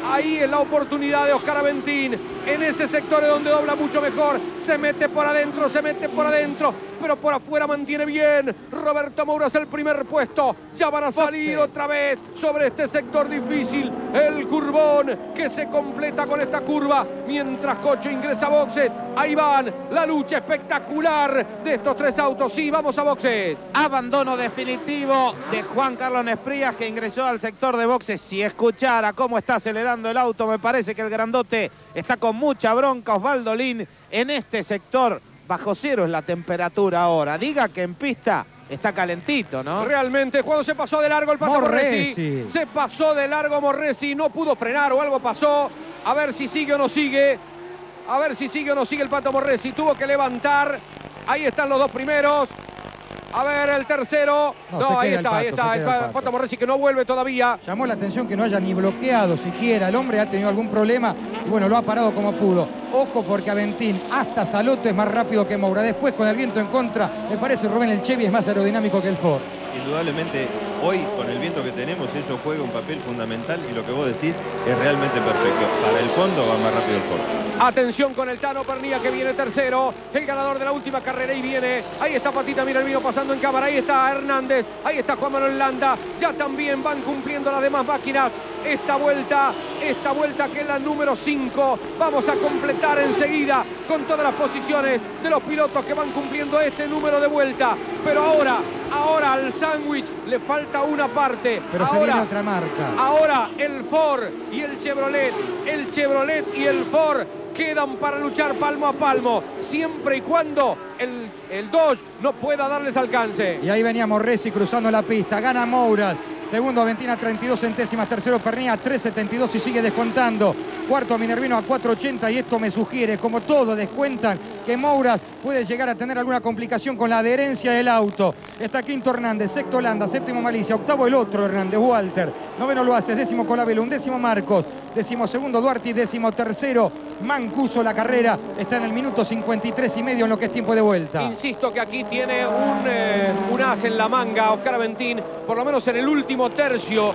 Ahí es la oportunidad de Oscar Aventín. En ese sector es donde dobla mucho mejor. Se mete por adentro, pero por afuera mantiene bien. Roberto Mouras el primer puesto. Ya van a salir otra vez sobre este sector difícil. El curbón que se completa con esta curva. Mientras Cocho ingresa a boxes. Ahí van. La lucha espectacular de estos tres autos. Sí, vamos a boxes. Abandono definitivo de Juan Carlos Nesprías, que ingresó al sector de boxes. Si escuchara cómo está acelerando el auto, me parece que el grandote está con mucha bronca. Osvaldo Lin en este sector. Bajo cero es la temperatura ahora. Diga que en pista está calentito, ¿no? Realmente, cuando se pasó de largo el Pato Morresi. Se pasó de largo Morresi, no pudo frenar o algo pasó. A ver si sigue o no sigue. A ver si sigue o no sigue el Pato Morresi. Tuvo que levantar. Ahí están los dos primeros. A ver, el tercero. No, ahí está. El Pato Morresi que no vuelve todavía. Llamó la atención que no haya ni bloqueado siquiera. El hombre ha tenido algún problema y bueno, lo ha parado como pudo. Ojo porque Aventín hasta Salotto es más rápido que Moura. Después con el viento en contra, me parece Rubén el Chevy es más aerodinámico que el Ford. Indudablemente, hoy con el viento que tenemos, eso juega un papel fundamental y lo que vos decís es realmente perfecto. Para el fondo va más rápido el Ford. Atención con el Tano Pernía que viene tercero, el ganador de la última carrera y viene. Ahí está Patita Minervino pasando en cámara, ahí está Hernández, ahí está Juan Manuel Landa. Ya también van cumpliendo las demás máquinas. Esta vuelta que es la número 5. Vamos a completar enseguida con todas las posiciones de los pilotos que van cumpliendo este número de vuelta. Pero ahora al sándwich le falta una parte. Pero ahora, se viene otra marca. Ahora el Ford y el Chevrolet. El Chevrolet y el Ford quedan para luchar palmo a palmo, siempre y cuando el Dodge no pueda darles alcance. Y ahí venía Morresi cruzando la pista, gana Mouras. Segundo Aventín a 32 centésimas, tercero Pernía a 3.72 y sigue descontando. Cuarto Minervino a 4.80 y esto me sugiere, como todo descuentan, que Mouras puede llegar a tener alguna complicación con la adherencia del auto. Está quinto Hernández, sexto Landa, séptimo Malicia, octavo el otro Hernández, Walter. Noveno lo hace, décimo Colabello, undécimo Marcos, décimo segundo Duarte y décimo tercero Mancuso. La carrera está en el minuto 53 y medio en lo que es tiempo de vuelta. Insisto que aquí tiene un as en la manga Oscar Aventín, por lo menos en el último tercio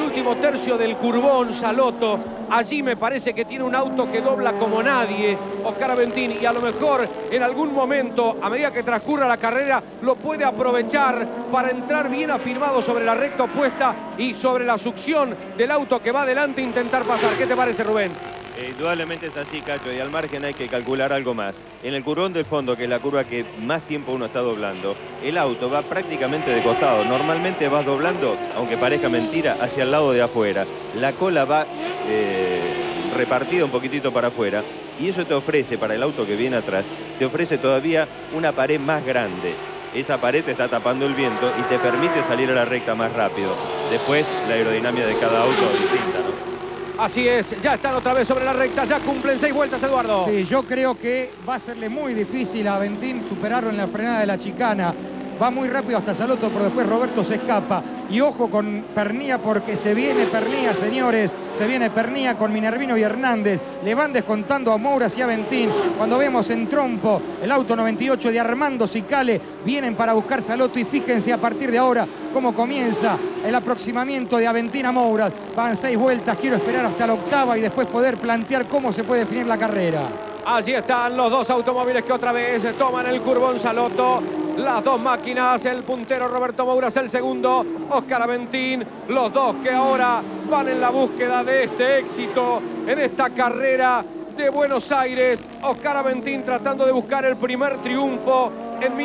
del curbón Salotto. Allí me parece que tiene un auto que dobla como nadie Oscar Aventín y a lo mejor en algún momento, a medida que transcurra la carrera, lo puede aprovechar para entrar bien afirmado sobre la recta opuesta y sobre la succión del auto que va adelante e intentar pasar. ¿Qué te parece, Rubén? Indudablemente es así, Cacho, y al margen hay que calcular algo más. En el curbón del fondo, que es la curva que más tiempo uno está doblando, el auto va prácticamente de costado. Normalmente vas doblando, aunque parezca mentira, hacia el lado de afuera. La cola va repartida un poquitito para afuera y eso te ofrece, para el auto que viene atrás, te ofrece todavía una pared más grande. Esa pared te está tapando el viento y te permite salir a la recta más rápido. Después, la aerodinámica de cada auto es distinta, ¿no? Así es, ya están otra vez sobre la recta, ya cumplen 6 vueltas, Eduardo. Sí, yo creo que va a serle muy difícil a Aventín superarlo en la frenada de la chicana. Va muy rápido hasta Salotto, pero después Roberto se escapa. Y ojo con Pernía, porque se viene Pernía, señores. Se viene Pernía con Minervino y Hernández. Le van descontando a Mouras y Aventín. Cuando vemos en trompo el auto 98 de Armando Cicale, vienen para buscar Salotto. Y fíjense a partir de ahora cómo comienza el aproximamiento de Aventín a Mouras. Van 6 vueltas, quiero esperar hasta la octava y después poder plantear cómo se puede definir la carrera. Allí están los dos automóviles que otra vez toman el curbón Salotto. Las dos máquinas, el puntero Roberto Mouras, el segundo Oscar Aventín. Los dos que ahora van en la búsqueda de este éxito en esta carrera de Buenos Aires. Oscar Aventín tratando de buscar el primer triunfo en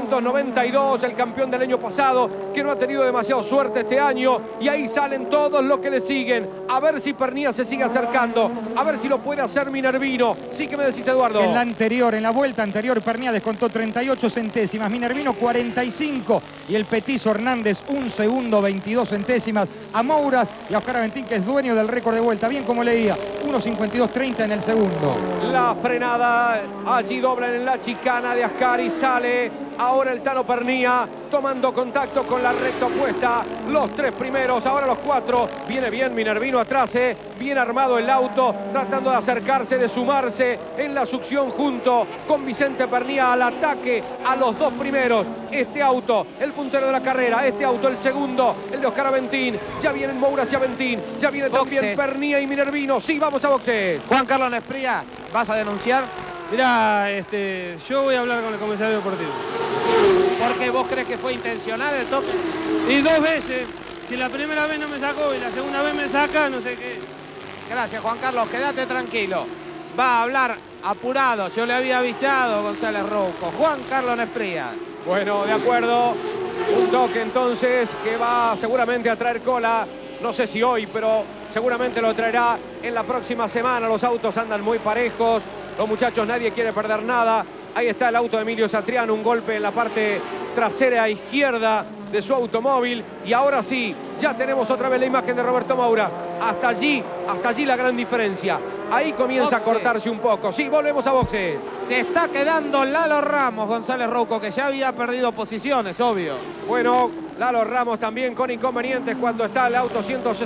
1992, el campeón del año pasado, que no ha tenido demasiada suerte este año. Y ahí salen todos los que le siguen. A ver si Pernía se sigue acercando. A ver si lo puede hacer Minervino. Sí, que me decís, Eduardo. En la vuelta anterior, Pernía descontó 38 centésimas. Minervino 45. Y el petizo Hernández 1 segundo 22 centésimas. A Mouras y a Oscar Aventín, que es dueño del récord de vuelta. Bien como leía, 1.52.30 en el segundo. La frenada, allí doblan en la chicana de Ascari, sale Ahora el Tano Pernía tomando contacto con la recta opuesta. Los 3 primeros, ahora los 4. Viene bien Minervino atrás, bien armado el auto, tratando de acercarse, de sumarse en la succión junto con Vicente Pernía al ataque a los 2 primeros. Este auto, el puntero de la carrera, este auto, el segundo, el de Oscar Aventín. Ya vienen Moura hacia Aventín, ya viene también Pernía y Minervino. Sí, vamos a boxes. Juan Carlos Nespría, ¿vas a denunciar? Mirá, yo voy a hablar con el comisario deportivo. ¿Por qué vos crees que fue intencional el toque? Y 2 veces. Si la primera vez no me sacó y la segunda vez me saca, no sé qué. Gracias, Juan Carlos. Quédate tranquilo. Va a hablar apurado. Yo le había avisado, González Rouco. Juan Carlos Nespría. Bueno, de acuerdo. Un toque entonces que va seguramente a traer cola. No sé si hoy, pero seguramente lo traerá en la próxima semana. Los autos andan muy parejos. Los muchachos, nadie quiere perder nada. Ahí está el auto de Emilio Satriano, un golpe en la parte trasera izquierda de su automóvil. Y ahora sí, ya tenemos otra vez la imagen de Roberto Moura. Hasta allí la gran diferencia. Ahí comienza a cortarse un poco. Sí, volvemos a boxe. Se está quedando Lalo Ramos, González Rouco, que ya había perdido posiciones, obvio. Bueno, Lalo Ramos también con inconvenientes cuando está el auto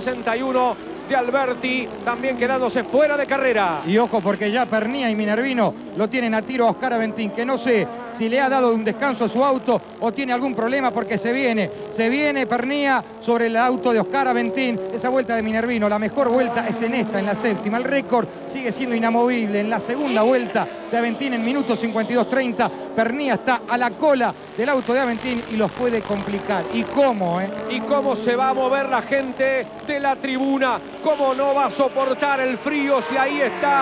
161 de Alberti, también quedándose fuera de carrera. Y ojo, porque ya Pernía y Minervino lo tienen a tiro a Oscar Aventín, que no sé si le ha dado un descanso a su auto o tiene algún problema, porque se viene Pernía sobre el auto de Oscar Aventín. Esa vuelta de Minervino, la mejor vuelta es en esta, en la séptima. El récord sigue siendo inamovible. En la segunda vuelta de Aventín, en minuto 52:30, Pernía está a la cola del auto de Aventín y los puede complicar. ¿Y cómo, ¿Y cómo se va a mover la gente de la tribuna? ¿Cómo no va a soportar el frío si ahí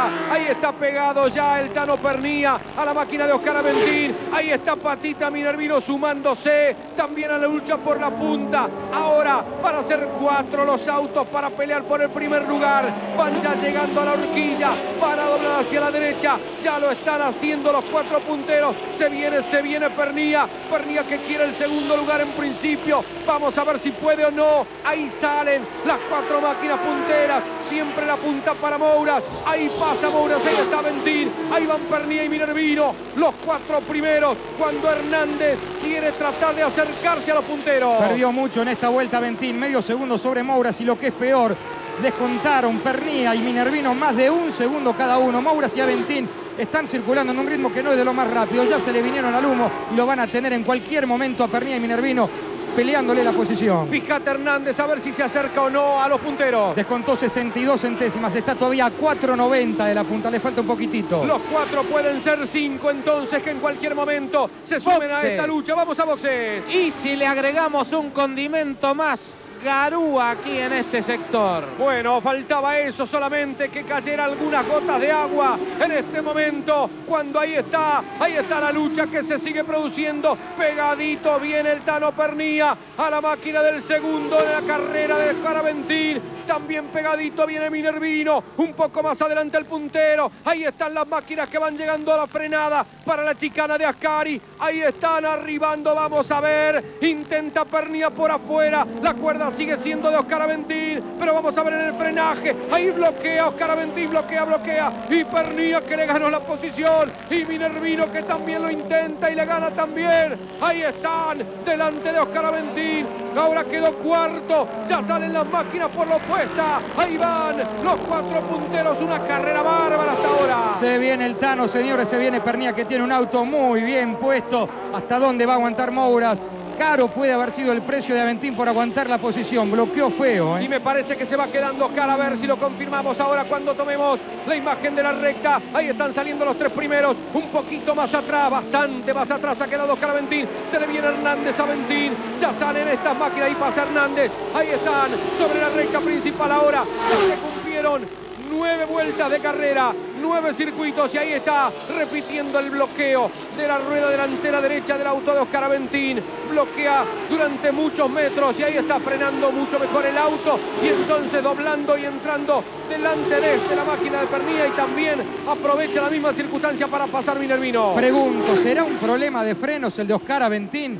está pegado ya el Tano Pernía a la máquina de Oscar Aventín? Ahí está Patita Minervino sumándose también a la lucha por la punta. Ahora para hacer 4 los autos para pelear por el primer lugar. Van ya llegando a la horquilla para doblar hacia la derecha. Ya lo están haciendo los 4 punteros. Se viene Pernía. Pernía que quiere el segundo lugar en principio. Vamos a ver si puede o no. Ahí salen las 4 máquinas punteras. Siempre la punta para Moura. Ahí pasa Moura, ahí está Aventín. Ahí van Pernía y Minervino. Los 4 primeros. Cuando Hernández quiere tratar de acercarse a los punteros. Perdió mucho en esta vuelta Aventín. Medio segundo sobre Moura, y lo que es peor, descontaron Pernía y Minervino más de 1 segundo cada uno. Moura y Aventín están circulando en un ritmo que no es de lo más rápido. Ya se le vinieron al humo y lo van a tener en cualquier momento a Pernía y Minervino peleándole la posición. Fíjate Hernández a ver si se acerca o no a los punteros. Descontó 62 centésimas, está todavía a 4.90 de la punta, le falta un poquitito. Los 4 pueden ser 5 entonces, que en cualquier momento se sumen a esta lucha. Vamos a boxes. Y si le agregamos un condimento más, Garúa aquí en este sector. Bueno, faltaba eso solamente, que cayera algunas gotas de agua en este momento, cuando ahí está la lucha que se sigue produciendo. Pegadito viene el Tano Pernía a la máquina del segundo de la carrera de Oscar Aventín. También pegadito viene Minervino, un poco más adelante el puntero. Ahí están las máquinas que van llegando a la frenada para la chicana de Ascari. Ahí están arribando, vamos a ver. Intenta Pernía por afuera, la cuerda sigue siendo de Oscar Aventín, pero vamos a ver en el frenaje. Ahí bloquea Oscar Aventín, bloquea. Y Pernía que le ganó la posición. Y Minervino que también lo intenta y le gana también. Ahí están, delante de Oscar Aventín. Ahora quedó cuarto. Ya salen las máquinas por la opuesta. Ahí van los 4 punteros. Una carrera bárbara hasta ahora. Se viene el Tano, señores. Se viene Pernía, que tiene un auto muy bien puesto. ¿Hasta dónde va a aguantar Moura? Caro puede haber sido el precio de Aventín por aguantar la posición. Bloqueó feo, Y me parece que se va quedando Oscar. A ver si lo confirmamos ahora cuando tomemos la imagen de la recta. Ahí están saliendo los 3 primeros. Un poquito más atrás, bastante más atrás ha quedado Oscar Aventín. Se le viene Hernández a Aventín. Ya salen estas máquinas. Ahí pasa Hernández. Ahí están sobre la recta principal ahora. Ya se cumplieron 9 vueltas de carrera, 9 circuitos, y ahí está repitiendo el bloqueo de la rueda delantera derecha del auto de Oscar Aventín. Bloquea durante muchos metros y ahí está frenando mucho mejor el auto, y entonces doblando y entrando delante de la máquina de Pernía, y también aprovecha la misma circunstancia para pasar Minervino. Pregunto, ¿será un problema de frenos el de Oscar Aventín?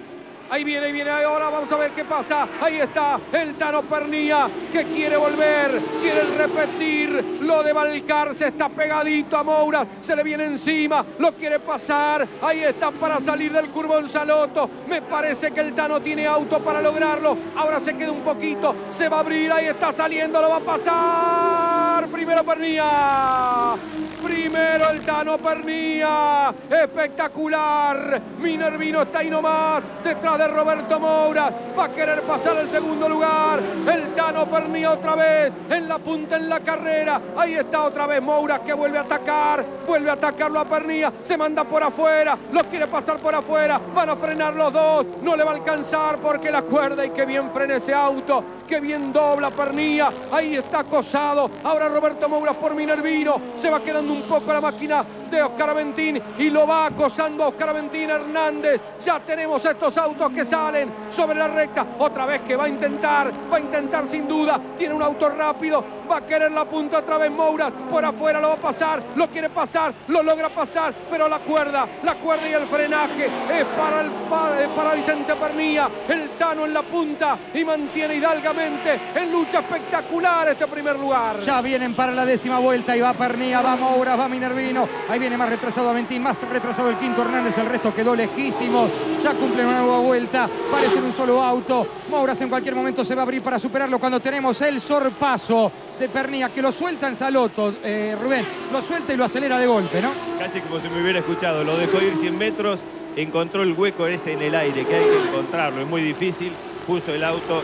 Ahí viene, ahora vamos a ver qué pasa. Ahí está el Tano Pernía, que quiere volver, quiere repetir lo de Valcarce, está pegadito a Moura, se le viene encima, lo quiere pasar. Ahí está para salir del Curbón Salotto. Me parece que el Tano tiene auto para lograrlo. Ahora se queda un poquito, se va a abrir, ahí está saliendo, lo va a pasar. Primero Pernía. Primero el Tano Pernía. Espectacular. Minervino está ahí nomás, detrás de Roberto Moura. Va a querer pasar el segundo lugar. El Tano Pernía otra vez en la punta en la carrera. Ahí está otra vez Moura, que vuelve a atacar. Vuelve a atacarlo a Pernía. Se manda por afuera. Lo quiere pasar por afuera. Van a frenar los dos. No le va a alcanzar porque la cuerda. Y que bien frena ese auto. Que bien dobla Pernía. Ahí está acosado. Ahora Roberto Moura por Minervino. Se va quedando un poco la máquina de Oscar Aventín y lo va acosando a Oscar Aventín Hernández. Ya tenemos estos autos que salen sobre la recta. Otra vez que va a intentar sin duda. Tiene un auto rápido. Va a querer la punta otra vez Moura. Por afuera lo va a pasar. Lo quiere pasar. Lo logra pasar. Pero la cuerda y el frenaje es para Vicente Pernía. El Tano en la punta y mantiene hidalgamente en lucha espectacular este primer lugar. Ya vienen para la 10ª vuelta y va Pernía, va Moura, va Minervino. Ahí viene más retrasado Aventín, más retrasado el quinto Hernández. El resto quedó lejísimos. Ya cumplen una nueva vuelta. Parecen un solo auto. Moura en cualquier momento se va a abrir para superarlo cuando tenemos el sorpaso de Pernía, que lo suelta en Salotto, Rubén, lo suelta y lo acelera de golpe, ¿no? Casi como si me hubiera escuchado, lo dejó ir 100 metros, encontró el hueco ese en el aire, que hay que encontrarlo, es muy difícil, puso el auto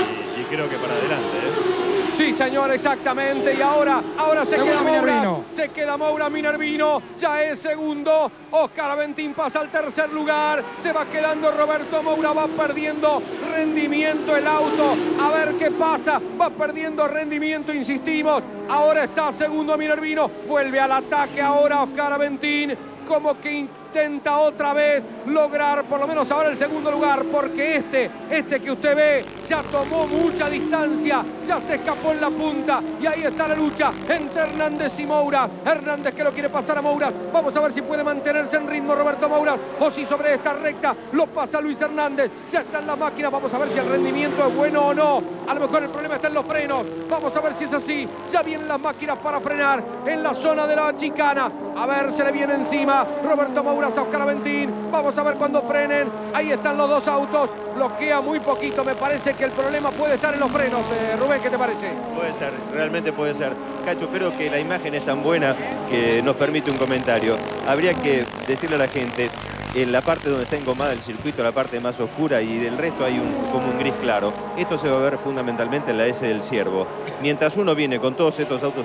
y creo que para adelante, Sí, señor, exactamente. Y ahora se queda Moura. Se queda Moura. Minervino ya es segundo. Oscar Aventín pasa al tercer lugar. Se va quedando Roberto Moura. Va perdiendo rendimiento el auto. A ver qué pasa. Va perdiendo rendimiento, insistimos. Ahora está segundo Minervino. Vuelve al ataque ahora Oscar Aventín. Como que intenta otra vez lograr por lo menos ahora el segundo lugar, porque este que usted ve ya tomó mucha distancia, ya se escapó en la punta y ahí está la lucha entre Hernández y Moura. Hernández que lo quiere pasar a Moura. Vamos a ver si puede mantenerse en ritmo Roberto Moura o si sobre esta recta lo pasa Luis Hernández. Ya está en la máquina, vamos a ver si el rendimiento es bueno o no. A lo mejor el problema está en los frenos. Vamos a ver si es así. Ya vienen las máquinas para frenar en la zona de la chicana. A ver, se le viene encima Roberto Moura a Oscar Aventín. Vamos a ver cuando frenen. Ahí están los dos autos. Bloquea muy poquito. Me parece que el problema puede estar en los frenos. Rubén, ¿qué te parece? Puede ser, realmente puede ser. Cacho, creo que la imagen es tan buena que nos permite un comentario. Habría que decirle a la gente, en la parte donde está engomada el circuito, la parte más oscura, y del resto hay como un gris claro. Esto se va a ver fundamentalmente en la S del Ciervo. Mientras uno viene con todos estos autos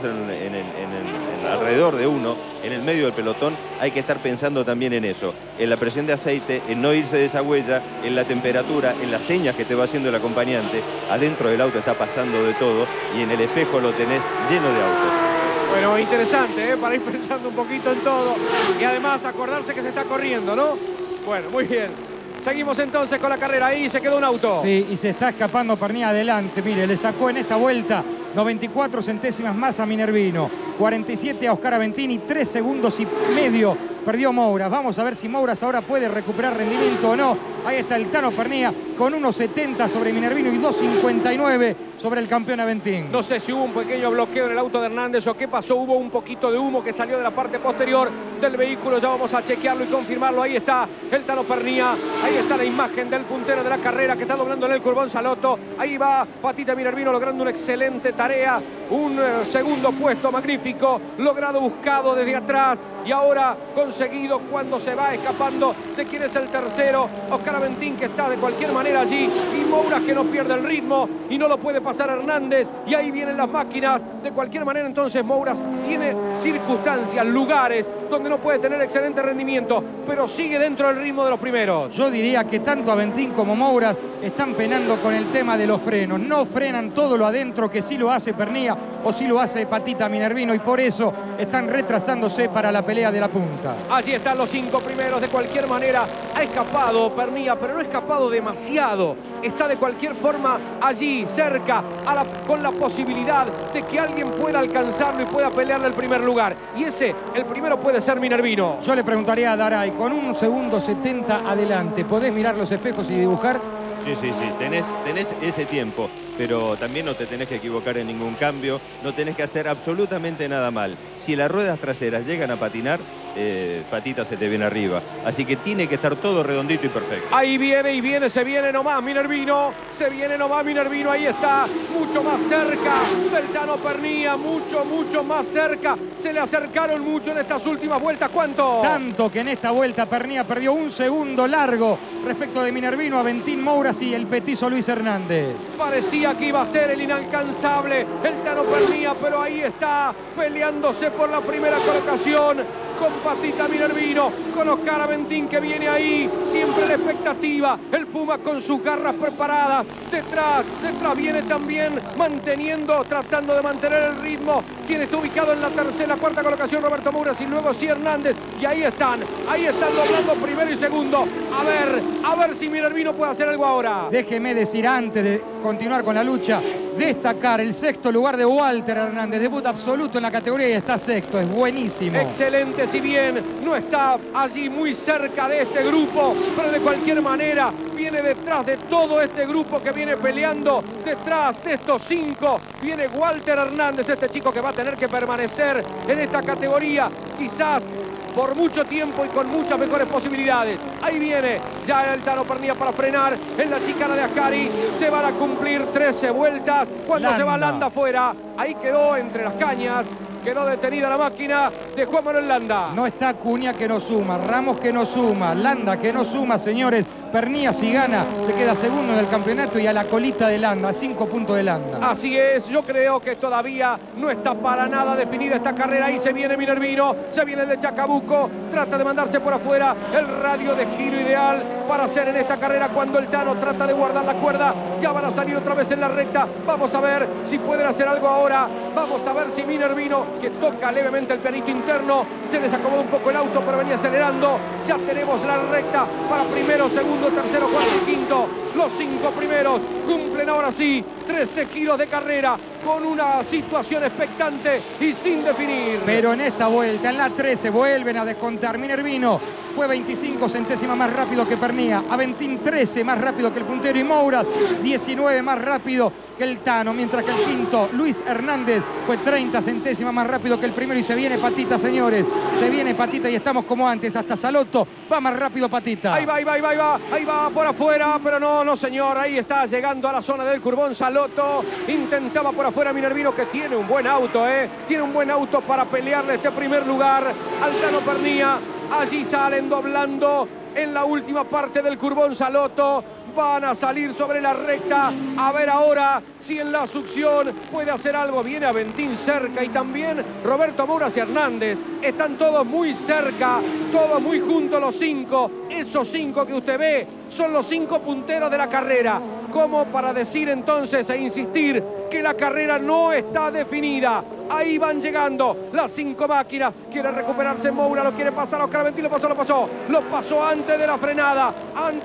alrededor de uno, en el medio del pelotón, hay que estar pensando también en eso, en la presión de aceite, en no irse de esa huella, en la temperatura, en las señas que te va haciendo el acompañante. Adentro del auto está pasando de todo y en el espejo lo tenés lleno de autos. Bueno, interesante, para ir pensando un poquito en todo y además acordarse que se está corriendo, ¿no? Bueno, muy bien. Seguimos entonces con la carrera. Ahí se quedó un auto. Sí, y se está escapando Pernía adelante. Mire, le sacó en esta vuelta 94 centésimas más a Minervino, 47 a Oscar Aventín y 3 segundos y medio perdió Moura. Vamos a ver si Moura ahora puede recuperar rendimiento o no. Ahí está el Tano Pernía con 1.70 sobre Minervino y 2.59 sobre el campeón Aventín. No sé si hubo un pequeño bloqueo en el auto de Hernández o qué pasó. Hubo un poquito de humo que salió de la parte posterior del vehículo. Ya vamos a chequearlo y confirmarlo. Ahí está el Tano Pernía. Ahí está la imagen del puntero de la carrera que está doblando en el Curbón Salotto. Ahí va Patita Minervino logrando una excelente tarea. Un segundo puesto magnífico. Logrado, buscado desde atrás. Y ahora conseguido cuando se va escapando de quién es el tercero. Oscar Aventín, que está de cualquier manera allí. Y Moura, que no pierde el ritmo y no lo puede pasar Hernández. Y ahí vienen las máquinas. De cualquier manera entonces Moura tiene circunstancias, lugares donde no puede tener excelente rendimiento, pero sigue dentro del ritmo de los primeros. Yo diría que tanto Aventín como Moura están penando con el tema de los frenos. No frenan todo lo adentro, que sí lo hace Pernía o sí lo hace Patita Minervino, y por eso están retrasándose para la pelea de la punta. Allí están los 5 primeros. De cualquier manera Ha escapado Pernía, pero no ha escapado demasiado. Está de cualquier forma allí, cerca, con la posibilidad de que alguien pueda alcanzarlo y pueda pelearle el primer lugar. Y el primero puede ser Minervino. Yo le preguntaría a Daray, con 1 segundo 70 adelante, ¿podés mirar los espejos y dibujar? Sí, tenés ese tiempo, pero también no te tenés que equivocar en ningún cambio, no tenés que hacer absolutamente nada mal. Si las ruedas traseras llegan a patinar, patita se te viene arriba. Así que tiene que estar todo redondito y perfecto. Ahí viene, se viene nomás Minervino, ahí está, mucho más cerca del Tano Pernía, mucho más cerca. Se le acercaron mucho en estas últimas vueltas. ¿Cuánto? Tanto que en esta vuelta Pernía perdió 1 segundo largo respecto de Minervino, Aventín Mouras y el petizo Luis Hernández. Parecía que iba a ser el inalcanzable el Tano Pernía, pero ahí está peleándose por la primera colocación con Patita Minervino, con Oscar Aventín que viene ahí, siempre la expectativa, el Puma con sus garras preparadas, detrás viene también tratando de mantener el ritmo, quien está ubicado en la cuarta colocación, Roberto Mouras, y luego sí Hernández, y ahí están doblando primero y segundo, a ver si Minervino puede hacer algo ahora. Déjeme decir, antes de continuar con la lucha, destacar el 6º lugar de Walter Hernández, debut absoluto en la categoría y está 6º, es buenísimo. Excelente, si bien no está allí muy cerca de este grupo, pero de cualquier manera viene detrás de todo este grupo que viene peleando, detrás de estos 5, viene Walter Hernández, este chico que va a tener que permanecer en esta categoría, quizás por mucho tiempo y con muchas mejores posibilidades. Ahí viene ya el Tano Pernía para frenar en la chicana de Ascari. Se van a cumplir 13 vueltas. Cuando se va Landa afuera, ahí quedó entre las cañas. Quedó detenida la máquina de Juan Manuel Landa. No está Cunha, que no suma, Ramos, que no suma, Landa, que no suma, señores. Pernía, si gana, se queda segundo en el campeonato y a la colita de Landa, a 5 puntos de Landa. Así es, yo creo que todavía no está para nada definida esta carrera. Ahí se viene Minervino, se viene el de Chacabuco, trata de mandarse por afuera el radio de giro ideal para hacer en esta carrera cuando el Tano trata de guardar la cuerda. Ya van a salir otra vez en la recta. Vamos a ver si pueden hacer algo ahora. Vamos a ver si Minervino, que toca levemente el pianito interno, se desacomodó un poco el auto, pero venía acelerando. Ya tenemos la recta para primero, segundo, tercero, cuarto y quinto. Los 5 primeros cumplen ahora sí 13 kilos de carrera con una situación expectante y sin definir. Pero en esta vuelta, en la 13, vuelven a descontar. Minervino fue 25 centésimas más rápido que Pernía, Aventín 13 más rápido que el puntero y Mouras 19 más rápido que el Tano, mientras que el quinto, Luis Hernández, fue 30 centésimas más rápido que el primero. Y se viene Patita, señores, se viene Patita y estamos como antes, hasta Salotto va más rápido Patita. Ahí va por afuera, pero no señor, ahí está llegando a la zona del curbón Salotto, intentaba por afuera Minervino, que tiene un buen auto, tiene un buen auto para pelearle este primer lugar al Tano Pernía. Allí salen doblando en la última parte del curbón Salotto. Van a salir sobre la recta. A ver ahora si en la succión puede hacer algo. Viene Aventín cerca y también Roberto Mouras y Hernández. Están todos muy cerca, todos muy juntos los 5. Esos 5 que usted ve son los 5 punteros de la carrera. Como para decir entonces e insistir que la carrera no está definida. Ahí van llegando las 5 máquinas. Quiere recuperarse Moura, lo quiere pasar a Oscar Aventín, lo pasó antes de la frenada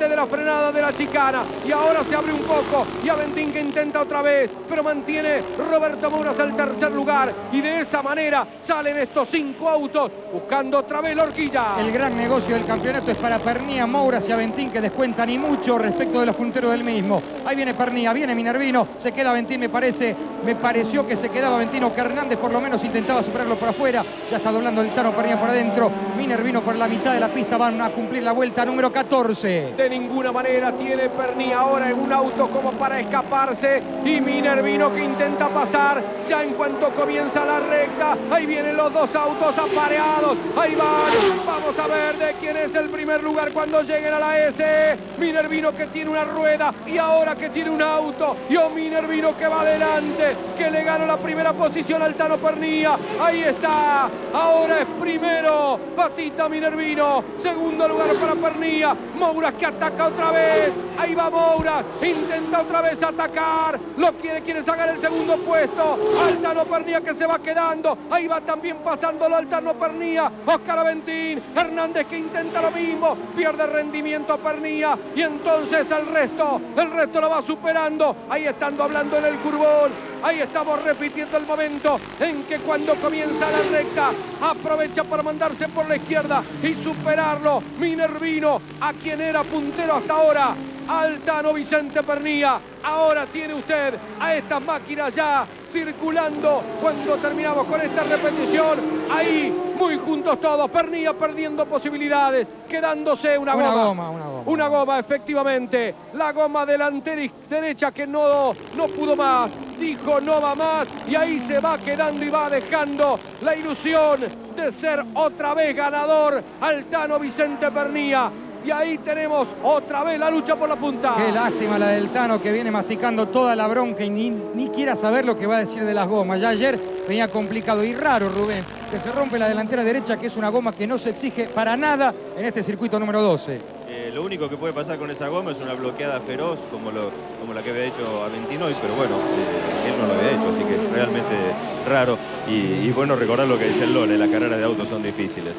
de la chicana. Y ahora se abre un poco y Aventín que intenta otra vez, pero mantiene Roberto Mouras el tercer lugar. Y de esa manera salen estos 5 autos buscando otra vez la horquilla. El gran negocio del campeonato es para Pernía, Mouras y Aventín, que descuentan y mucho respecto de los punteros del mismo. Ahí viene Pernía, viene Minervino, se queda Aventín, me pareció que se quedaba Aventín, o que Hernández por lo menos intentaba superarlo por afuera. Ya está doblando el Tano Pernía por adentro. Minervino por la mitad de la pista, van a cumplir la vuelta número 14. De ninguna manera tiene Pernía ahora en un auto como para escaparse, y Minervino que intenta pasar ya en cuanto comienza la recta. Ahí vienen los 2 autos apareados, ahí van. Vamos a ver de quién es el primer lugar cuando lleguen a la S. Minervino que tiene una rueda y ahora que tiene un auto, y Minervino que va adelante, que le ganó la primera posición al Tano Pernía. Ahí está, ahora es primero Patita Minervino, segundo lugar para Pernía. Mouras que ataca otra vez, ahí va Mouras, intenta otra vez atacar, quiere sacar el segundo puesto al Tano Pernía, que se va quedando. Ahí va también pasándolo al Tano Pernía, Oscar Aventín, Hernández que intenta lo mismo, pierde rendimiento Pernía y entonces el resto lo va superando. Ahí estando hablando en el curbón, ahí estamos repitiendo el momento en que cuando comienza la recta aprovecha para mandarse por la izquierda y superarlo Minervino, a quien era puntero hasta ahora, Altano Vicente Pernía. Ahora tiene usted a estas máquinas ya circulando cuando terminamos con esta repetición. Ahí, muy juntos todos. Pernía perdiendo posibilidades, quedándose una goma, efectivamente. La goma delantera y derecha que no pudo más. Dijo no va más y ahí se va quedando y va dejando la ilusión de ser otra vez ganador Altano Vicente Pernía. Y ahí tenemos otra vez la lucha por la punta. Qué lástima la del Tano, que viene masticando toda la bronca y ni quiera saber lo que va a decir de las gomas. Ya ayer venía complicado y raro, Rubén, que se rompe la delantera derecha, que es una goma que no se exige para nada en este circuito número 12. Lo único que puede pasar con esa goma es una bloqueada feroz como la que había hecho Aventino, pero bueno, él no lo había hecho, así que es realmente raro. Y bueno, recordar lo que dice el Lole, las carreras de autos son difíciles.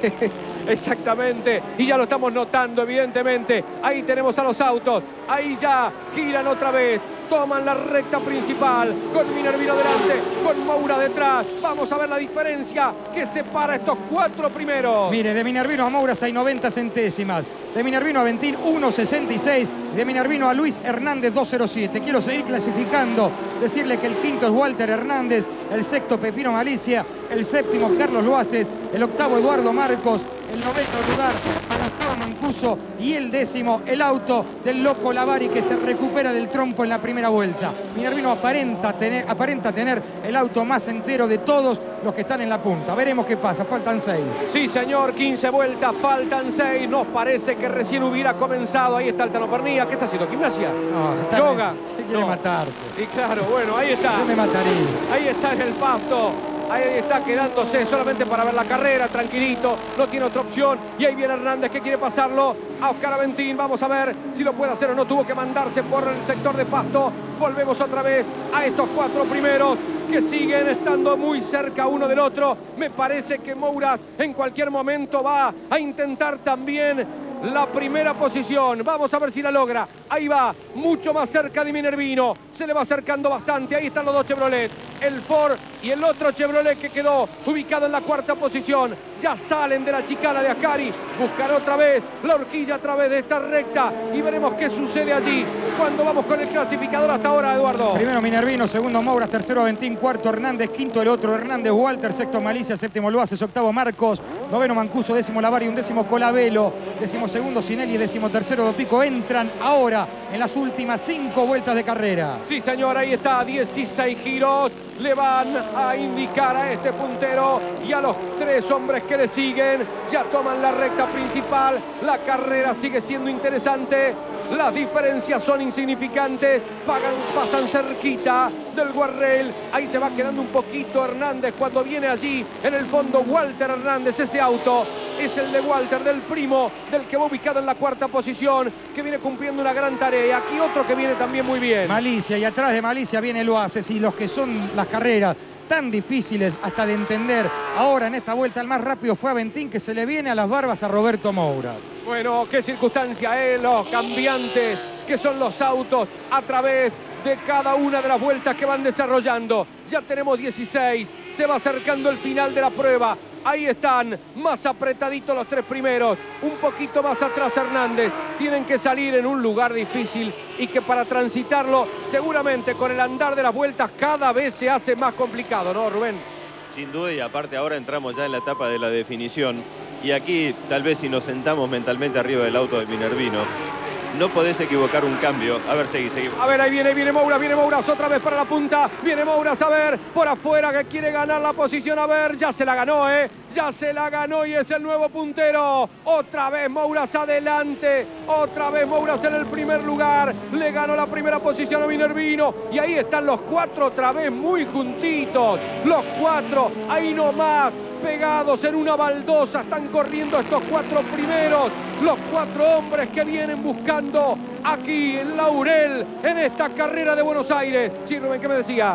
Exactamente, y ya lo estamos notando evidentemente. Ahí tenemos a los autos, ahí ya giran otra vez, toman la recta principal, con Minervino delante, con Moura detrás. Vamos a ver la diferencia que separa estos cuatro primeros. Mire, de Minervino a Moura hay 90 centésimas, de Minervino a Aventín 1.66, de Minervino a Luis Hernández 2.07. Quiero seguir clasificando, decirle que el quinto es Walter Hernández, el sexto Pepino Malicia, el séptimo Carlos Loaces, el octavo Eduardo Marcos, el noveno lugar para Gustavo Mancuso y el décimo el auto del Loco Lavari, que se recupera del trompo en la primera vuelta. Minervino aparenta tener el auto más entero de todos los que están en la punta. Veremos qué pasa, faltan 6. Sí, señor, 15 vueltas, faltan 6. Nos parece que recién hubiera comenzado. Ahí está Altano Pernía. ¿Qué está haciendo? ¿Gimnasia? No, yoga. Quiere matarse. Y claro, bueno, ahí está. Yo me mataría. Ahí está en el pasto. Ahí está quedándose solamente para ver la carrera, tranquilito, no tiene otra opción. Y ahí viene Hernández, que quiere pasarlo a Oscar Aventín. Vamos a ver si lo puede hacer o no. Tuvo que mandarse por el sector de pasto. Volvemos otra vez a estos cuatro primeros que siguen estando muy cerca uno del otro. Me parece que Moura en cualquier momento va a intentar también la primera posición. Vamos a ver si la logra. Ahí va, mucho más cerca de Minervino. Se le va acercando bastante. Ahí están los dos Chevrolet. El Ford y el otro Chevrolet que quedó ubicado en la cuarta posición. Ya salen de la chicana de Ascari. Buscar otra vez la horquilla a través de esta recta. Y veremos qué sucede allí cuando vamos con el clasificador hasta ahora, Eduardo. Primero Minervino, segundo Moura, tercero Aventín, cuarto Hernández, quinto el otro Hernández, Walter, sexto Malicia, séptimo Loaces, octavo Marcos, noveno Mancuso, décimo Lavari, undécimo Colabelo, décimo segundo Sinelli, décimo tercero Dopico. Entran ahora en las últimas 5 vueltas de carrera. Sí, señor, ahí está, 16 giros. Le van a indicar a este puntero y a los 3 hombres que le siguen. Ya toman la recta principal. La carrera sigue siendo interesante. Las diferencias son insignificantes. Pasan cerquita del guardrail. Ahí se va quedando un poquito Hernández cuando viene allí en el fondo Walter Hernández. Ese auto es el de Walter, del primo, del que va ubicado en la cuarta posición, que viene cumpliendo una gran tarea. Aquí otro que viene también muy bien. Malicia, y atrás de Malicia viene Loaces, y los que son las carreras tan difíciles hasta de entender. Ahora en esta vuelta el más rápido fue Aventín, que se le viene a las barbas a Roberto Moura. Bueno, qué circunstancia, los cambiantes que son los autos a través de cada una de las vueltas que van desarrollando. Ya tenemos 16, se va acercando el final de la prueba. Ahí están, más apretaditos los 3 primeros. Un poquito más atrás Hernández. Tienen que salir en un lugar difícil y que para transitarlo, seguramente con el andar de las vueltas, cada vez se hace más complicado, ¿no, Rubén? Sin duda, y aparte ahora entramos ya en la etapa de la definición. Y aquí, tal vez si nos sentamos mentalmente arriba del auto de Minervino, no podés equivocar un cambio. A ver, seguimos. A ver, ahí viene Mouras otra vez para la punta. Viene Mouras, a ver, por afuera, que quiere ganar la posición. A ver, ya se la ganó, ya se la ganó y es el nuevo puntero. Otra vez Mouras adelante. Otra vez Mouras en el primer lugar. Le ganó la primera posición a Minervino. Y ahí están los 4 otra vez muy juntitos. Los 4, ahí nomás, pegados en una baldosa. Están corriendo estos 4 primeros. Los 4 hombres que vienen buscando aquí el laurel en esta carrera de Buenos Aires. Sí, Rubén, ¿qué me decías?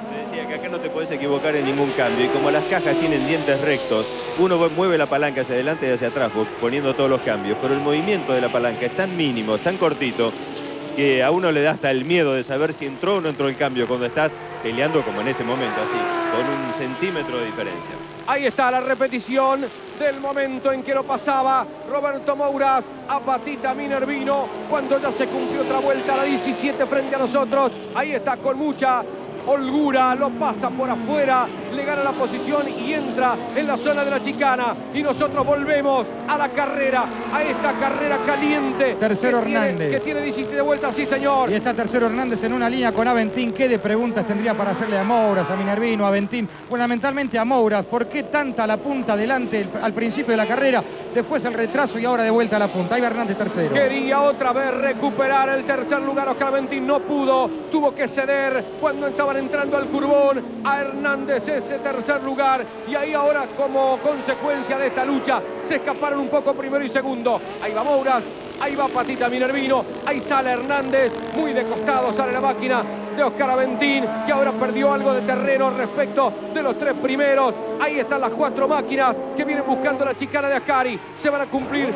Te decía que acá no te podés equivocar en ningún cambio. Y como las cajas tienen dientes rectos, uno mueve la palanca hacia adelante y hacia atrás, poniendo todos los cambios. Pero el movimiento de la palanca es tan mínimo, tan cortito, que a uno le da hasta el miedo de saber si entró o no entró el cambio cuando estás peleando como en ese momento, así, con 1 centímetro de diferencia. Ahí está la repetición del momento en que lo pasaba Roberto Mouras a Patita Minervino cuando ya se cumplió otra vuelta a la 17 frente a nosotros. Ahí está con mucha holgura, lo pasa por afuera, le gana la posición y entra en la zona de la chicana. Y nosotros volvemos a la carrera, a esta carrera caliente. Tercero Hernández. Que tiene 17 vueltas, sí señor. Y está tercero Hernández en una línea con Aventín. ¿Qué de preguntas tendría para hacerle a Mouras, a Minervino, a Aventín? Fundamentalmente a Mouras. ¿Por qué tanta la punta adelante al principio de la carrera? Después el retraso y ahora de vuelta a la punta. Ahí va Hernández tercero. Quería otra vez recuperar el tercer lugar. Oscar Aventín no pudo. Tuvo que ceder cuando estaban entrando al curbón a Hernández ese tercer lugar. Y ahí ahora, como consecuencia de esta lucha, se escaparon un poco primero y segundo. Ahí va Mouras. Ahí va Patita Minervino, ahí sale Hernández, muy de costado sale la máquina de Oscar Aventín, que ahora perdió algo de terreno respecto de los 3 primeros. Ahí están las 4 máquinas que vienen buscando la chicana de Ascari. Se van a cumplir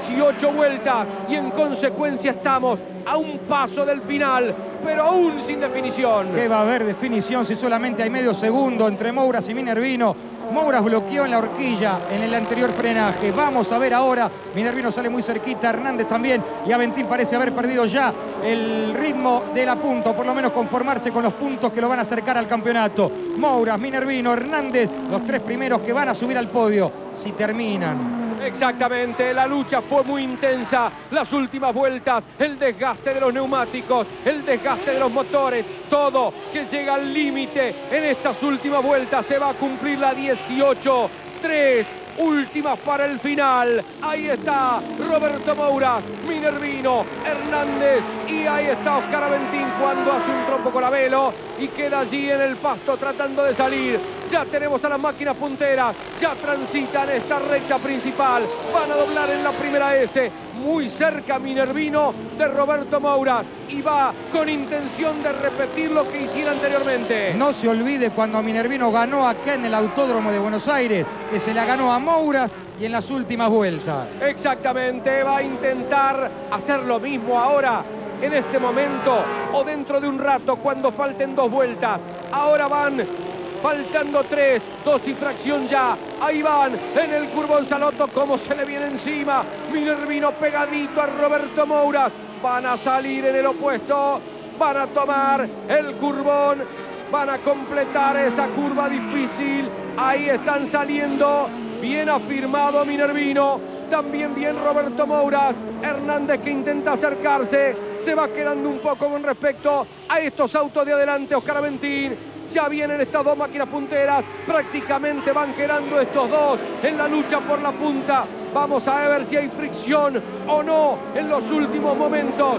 18 vueltas y en consecuencia estamos a un paso del final, pero aún sin definición. ¿Qué va a haber definición si solamente hay medio segundo entre Mouras y Minervino? Mouras bloqueó en la horquilla en el anterior frenaje. Vamos a ver ahora. Minervino sale muy cerquita, Hernández también. Y Aventín parece haber perdido ya el ritmo de la punta, o por lo menos conformarse con los puntos que lo van a acercar al campeonato. Mouras, Minervino, Hernández, los 3 primeros que van a subir al podio, si terminan. Exactamente, la lucha fue muy intensa, las últimas vueltas, el desgaste de los neumáticos, el desgaste de los motores, todo que llega al límite en estas últimas vueltas. Se va a cumplir la 18, 3 últimas para el final. Ahí está Roberto Mouras, Minervino, Hernández y ahí está Oscar Aventín cuando hace un trompo con la velo y queda allí en el pasto tratando de salir. Ya tenemos a las máquinas punteras, ya transitan esta recta principal, van a doblar en la primera S, muy cerca Minervino de Roberto Mouras y va con intención de repetir lo que hiciera anteriormente. No se olvide cuando Minervino ganó acá en el Autódromo de Buenos Aires, que se la ganó a Mouras y en las últimas vueltas. Exactamente, va a intentar hacer lo mismo ahora, en este momento o dentro de un rato cuando falten 2 vueltas. Ahora van faltando 3, 2 y fracción ya. Ahí van en el curbón Salotto, como se le viene encima. Minervino pegadito a Roberto Mouras. Van a salir en el opuesto, van a tomar el curbón, van a completar esa curva difícil. Ahí están saliendo, bien afirmado Minervino, también bien Roberto Mouras. Hernández que intenta acercarse, se va quedando un poco con respecto a estos autos de adelante. Oscar Aventín, ya vienen estas 2 máquinas punteras, prácticamente van quedando estos 2 en la lucha por la punta. Vamos a ver si hay fricción o no en los últimos momentos.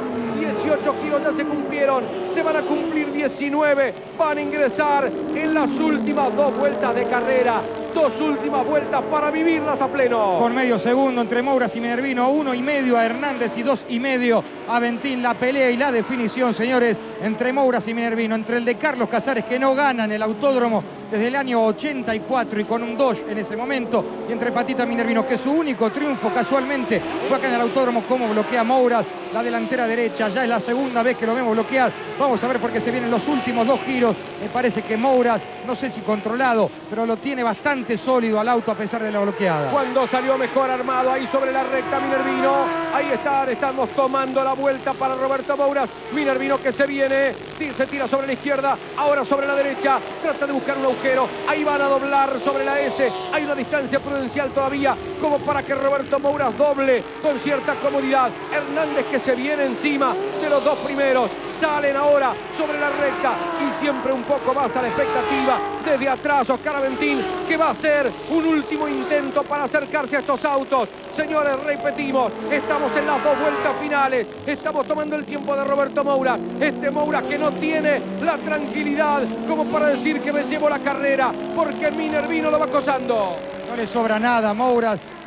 18 kilos ya se cumplieron, se van a cumplir 19, van a ingresar en las últimas 2 vueltas de carrera. 2 últimas vueltas para vivirlas a pleno. Por medio segundo entre Mouras y Minervino, 1,5 a Hernández y 2,5 a Aventín. La pelea y la definición, señores, entre Mouras y Minervino, entre el de Carlos Casares, que no gana en el autódromo desde el año 84 y con un Dodge en ese momento, y entre Patita Minervino, que su único triunfo casualmente fue acá en el autódromo. Como bloquea Mouras la delantera derecha, ya es la segunda vez que lo vemos bloquear. Vamos a ver porque se vienen los últimos 2 giros. Me parece que Mouras, no sé si controlado, pero lo tiene bastante sólido al auto a pesar de la bloqueada. Cuando salió mejor armado ahí sobre la recta Minervino, ahí estamos tomando la vuelta para Roberto Mouras. Minervino que se viene, se tira sobre la izquierda, ahora sobre la derecha, trata de buscar un agujero, ahí van a doblar sobre la S, hay una distancia prudencial todavía como para que Roberto Mouras doble con cierta comodidad. Hernández que se viene encima de los 2 primeros, salen ahora sobre la recta y siempre un poco más a la expectativa desde atrás Oscar Aventín, que va a hacer un último intento para acercarse a estos autos. Señores, repetimos, estamos en las 2 vueltas finales, estamos tomando el tiempo de Roberto Mouras, este Mouras que no tiene la tranquilidad como para decir que me llevo la carrera, porque Minervino lo va acosando. No le sobra nada a Mouras,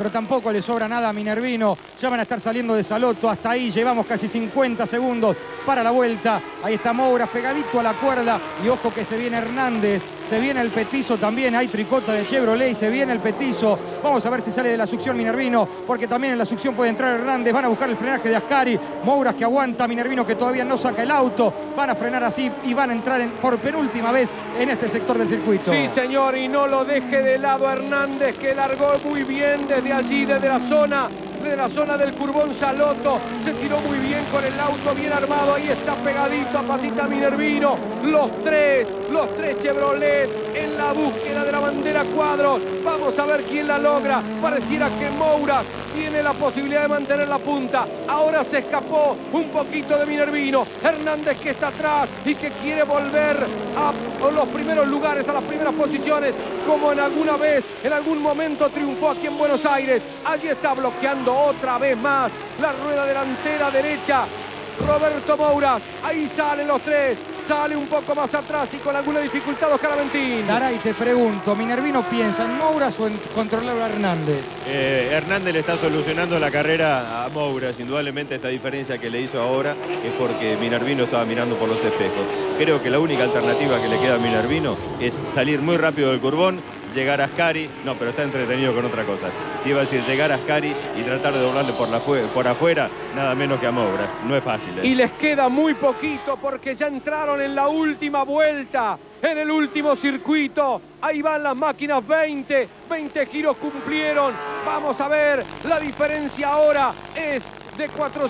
pero tampoco le sobra nada a Minervino. Ya van a estar saliendo de Salotto, hasta ahí llevamos casi 50 segundos para la vuelta. Ahí está Moura pegadito a la cuerda y ojo que se viene Hernández. Se viene el petizo también, hay tricota de Chevrolet, se viene el petizo. Vamos a ver si sale de la succión Minervino, porque también en la succión puede entrar Hernández. Van a buscar el frenaje de Ascari. Mouras que aguanta, Minervino que todavía no saca el auto. Van a frenar así y van a entrar por penúltima vez en este sector del circuito. Sí, señor, y no lo deje de lado Hernández, que largó muy bien desde allí, desde la zona del Curbón Salotto. Se tiró muy bien con el auto, bien armado. Ahí está pegadito a patita Minervino. Los tres Chevrolet en la búsqueda de la bandera cuadros. Vamos a ver quién la logra. Pareciera que Mouras tiene la posibilidad de mantener la punta. Ahora se escapó un poquito de Minervino. Hernández que está atrás y que quiere volver a los primeros lugares, a las primeras posiciones, como en alguna vez, en algún momento triunfó aquí en Buenos Aires. Allí está bloqueando otra vez más la rueda delantera derecha Roberto Mouras. Ahí salen los tres. Sale un poco más atrás y con alguna dificultad Oscar Aventín. Daray, te pregunto, ¿Minervino piensa en Mouras o en controlar a Hernández? Hernández le está solucionando la carrera a Mouras. Indudablemente esta diferencia que le hizo ahora es porque Minervino estaba mirando por los espejos. Creo que la única alternativa que le queda a Minervino es salir muy rápido del curbón, llegar a Ascari, no, pero está entretenido con otra cosa. Te iba a decir, llegar a Ascari y tratar de doblarle por afuera, nada menos que a Mouras. No es fácil. Y les queda muy poquito porque ya entraron en la última vuelta, en el último circuito. Ahí van las máquinas, 20 giros cumplieron. Vamos a ver, la diferencia ahora es de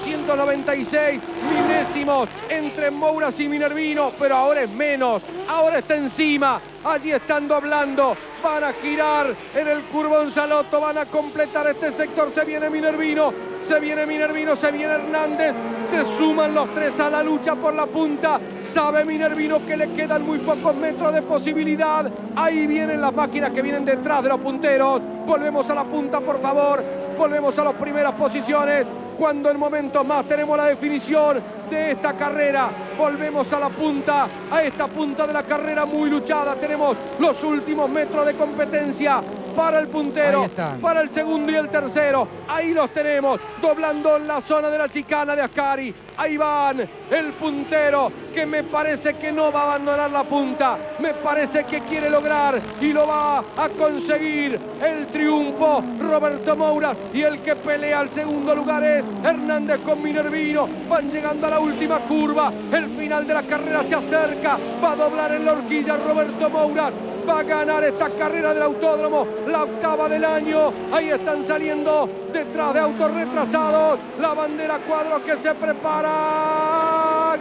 496 milésimos entre Mouras y Minervino, pero ahora es menos, ahora está encima. Allí están doblando, van a girar en el Curbón Salotto, van a completar este sector. Se viene Minervino, se viene Hernández, se suman los tres a la lucha por la punta. Sabe Minervino que le quedan muy pocos metros de posibilidad. Ahí vienen las máquinas que vienen detrás de los punteros. Volvemos a la punta, por favor, volvemos a las primeras posiciones. Cuando en momentos más tenemos la definición de esta carrera, volvemos a la punta, a esta punta de la carrera muy luchada. Tenemos los últimos metros de competencia para el puntero, para el segundo y el tercero. Ahí los tenemos, doblando en la zona de la chicana de Ascari. Ahí van, el puntero, que me parece que no va a abandonar la punta. Me parece que quiere lograr y lo va a conseguir el triunfo Roberto Mouras. Y el que pelea al segundo lugar es Hernández con Minervino. Van llegando a la última curva. El final de la carrera se acerca. Va a doblar en la horquilla Roberto Mouras. Va a ganar esta carrera del autódromo, la octava del año. Ahí están saliendo detrás de autos retrasados. La bandera cuadro que se prepara.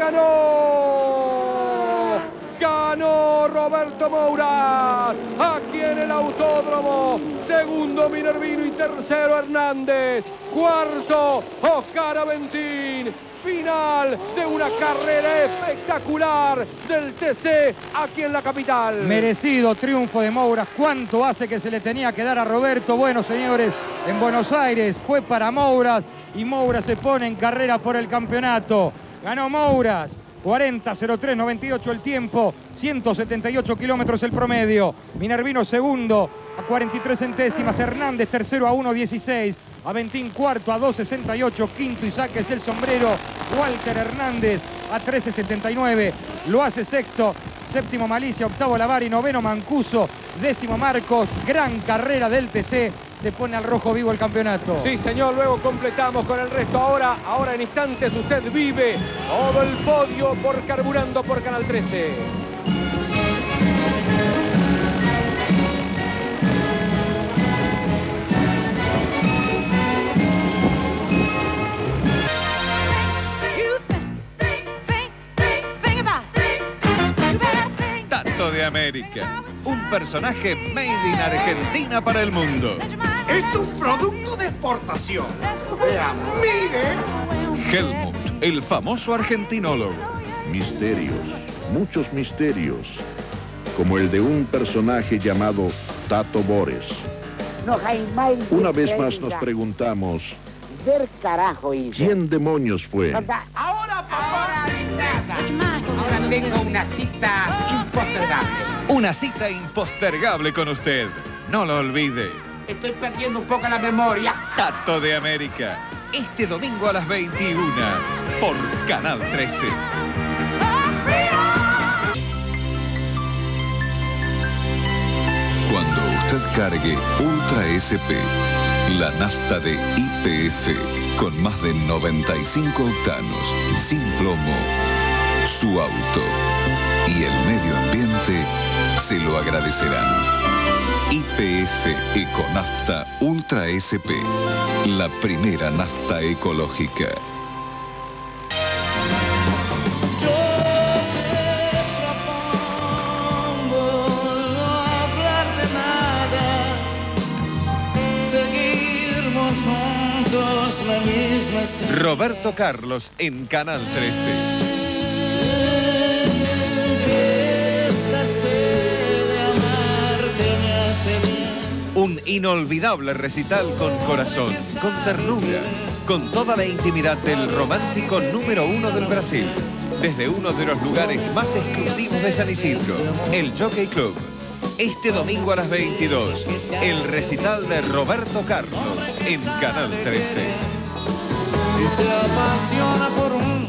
Ganó Roberto Mouras aquí en el autódromo. Segundo Minervino y tercero Hernández. Cuarto Oscar Aventín. Final de una carrera espectacular del TC aquí en la capital. Merecido triunfo de Mouras. ¿Cuánto hace que se le tenía que dar a Roberto? Bueno, señores, en Buenos Aires fue para Mouras y Mouras se pone en carrera por el campeonato. Ganó Mouras. 40.03.98 el tiempo, 178 kilómetros el promedio. Minervino segundo a 43 centésimas, Hernández tercero a 1.16, Aventín cuarto a 2.68, quinto y saques el sombrero Walter Hernández a 13.79, lo hace sexto, séptimo Malicia, octavo Lavari, noveno Mancuso, décimo Marcos. Gran carrera del TC. Se pone al rojo vivo el campeonato. Sí, señor, luego completamos con el resto. Ahora en instantes usted vive todo el podio por Carburando por Canal 13. Tato de América, un personaje made in Argentina para el mundo. Es un producto de exportación. Veamos. ¡Mire! Helmut, el famoso argentinólogo. Misterios, muchos misterios, como el de un personaje llamado Tato Bores. Una vez más nos preguntamos, Del carajo, hijo. ¿quién demonios fue? Ahora, papá. Ahora tengo una cita impostergable. Una cita impostergable con usted. No lo olvide. Estoy perdiendo un poco la memoria. Tato de América. Este domingo a las 21 por Canal 13. Cuando usted cargue Ultra SP, la nafta de YPF, con más de 95 octanos, sin plomo, su auto y el medio ambiente se lo agradecerán. YPF Econafta Ultra SP, la primera nafta ecológica. Roberto Carlos en Canal 13. Un inolvidable recital con corazón, con ternura, con toda la intimidad del romántico número 1 del Brasil. Desde uno de los lugares más exclusivos de San Isidro, el Jockey Club. Este domingo a las 22, el recital de Roberto Carlos en Canal 13. Y se apasiona por un...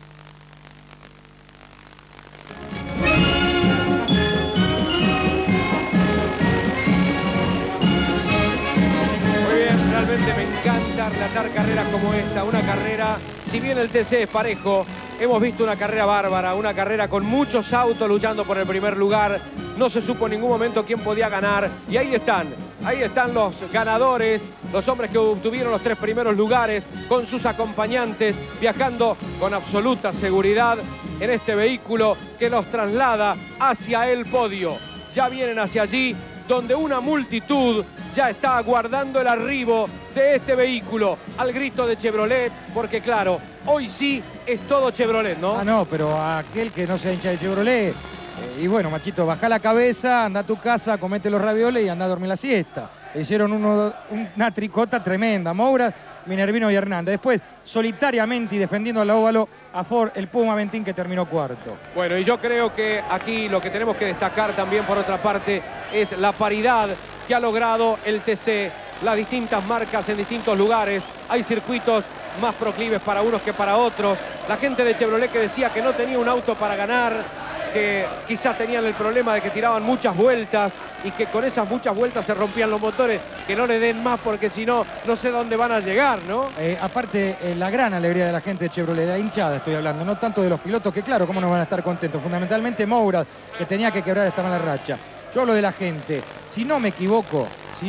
Muy bien, realmente me encanta relatar carreras como esta. Una carrera, si bien el TC es parejo, hemos visto una carrera bárbara, una carrera con muchos autos luchando por el primer lugar. No se supo en ningún momento quién podía ganar. Y ahí están los ganadores, los hombres que obtuvieron los 3 primeros lugares con sus acompañantes, viajando con absoluta seguridad en este vehículo que los traslada hacia el podio. Ya vienen hacia allí, donde una multitud ya está aguardando el arribo de este vehículo, al grito de Chevrolet, porque claro, hoy sí es todo Chevrolet, ¿no? Ah, no, pero aquel que no sea hincha de Chevrolet, y bueno, machito, baja la cabeza, anda a tu casa, comete los ravioles y anda a dormir la siesta. Le hicieron una tricota tremenda, Moura, Minervino y Hernández. Después, solitariamente y defendiendo al óvalo, a Ford, el Puma Ventín, que terminó cuarto. Bueno, y yo creo que aquí lo que tenemos que destacar también, por otra parte, es la paridad que ha logrado el TC, las distintas marcas en distintos lugares. Hay circuitos más proclives para unos que para otros. La gente de Chevrolet que decía que no tenía un auto para ganar, que quizás tenían el problema de que tiraban muchas vueltas y que con esas muchas vueltas se rompían los motores, que no le den más porque si no, no sé dónde van a llegar, ¿no? Aparte, la gran alegría de la gente de Chevrolet, de la hinchada estoy hablando, no tanto de los pilotos, que claro, cómo no van a estar contentos, fundamentalmente Moura, que tenía que quebrar esta mala racha. Yo hablo de la gente, si no me equivoco,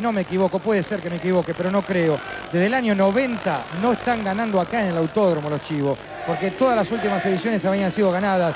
puede ser que me equivoque, pero no creo, desde el año 90 no están ganando acá en el autódromo los chivos, porque todas las últimas ediciones habían sido ganadas,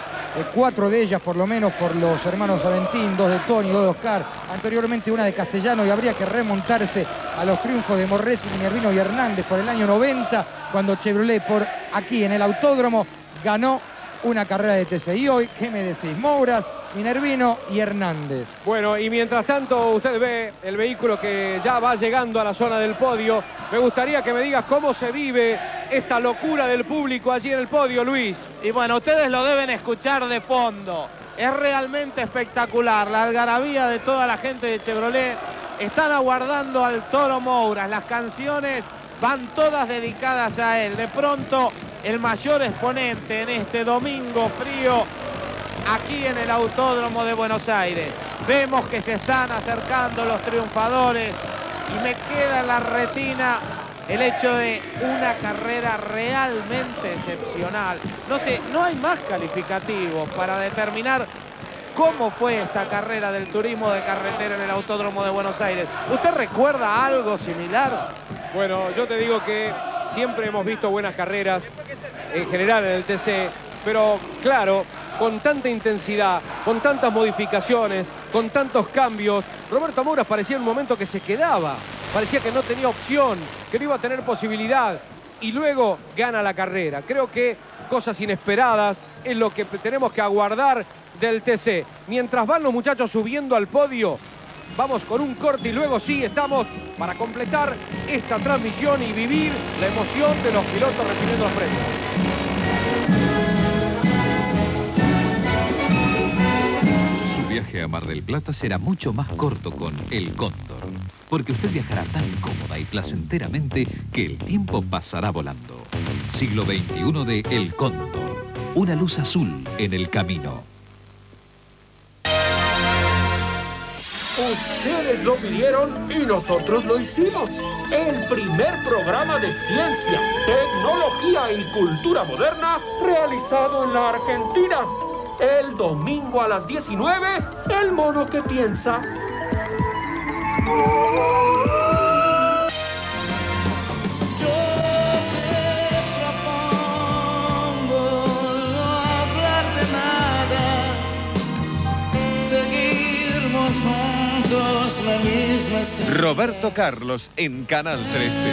4 de ellas por lo menos por los hermanos Aventín, 2 de Tony, 2 de Oscar, anteriormente una de Castellano, y habría que remontarse a los triunfos de Morresi, Minervino y Hernández por el año 90, cuando Chevrolet por aquí en el autódromo ganó una carrera de TC. Y hoy, ¿qué me decís? Moura, Minervino y Hernández. Bueno, y mientras tanto usted ve el vehículo que ya va llegando a la zona del podio. Me gustaría que me digas cómo se vive esta locura del público allí en el podio, Luis. Y bueno, ustedes lo deben escuchar de fondo. Es realmente espectacular. La algarabía de toda la gente de Chevrolet. Están aguardando al Toro Moura. Las canciones van todas dedicadas a él. De pronto, el mayor exponente en este domingo frío aquí en el Autódromo de Buenos Aires. Vemos que se están acercando los triunfadores y me queda en la retina el hecho de una carrera realmente excepcional. No sé, no hay más calificativos para determinar cómo fue esta carrera del turismo de carretera en el Autódromo de Buenos Aires. ¿Usted recuerda algo similar? Bueno, yo te digo que siempre hemos visto buenas carreras en general en el TC, pero claro, con tanta intensidad, con tantas modificaciones, con tantos cambios, Roberto Moura parecía en un momento que se quedaba, parecía que no tenía opción, que no iba a tener posibilidad, y luego gana la carrera. Creo que cosas inesperadas es lo que tenemos que aguardar del TC. Mientras van los muchachos subiendo al podio, vamos con un corte y luego sí estamos para completar esta transmisión y vivir la emoción de los pilotos recibiendo los premios. Su viaje a Mar del Plata será mucho más corto con el Cóndor. porque usted viajará tan cómoda y placenteramente que el tiempo pasará volando. Siglo XXI de El Cóndor, una luz azul en el camino. Ustedes lo pidieron y nosotros lo hicimos. El primer programa de ciencia, tecnología y cultura moderna realizado en la Argentina. El domingo a las 19, El Mono que Piensa. Roberto Carlos en Canal 13.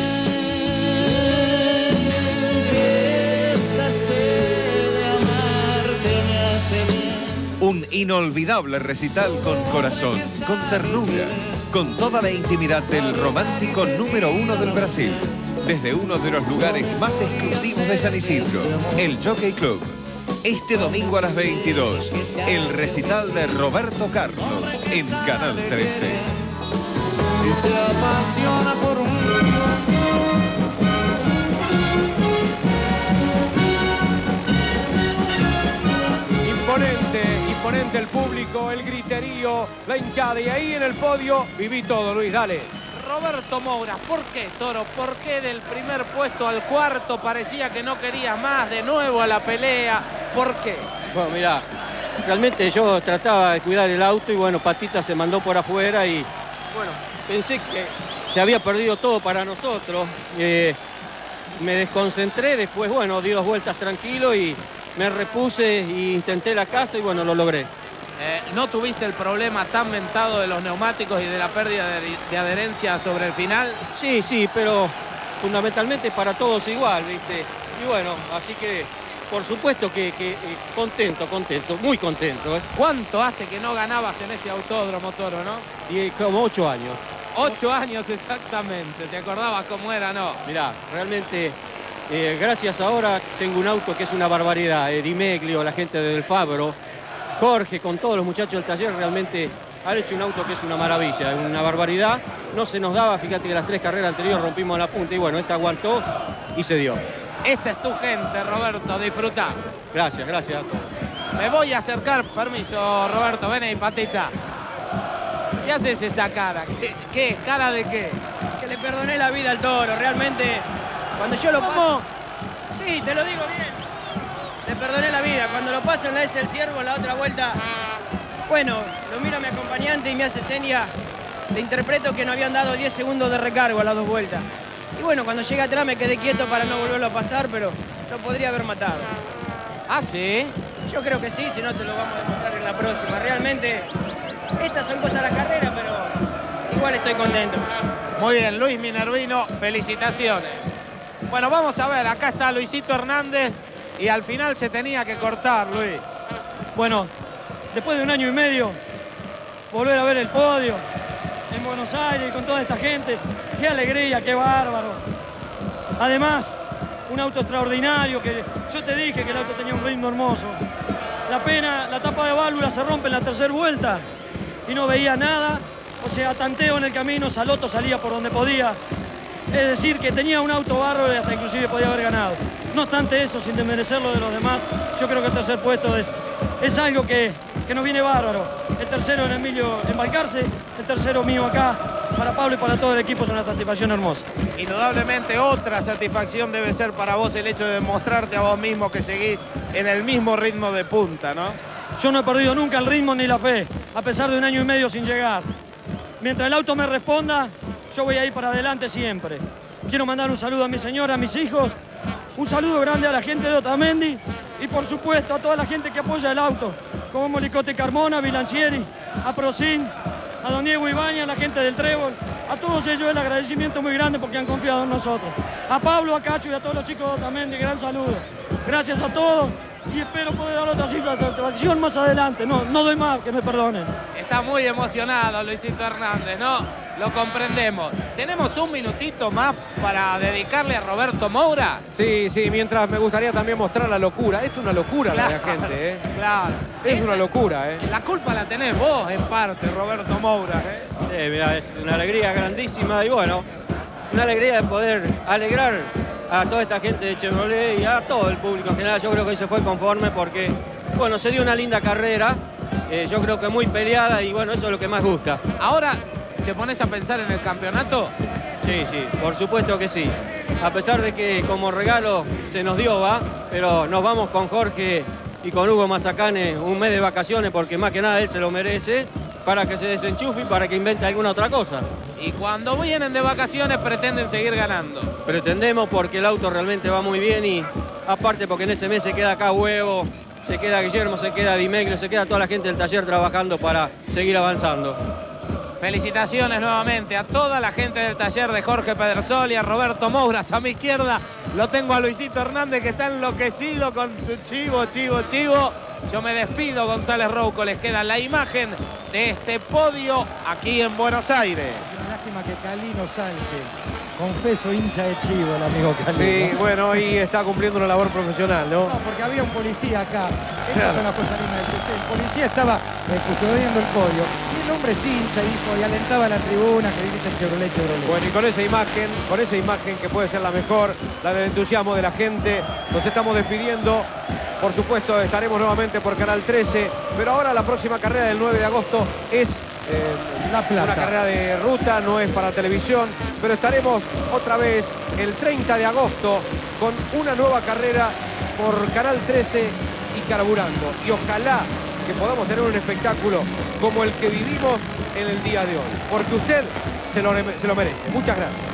Un inolvidable recital con corazón, con ternura, con toda la intimidad del romántico número 1 del Brasil. Desde uno de los lugares más exclusivos de San Isidro, el Jockey Club. Este domingo a las 22, el recital de Roberto Carlos en Canal 13. Y se apasiona por Imponente el público, el griterío, la hinchada. Y ahí en el podio viví todo, Luis, dale. Roberto Moura, ¿por qué, Toro? ¿Por qué del primer puesto al cuarto parecía que no querías más? De nuevo a la pelea. ¿Por qué? Bueno, mira, realmente yo trataba de cuidar el auto y bueno, Patita se mandó por afuera y bueno, pensé que se había perdido todo para nosotros. Me desconcentré, después bueno, di 2 vueltas tranquilo y me repuse e intenté la casa y bueno, lo logré. ¿No tuviste el problema tan mentado de los neumáticos y de la pérdida de adherencia sobre el final? Sí, pero fundamentalmente para todos igual, ¿viste? Y bueno, así que por supuesto que contento, muy contento. ¿Cuánto hace que no ganabas en este autódromo, Toro, no? Y como 8 años. 8 años exactamente. ¿Te acordabas cómo era, no? Mirá, realmente, gracias ahora tengo un auto que es una barbaridad. Di Meglio, la gente de Del Fabro, Jorge, con todos los muchachos del taller, realmente han hecho un auto que es una maravilla, una barbaridad. No se nos daba, fíjate que las 3 carreras anteriores rompimos la punta y bueno, esta aguantó y se dio. Esta es tu gente, Roberto, disfrutá. Gracias a todos. Me voy a acercar, permiso, Roberto, ven ahí, Patita. ¿Qué haces esa cara? ¿Qué? ¿Cara de qué? Que le perdoné la vida al Toro, realmente, cuando yo lo paso... Sí, te lo digo bien. Le perdoné la vida, cuando lo paso en la S del Ciervo, en la otra vuelta, bueno, lo miro a mi acompañante y me hace seña, le interpreto que no habían dado 10 segundos de recargo a las 2 vueltas. Y bueno, cuando llegué atrás me quedé quieto para no volverlo a pasar, pero lo podría haber matado. ¿Ah, sí? Yo creo que sí, si no te lo vamos a demostrar en la próxima. Realmente, estas son cosas de la carrera, pero igual estoy contento. Muy bien, Luis Minervino, felicitaciones. Bueno, vamos a ver, acá está Luisito Hernández y al final se tenía que cortar, Luis. Bueno, después de 1 año y medio, volver a ver el podio en Buenos Aires con toda esta gente, qué alegría, qué bárbaro. Además, un auto extraordinario, que yo te dije que el auto tenía un ritmo hermoso. La pena, la tapa de válvula se rompe en la 3ª vuelta y no veía nada, o sea, tanteo en el camino, Salotto salía por donde podía. Es decir, que tenía un auto bárbaro y hasta inclusive podía haber ganado. No obstante eso, sin desmerecer lo de los demás, yo creo que el 3er puesto es algo que nos viene bárbaro. El 3ero en Emilio embarcarse, el 3ero mío acá, para Pablo y para todo el equipo es una satisfacción hermosa. Indudablemente otra satisfacción debe ser para vos el hecho de demostrarte a vos mismo que seguís en el mismo ritmo de punta, ¿no? Yo no he perdido nunca el ritmo ni la fe, a pesar de 1 año y medio sin llegar. Mientras el auto me responda, yo voy a ir para adelante siempre. Quiero mandar un saludo a mi señora, a mis hijos, un saludo grande a la gente de Otamendi y por supuesto a toda la gente que apoya el auto, como Molicote Carmona, Bilancieri, a Procin, a don Diego Ibañez, a la gente del Trébol, a todos ellos el agradecimiento muy grande porque han confiado en nosotros. A Pablo, a Cacho y a todos los chicos de Otamendi, gran saludo. Gracias a todos y espero poder dar otra cifra de satisfacción más adelante. No doy más, que me perdonen. Está muy emocionado Luisito Hernández, ¿no? Lo comprendemos. ¿Tenemos un minutito más para dedicarle a Roberto Moura? Sí, mientras me gustaría también mostrar la locura. Esto es una locura, claro, la de la gente, ¿eh? Claro. Es una locura, ¿eh? La culpa la tenés vos, en parte, Roberto Moura, ¿eh? Sí, mira, es una alegría grandísima y bueno, una alegría de poder alegrar a toda esta gente de Chevrolet y a todo el público en general. Yo creo que hoy se fue conforme porque, bueno, se dio una linda carrera, yo creo que muy peleada y bueno, eso es lo que más gusta. Ahora, ¿te pones a pensar en el campeonato? Sí, por supuesto que sí. A pesar de que como regalo se nos dio, pero nos vamos con Jorge y con Hugo Mazacane un mes de vacaciones porque más que nada él se lo merece, para que se desenchufe y para que invente alguna otra cosa. Y cuando vienen de vacaciones pretenden seguir ganando. Pretendemos porque el auto realmente va muy bien y aparte porque en ese mes se queda acá Huevo, se queda Guillermo, se queda Dimegrio, se queda toda la gente del taller trabajando para seguir avanzando. Felicitaciones nuevamente a toda la gente del taller de Jorge Pedersol y a Roberto Mouras. A mi izquierda lo tengo a Luisito Hernández, que está enloquecido con su chivo. Yo me despido, González Rouco. Les queda la imagen de este podio aquí en Buenos Aires. Una lástima que Calino salte. Confeso, hincha de chivo el amigo Calino. Sí, bueno, y está cumpliendo una labor profesional, ¿no? No, porque había un policía acá. Estas son las cosas lindas del TC. El policía estaba custodiando el podio. Y el hombre es hincha, dijo, y alentaba a la tribuna que dice Chevrolet. Bueno, y con esa imagen que puede ser la mejor, la del entusiasmo de la gente, nos estamos despidiendo. Por supuesto, estaremos nuevamente por Canal 13, pero ahora la próxima carrera del 9 de agosto es La Plata. Una carrera de ruta, no es para televisión, pero estaremos otra vez el 30 de agosto con una nueva carrera por Canal 13 y carburando. Y ojalá que podamos tener un espectáculo como el que vivimos en el día de hoy, porque usted se lo merece. Muchas gracias.